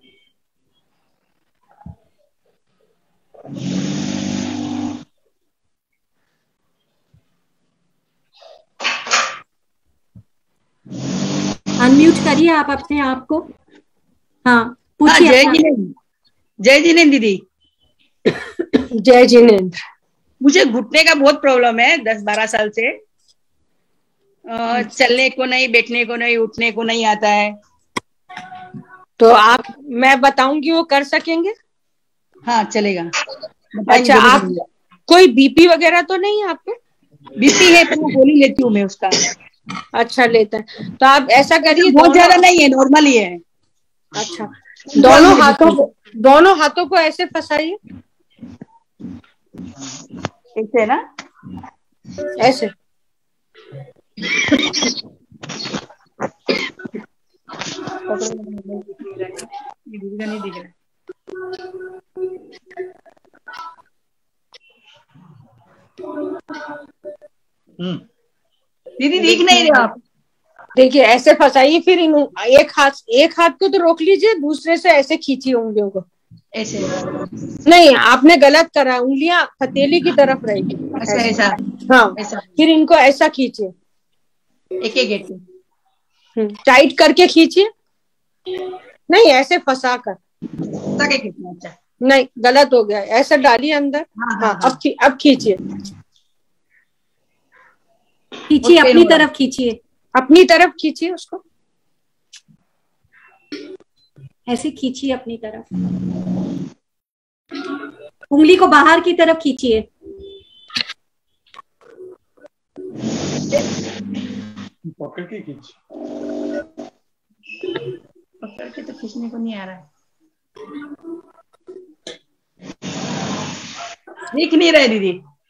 Speaker 4: अनम्यूट करिए आप अपने आप को। हाँ, पूछिए।
Speaker 13: जय जिनेंद्र दीदी।
Speaker 1: जय जिनेंद्र।
Speaker 13: मुझे घुटने का बहुत प्रॉब्लम है 10-12 साल से। चलने को नहीं, बैठने को नहीं, उठने को नहीं आता है।
Speaker 1: तो मैं बताऊंगी, वो कर सकेंगे?
Speaker 13: हाँ, चलेगा।
Speaker 1: अच्छा, आप कोई बीपी वगैरह तो नहीं है आपको?
Speaker 13: बीपी है, तो गोली लेती हूँ मैं उसका।
Speaker 1: अच्छा, लेता है। तो आप ऐसा करिए,
Speaker 13: बहुत ज्यादा नहीं है, नॉर्मल ही है।
Speaker 1: अच्छा, दोनों हाथों को ऐसे फंसाइए,
Speaker 13: ऐसे ना,
Speaker 1: ऐसे।
Speaker 13: नहीं दिख रहा। दीदी दिख नहीं रहे आप।
Speaker 1: देखिए ऐसे फंसाइए, फिर एक हाथ को तो रोक लीजिए, दूसरे से ऐसे खींचिए उंगलियों को।
Speaker 13: ऐसे
Speaker 1: नहीं, आपने गलत करा, उंगलियां हथेली की तरफ रहेगी।
Speaker 13: ऐसा ऐसा
Speaker 1: हाँ
Speaker 13: ऐसा।
Speaker 1: फिर इनको ऐसा खींचिए,
Speaker 13: एक एक
Speaker 1: टाइट करके खींचिए। नहीं, ऐसे फंसा कर।
Speaker 13: अच्छा
Speaker 1: नहीं, गलत हो गया, ऐसा डालिए अंदर। हाँ, अब खींचिए,
Speaker 4: खींचिए अपनी तरफ, खींचिए
Speaker 1: अपनी तरफ, खींचिए उसको,
Speaker 4: ऐसे खींचिए अपनी तरफ, उंगली को बाहर की तरफ खींचिए।
Speaker 3: पकड़ के खींच,
Speaker 13: पकड़ के तो खींचने को नहीं आ रहा, दिख नहीं रहा दीदी।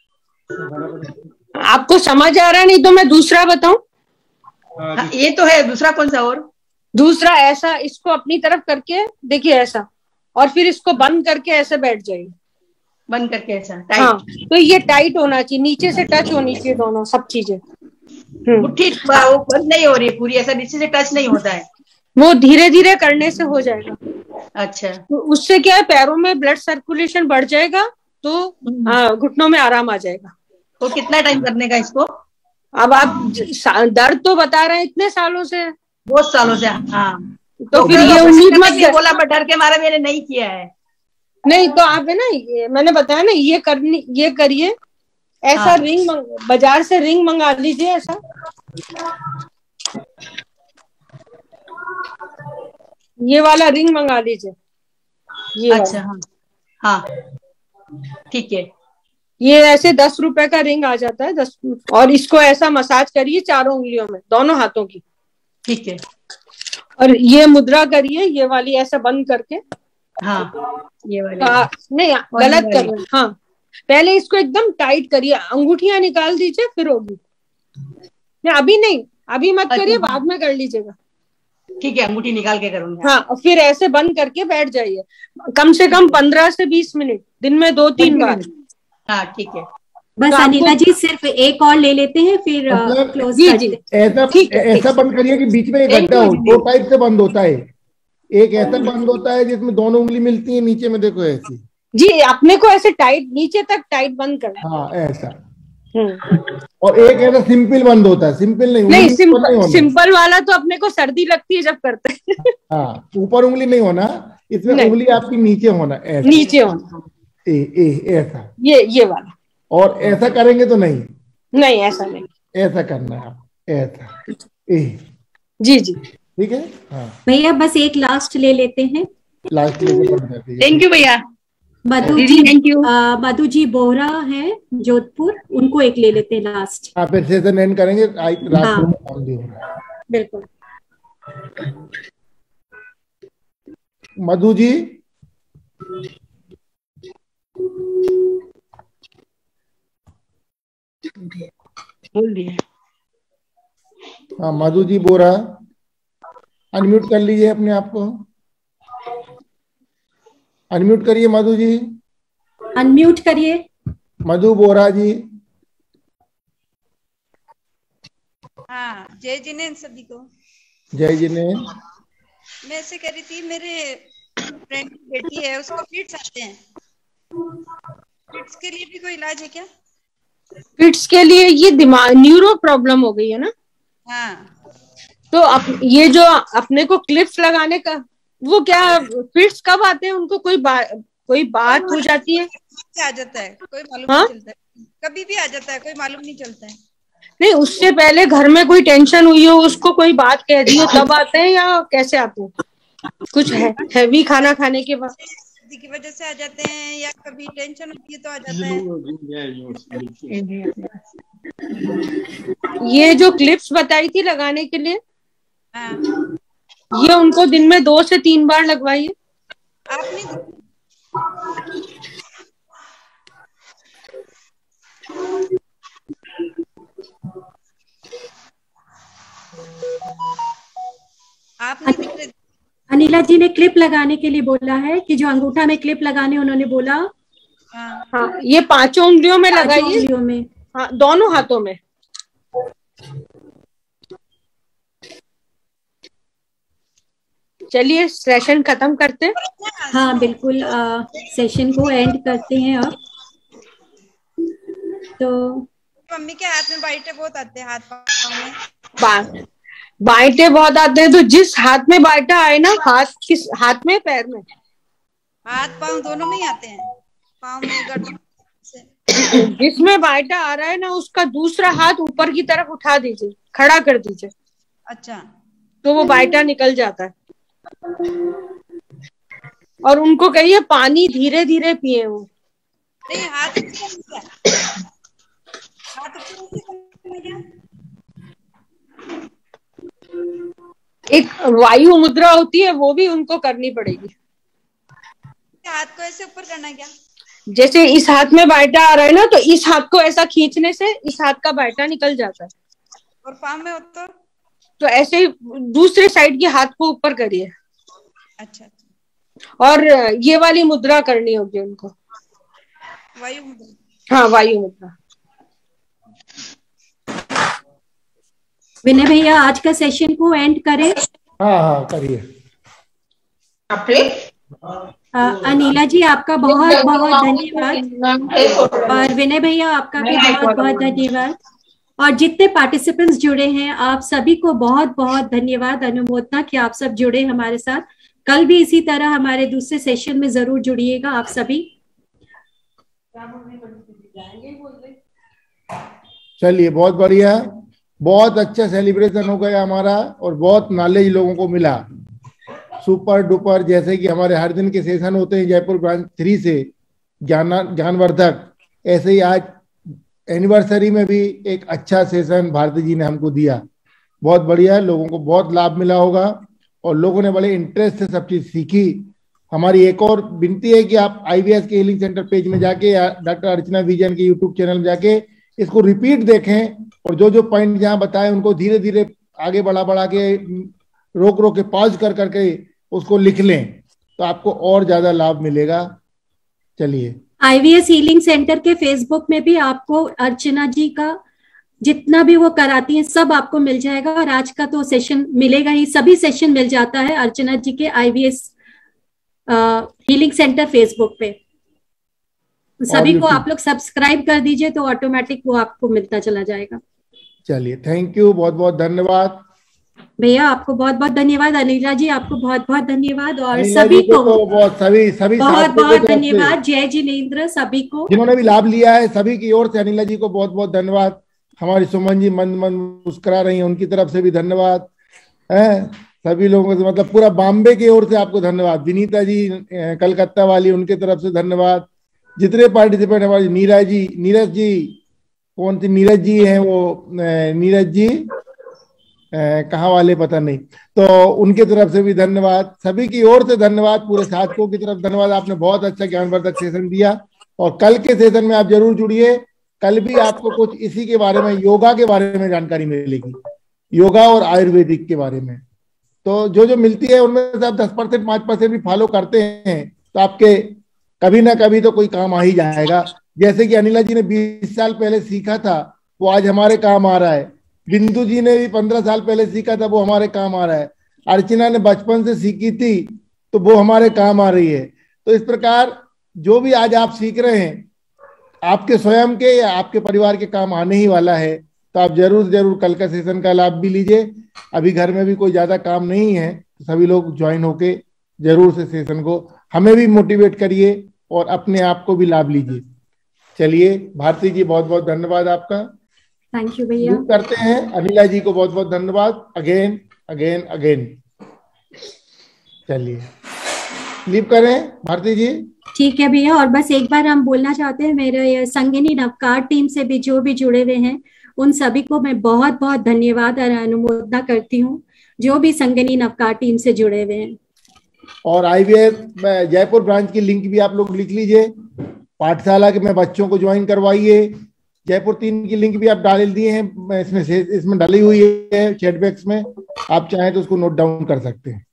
Speaker 1: आपको समझ आ रहा नहीं तो मैं दूसरा बताऊं?
Speaker 13: ये तो है, दूसरा कौन सा? और दूसरा
Speaker 1: ऐसा, इसको अपनी तरफ करके देखिए ऐसा, और फिर इसको बंद करके ऐसे बैठ जाइए,
Speaker 13: बंद करके ऐसा टाइट।
Speaker 1: हाँ, तो ये टाइट होना चाहिए, नीचे से टच होनी चाहिए दोनों सब चीजें।
Speaker 13: मुट्ठी वो बंद नहीं हो रही पूरी, ऐसा नीचे से टच नहीं होता है,
Speaker 1: वो धीरे धीरे करने से हो जाएगा।
Speaker 13: अच्छा,
Speaker 1: तो उससे क्या है, पैरों में ब्लड सर्कुलेशन बढ़ जाएगा, तो घुटनों में आराम आ जाएगा।
Speaker 13: तो कितना टाइम करने का इसको?
Speaker 1: अब आप दर्द तो बता रहे हैं इतने सालों से,
Speaker 13: बहुत सालों से। हाँ,
Speaker 1: तो फिर ये उम्मीद मत
Speaker 13: बोला, पर डर के मारे मैंने नहीं किया है।
Speaker 1: नहीं तो आप है ना, मैंने बताया ना, ये करिए ऐसा। हाँ। रिंग बाजार से रिंग मंगा लीजिए ऐसा, ये वाला रिंग मंगा लीजिए, ये
Speaker 13: अच्छा। हाँ हाँ ठीक है।
Speaker 1: ये ऐसे 10 रुपए का रिंग आ जाता है, 10, और इसको ऐसा मसाज करिए चारों उंगलियों में, दोनों हाथों की,
Speaker 13: ठीक है।
Speaker 1: और ये मुद्रा करिए, ये वाली ऐसा बंद करके।
Speaker 13: हाँ, ये वाली
Speaker 1: नहीं, गलत कर रहे हैं। हाँ, पहले इसको एकदम टाइट करिए, अंगूठियां निकाल दीजिए, फिर होगी। अभी नहीं, अभी मत करिए, बाद में कर लीजिएगा।
Speaker 13: ठीक है, अंगूठी निकाल के करूंगी।
Speaker 1: हाँ, और फिर ऐसे बंद करके बैठ जाइए, कम से कम 15 से 20 मिनट, दिन में 2-3 बार।
Speaker 13: हाँ ठीक है।
Speaker 4: बस तो अनिला जी सिर्फ एक और ले लेते हैं, फिर क्लोज कर देते हैं।
Speaker 3: ऐसा बंद करिए कि बीच में एक गड्ढा हो, 2 टाइप से बंद होता है। एक ऐसा बंद होता है जिसमें दोनों उंगली मिलती है, नीचे में देखो ऐसी।
Speaker 1: जी, अपने को ऐसे टाइट, नीचे तक टाइट बंद करना।
Speaker 3: हाँ, ऐसा। और एक ऐसा सिंपल बंद होता है, सिंपल
Speaker 1: नहीं, सिंपल वाला तो अपने को सर्दी लगती है जब करते हैं।
Speaker 3: हाँ, ऊपर उंगली नहीं होना, इसमें उंगली आपकी नीचे होना, ऐसा
Speaker 1: नीचे होना,
Speaker 3: ऐसा,
Speaker 1: ये वाला।
Speaker 3: और ऐसा करेंगे तो नहीं,
Speaker 1: ऐसा नहीं,
Speaker 3: ऐसा करना है, ऐसा।
Speaker 1: जी जी,
Speaker 3: ठीक है। हाँ
Speaker 4: भैया, बस एक लास्ट ले लेते हैं,
Speaker 3: लास्ट लेके।
Speaker 13: थैंक यू भैया।
Speaker 4: Madhu ji, thank you. मधु जी बोहरा है जोधपुर, उनको एक ले लेते हैं लास्ट।
Speaker 3: हाँ, फिर सेशन एंड करेंगे।
Speaker 4: हाँ,
Speaker 1: बिल्कुल।
Speaker 3: मधु जी,
Speaker 13: बोल दिया।
Speaker 3: हाँ, मधु जी बोरा, अनम्यूट कर लीजिए अपने आप को, अनम्यूट करिए मधु जी,
Speaker 4: अनम्यूट करिए
Speaker 3: मधु बोरा जी।
Speaker 14: हाँ, जय जिनेन सभी को।
Speaker 3: जय जिनेन।
Speaker 14: मैं ऐसे कह रही थी, मेरे फ्रेंड की बेटी है, उसको फिट्स आते हैं, फिट्स के लिए भी कोई इलाज है क्या?
Speaker 1: फिट्स के लिए ये दिमाग न्यूरो प्रॉब्लम हो गई है ना।
Speaker 14: हाँ,
Speaker 1: तो ये जो अपने को क्लिप्स लगाने का, वो क्या फिट्स कब आते हैं उनको? कोई बात हो जाती है,
Speaker 14: आ जाता है, कोई मालूम नहीं चलता है, कभी भी आ जाता है, कोई मालूम नहीं चलता है।
Speaker 1: नहीं, उससे पहले घर में कोई टेंशन हुई हो, उसको कोई बात कह दी हो, तब आते हैं या कैसे आते हैं? कुछ हैवी खाना खाने के बाद
Speaker 14: की वजह से आ जाते हैं, या कभी टेंशन होती है तो आ जाता
Speaker 1: है। ये जो क्लिप्स बताई थी लगाने के लिए,
Speaker 14: हाँ,
Speaker 1: ये उनको दिन में 2 से 3 बार लगवाइए।
Speaker 14: आप नहीं दिख रहे।
Speaker 4: अनिला जी ने क्लिप लगाने के लिए बोला है कि जो अंगूठा में क्लिप लगाने, उन्होंने बोला।
Speaker 1: हाँ, ये 5 उंगलियों में लगाइए,
Speaker 4: उंगलियों में।
Speaker 1: हाँ, दोनों हाथों में। चलिए सेशन खत्म करते हैं।
Speaker 4: हाँ बिल्कुल, सेशन को एंड करते हैं अब। तो
Speaker 14: मम्मी के हाथ में बाइटे बहुत आते हैं, हाथ पाँव में
Speaker 1: बाइटे बहुत आते हैं। तो जिस हाथ में बाइटा आए ना, किस हाथ में, पैर में?
Speaker 14: हाथ पाँव दोनों में ही आते हैं, पाँव में गर्दन से।
Speaker 1: जिसमें बाइटा आ रहा है ना, उसका दूसरा हाथ ऊपर की तरफ उठा दीजिए, खड़ा कर दीजिए।
Speaker 14: अच्छा,
Speaker 1: तो वो बाइटा निकल जाता है। और उनको कहिए पानी धीरे धीरे पिए वो।
Speaker 14: नहीं, हाथ
Speaker 1: एक वायु मुद्रा होती है, वो भी उनको करनी पड़ेगी।
Speaker 14: हाथ को ऐसे ऊपर करना है क्या?
Speaker 1: जैसे इस हाथ में बाइटा आ रहा है ना, तो इस हाथ को ऐसा खींचने से इस हाथ का बाइटा निकल जाता है।
Speaker 14: और पाँव में हो
Speaker 1: तो ऐसे ही दूसरे साइड के हाथ को ऊपर करिए।
Speaker 14: अच्छा।
Speaker 1: और ये वाली मुद्रा करनी होगी उनको,
Speaker 14: वायु मुद्रा।
Speaker 1: हाँ, वायु मुद्रा।
Speaker 4: विनय भैया आज का सेशन को एंड करें।
Speaker 3: हाँ करिए।
Speaker 4: अनिला जी आपका बहुत बहुत धन्यवाद, और विनय भैया आपका भी बहुत बहुत धन्यवाद, और जितने पार्टिसिपेंट्स जुड़े हैं आप सभी को बहुत बहुत धन्यवाद, अनुमोदना कि आप सब जुड़े हमारे साथ। कल भी इसी तरह हमारे दूसरे सेशन में जरूर जुड़िएगा आप सभी।
Speaker 3: चलिए, बहुत बढ़िया, बहुत अच्छा सेलिब्रेशन हो गया हमारा, और बहुत नॉलेज लोगों को मिला, सुपर डुपर। जैसे कि हमारे हर दिन के सेशन होते हैं जयपुर ब्रांच 3 से ज्ञानवर्धक, ऐसे ही आज एनिवर्सरी में भी एक अच्छा सेशन भारती जी ने हमको दिया। बहुत बढ़िया, लोगों को बहुत लाभ मिला होगा, और लोगों ने बड़े इंटरेस्ट से सब चीज सीखी। हमारी एक और विनती है कि आप IVS के हीलिंग सेंटर पेज में जाके या डॉक्टर अर्चना विजन के यूट्यूब चैनल में जाके इसको रिपीट देखें, और जो जो पॉइंट जहाँ बताए उनको धीरे धीरे आगे बढ़ा के रोक के पॉज कर करके उसको लिख लें, तो आपको और ज्यादा लाभ मिलेगा। चलिए,
Speaker 4: IVS हीलिंग सेंटर के फेसबुक में भी आपको अर्चना जी का जितना भी वो कराती हैं सब आपको मिल जाएगा, और आज का तो सेशन मिलेगा ही, सभी सेशन मिल जाता है अर्चना जी के IVS हीलिंग सेंटर फेसबुक पे। सभी को आप लोग सब्सक्राइब कर दीजिए तो ऑटोमेटिक वो आपको मिलता चला जाएगा।
Speaker 3: चलिए, थैंक यू, बहुत बहुत धन्यवाद
Speaker 4: भैया, आपको बहुत बहुत धन्यवाद। अनिला जी आपको बहुत बहुत धन्यवाद, और सभी को
Speaker 3: सभी
Speaker 4: बहुत बहुत धन्यवाद। जय जिनेंद्र सभी को,
Speaker 3: जिन्होंने भी लाभ लिया है, सभी की ओर से अनिला जी को बहुत बहुत धन्यवाद। हमारी सुमन जी मन मुस्कुरा रही हैं, उनकी तरफ से भी धन्यवाद है। सभी लोगों से, मतलब पूरा बॉम्बे की ओर से आपको धन्यवाद। विनीता जी कलकत्ता वाली, उनके तरफ से धन्यवाद। जितने पार्टिसिपेंट, हमारी नीरज जी कौन सी नीरज जी हैं, वो नीरज जी कहाँ वाले पता नहीं, तो उनके तरफ से भी धन्यवाद। सभी की ओर से धन्यवाद, पूरे साधकों की तरफ धन्यवाद। आपने बहुत अच्छा ज्ञानवर्धक सेशन दिया, और कल के सेशन में आप जरूर जुड़िए। कल भी आपको कुछ इसी के बारे में, योगा के बारे में जानकारी मिलेगी, योगा और आयुर्वेदिक के बारे में। तो जो जो मिलती है उनमें से आप 10% 5% भी फॉलो करते हैं तो आपके कभी ना कभी तो कोई काम आ ही जाएगा। जैसे कि अनिला जी ने 20 साल पहले सीखा था, वो आज हमारे काम आ रहा है। बिंदु जी ने भी 15 साल पहले सीखा था, वो हमारे काम आ रहा है। अर्चना ने बचपन से सीखी थी, तो वो हमारे काम आ रही है। तो इस प्रकार जो भी आज आप सीख रहे हैं, आपके स्वयं के या आपके परिवार के काम आने ही वाला है। तो आप जरूर कल का सेशन का लाभ भी लीजिए। अभी घर में भी कोई ज्यादा काम नहीं है, तो सभी लोग ज्वाइन होके जरूर से सेशन को, हमें भी मोटिवेट करिए और अपने आप को भी लाभ लीजिए। चलिए, भारती जी बहुत बहुत धन्यवाद आपका।
Speaker 4: थैंक यू भैया।
Speaker 3: करते हैं अनिला जी को बहुत बहुत धन्यवाद, अगेन अगेन अगेन। चलिए, लीव करें भारती जी।
Speaker 4: ठीक है भैया, और बस एक बार हम बोलना चाहते हैं, मेरे संगिनी नवकार टीम से भी जो भी जुड़े हुए हैं उन सभी को मैं बहुत बहुत धन्यवाद और अनुमोदना करती हूँ, जो भी संगिनी नवकार टीम से जुड़े हुए हैं।
Speaker 3: और IVS जयपुर ब्रांच की लिंक भी आप लोग लिख लीजिए, पाठशाला के में बच्चों को ज्वाइन करवाइए। जयपुर 3 की लिंक भी आप डाल दिए हैं, इसमें डाली हुई है चैट बॉक्स में, आप चाहें तो उसको नोट डाउन कर सकते हैं।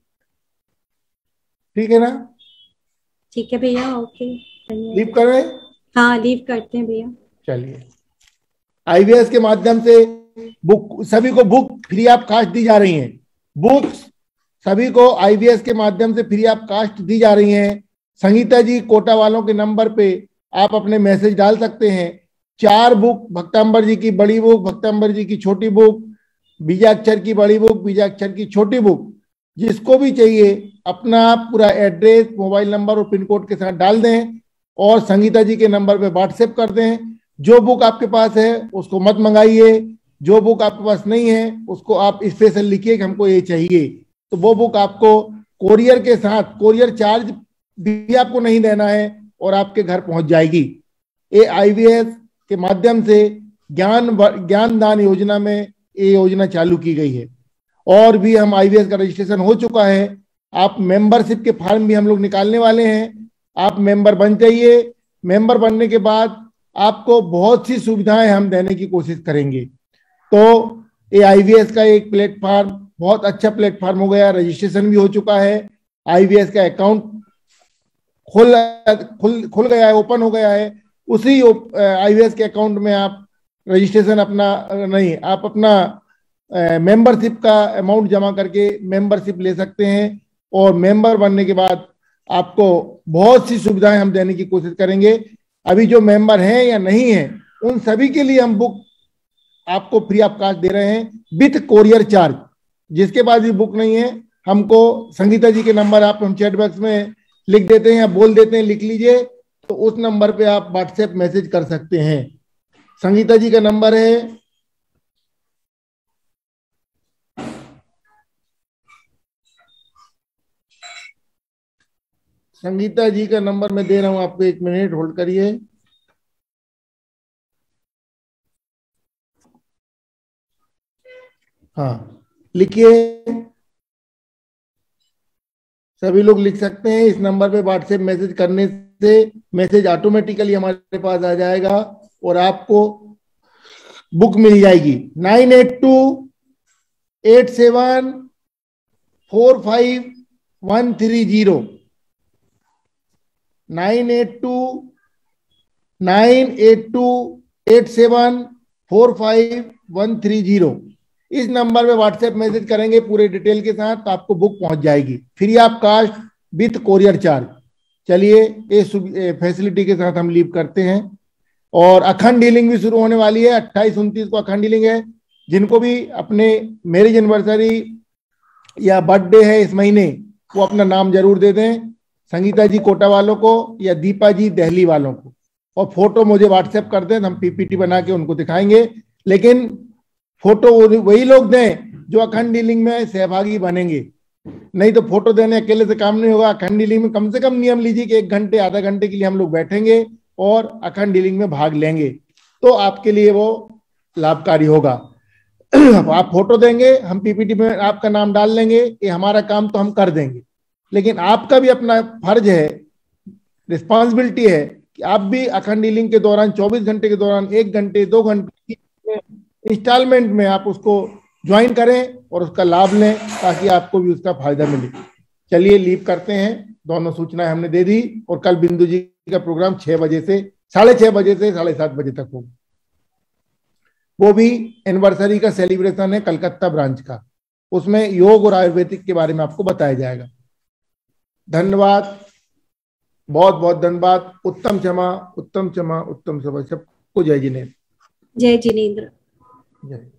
Speaker 3: ठीक है ना?
Speaker 4: ठीक है भैया, ओके।
Speaker 3: लीव करें?
Speaker 4: हाँ, लीव करते हैं भैया।
Speaker 3: चलिए, IVS के माध्यम से बुक, सभी को बुक फ्री ऑफ कॉस्ट दी जा रही हैं। बुक्स सभी को आईवीएस के माध्यम से फ्री ऑफ कास्ट दी जा रही हैं। संगीता जी कोटा वालों के नंबर पे आप अपने मैसेज डाल सकते हैं। 4 बुक, भक्तांबर जी की बड़ी बुक, भक्तांबर जी की छोटी बुक, बीजाक्षर की बड़ी बुक, बीजाक्षर की छोटी बुक, जिसको भी चाहिए अपना पूरा एड्रेस, मोबाइल नंबर और पिन कोड के साथ डाल दें और संगीता जी के नंबर पे व्हाट्सएप कर दें। जो बुक आपके पास है उसको मत मंगाइए, जो बुक आपके पास नहीं है उसको आप स्पेशल लिखिए कि हमको ये चाहिए, तो वो बुक आपको कोरियर के साथ, कोरियर चार्ज भी आपको नहीं देना है और आपके घर पहुंच जाएगी। ये आईवीएस के माध्यम से ज्ञान दान योजना में ये योजना चालू की गई है। और भी हम आईवीएस का रजिस्ट्रेशन हो चुका है। आप मेंबरशिप के फॉर्म भी हम लोग निकालने वाले हैं। आप मेंबर बन जाइए। मेंबर बनने के बाद आपको बहुत सी सुविधाएं हम देने की कोशिश करेंगे। तो ये आईवीएस का एक प्लेटफॉर्म बहुत अच्छा प्लेटफॉर्म हो गया, रजिस्ट्रेशन भी हो चुका है। आईवीएस का अकाउंट खुल गया है, ओपन हो गया है। उसी आईवीएस के अकाउंट में आप रजिस्ट्रेशन आप अपना मेंबरशिप का अमाउंट जमा करके मेंबरशिप ले सकते हैं और मेंबर बनने के बाद आपको बहुत सी सुविधाएं हम देने की कोशिश करेंगे। अभी जो मेंबर हैं या नहीं है उन सभी के लिए हम बुक आपको फ्री ऑफ कॉस्ट दे रहे हैं विथ कोरियर चार्ज। जिसके पास भी बुक नहीं है हमको संगीता जी के नंबर आप हम चैट बॉक्स में लिख देते हैं या बोल देते हैं, लिख लीजिए, तो उस नंबर पे आप व्हाट्सएप मैसेज कर सकते हैं। संगीता जी का नंबर है मैं दे रहा हूं आपको, 1 मिनट होल्ड करिए। हाँ लिखिए, सभी लोग लिख सकते हैं। इस नंबर पे व्हाट्सएप मैसेज करने से मैसेज ऑटोमेटिकली हमारे पास आ जाएगा और आपको बुक मिल जाएगी। 9828745130 9828745130। इस नंबर पे व्हाट्सएप मैसेज करेंगे पूरे डिटेल के साथ तो आपको बुक पहुंच जाएगी free of cost with courier charge. चलिए इस फैसिलिटी के साथ हम लीव करते हैं और अखंड डीलिंग भी शुरू होने वाली है। 28-29 को अखंड डीलिंग है। जिनको भी अपने मैरिज एनिवर्सरी या बर्थडे है इस महीने, वो अपना नाम जरूर दे दें संगीता जी कोटा वालों को या दीपा जी दिल्ली वालों को, और फोटो मुझे व्हाट्सएप कर दें, हम पीपीटी बना के उनको दिखाएंगे। लेकिन फोटो वही लोग दें जो अखंड डीलिंग में सहभागी बनेंगे, नहीं तो फोटो देने अकेले से काम नहीं होगा। अखंड डीलिंग में कम से कम नियम लीजिए कि 1 घंटे आधा घंटे के लिए हम लोग बैठेंगे और अखंड डीलिंग में भाग लेंगे, तो आपके लिए वो लाभकारी होगा। आप फोटो देंगे, हम पीपीटी में आपका नाम डाल लेंगे, ये हमारा काम तो हम कर देंगे। लेकिन आपका भी अपना फर्ज है, रिस्पॉन्सिबिलिटी है कि आप भी अखंड डीलिंग के दौरान 24 घंटे के दौरान 1 घंटे 2 घंटे इंस्टॉलमेंट में आप उसको ज्वाइन करें और उसका लाभ लें ताकि आपको भी उसका फायदा मिले। चलिए लीव करते हैं। दोनों सूचनाएं हमने दे दी और कल बिंदु जी का प्रोग्राम 6 बजे से 6:30 बजे से 7:30 बजे तक होगा। वो भी एनिवर्सरी का सेलिब्रेशन है कलकत्ता ब्रांच का, उसमें योग और आयुर्वेदिक के बारे में आपको बताया जाएगा। धन्यवाद, बहुत बहुत धन्यवाद। उत्तम क्षमा, उत्तम क्षमा, उत्तम क्षमा। सबको जय जिनेन्द्र।
Speaker 4: जय जिनेन्द्र।
Speaker 3: जय।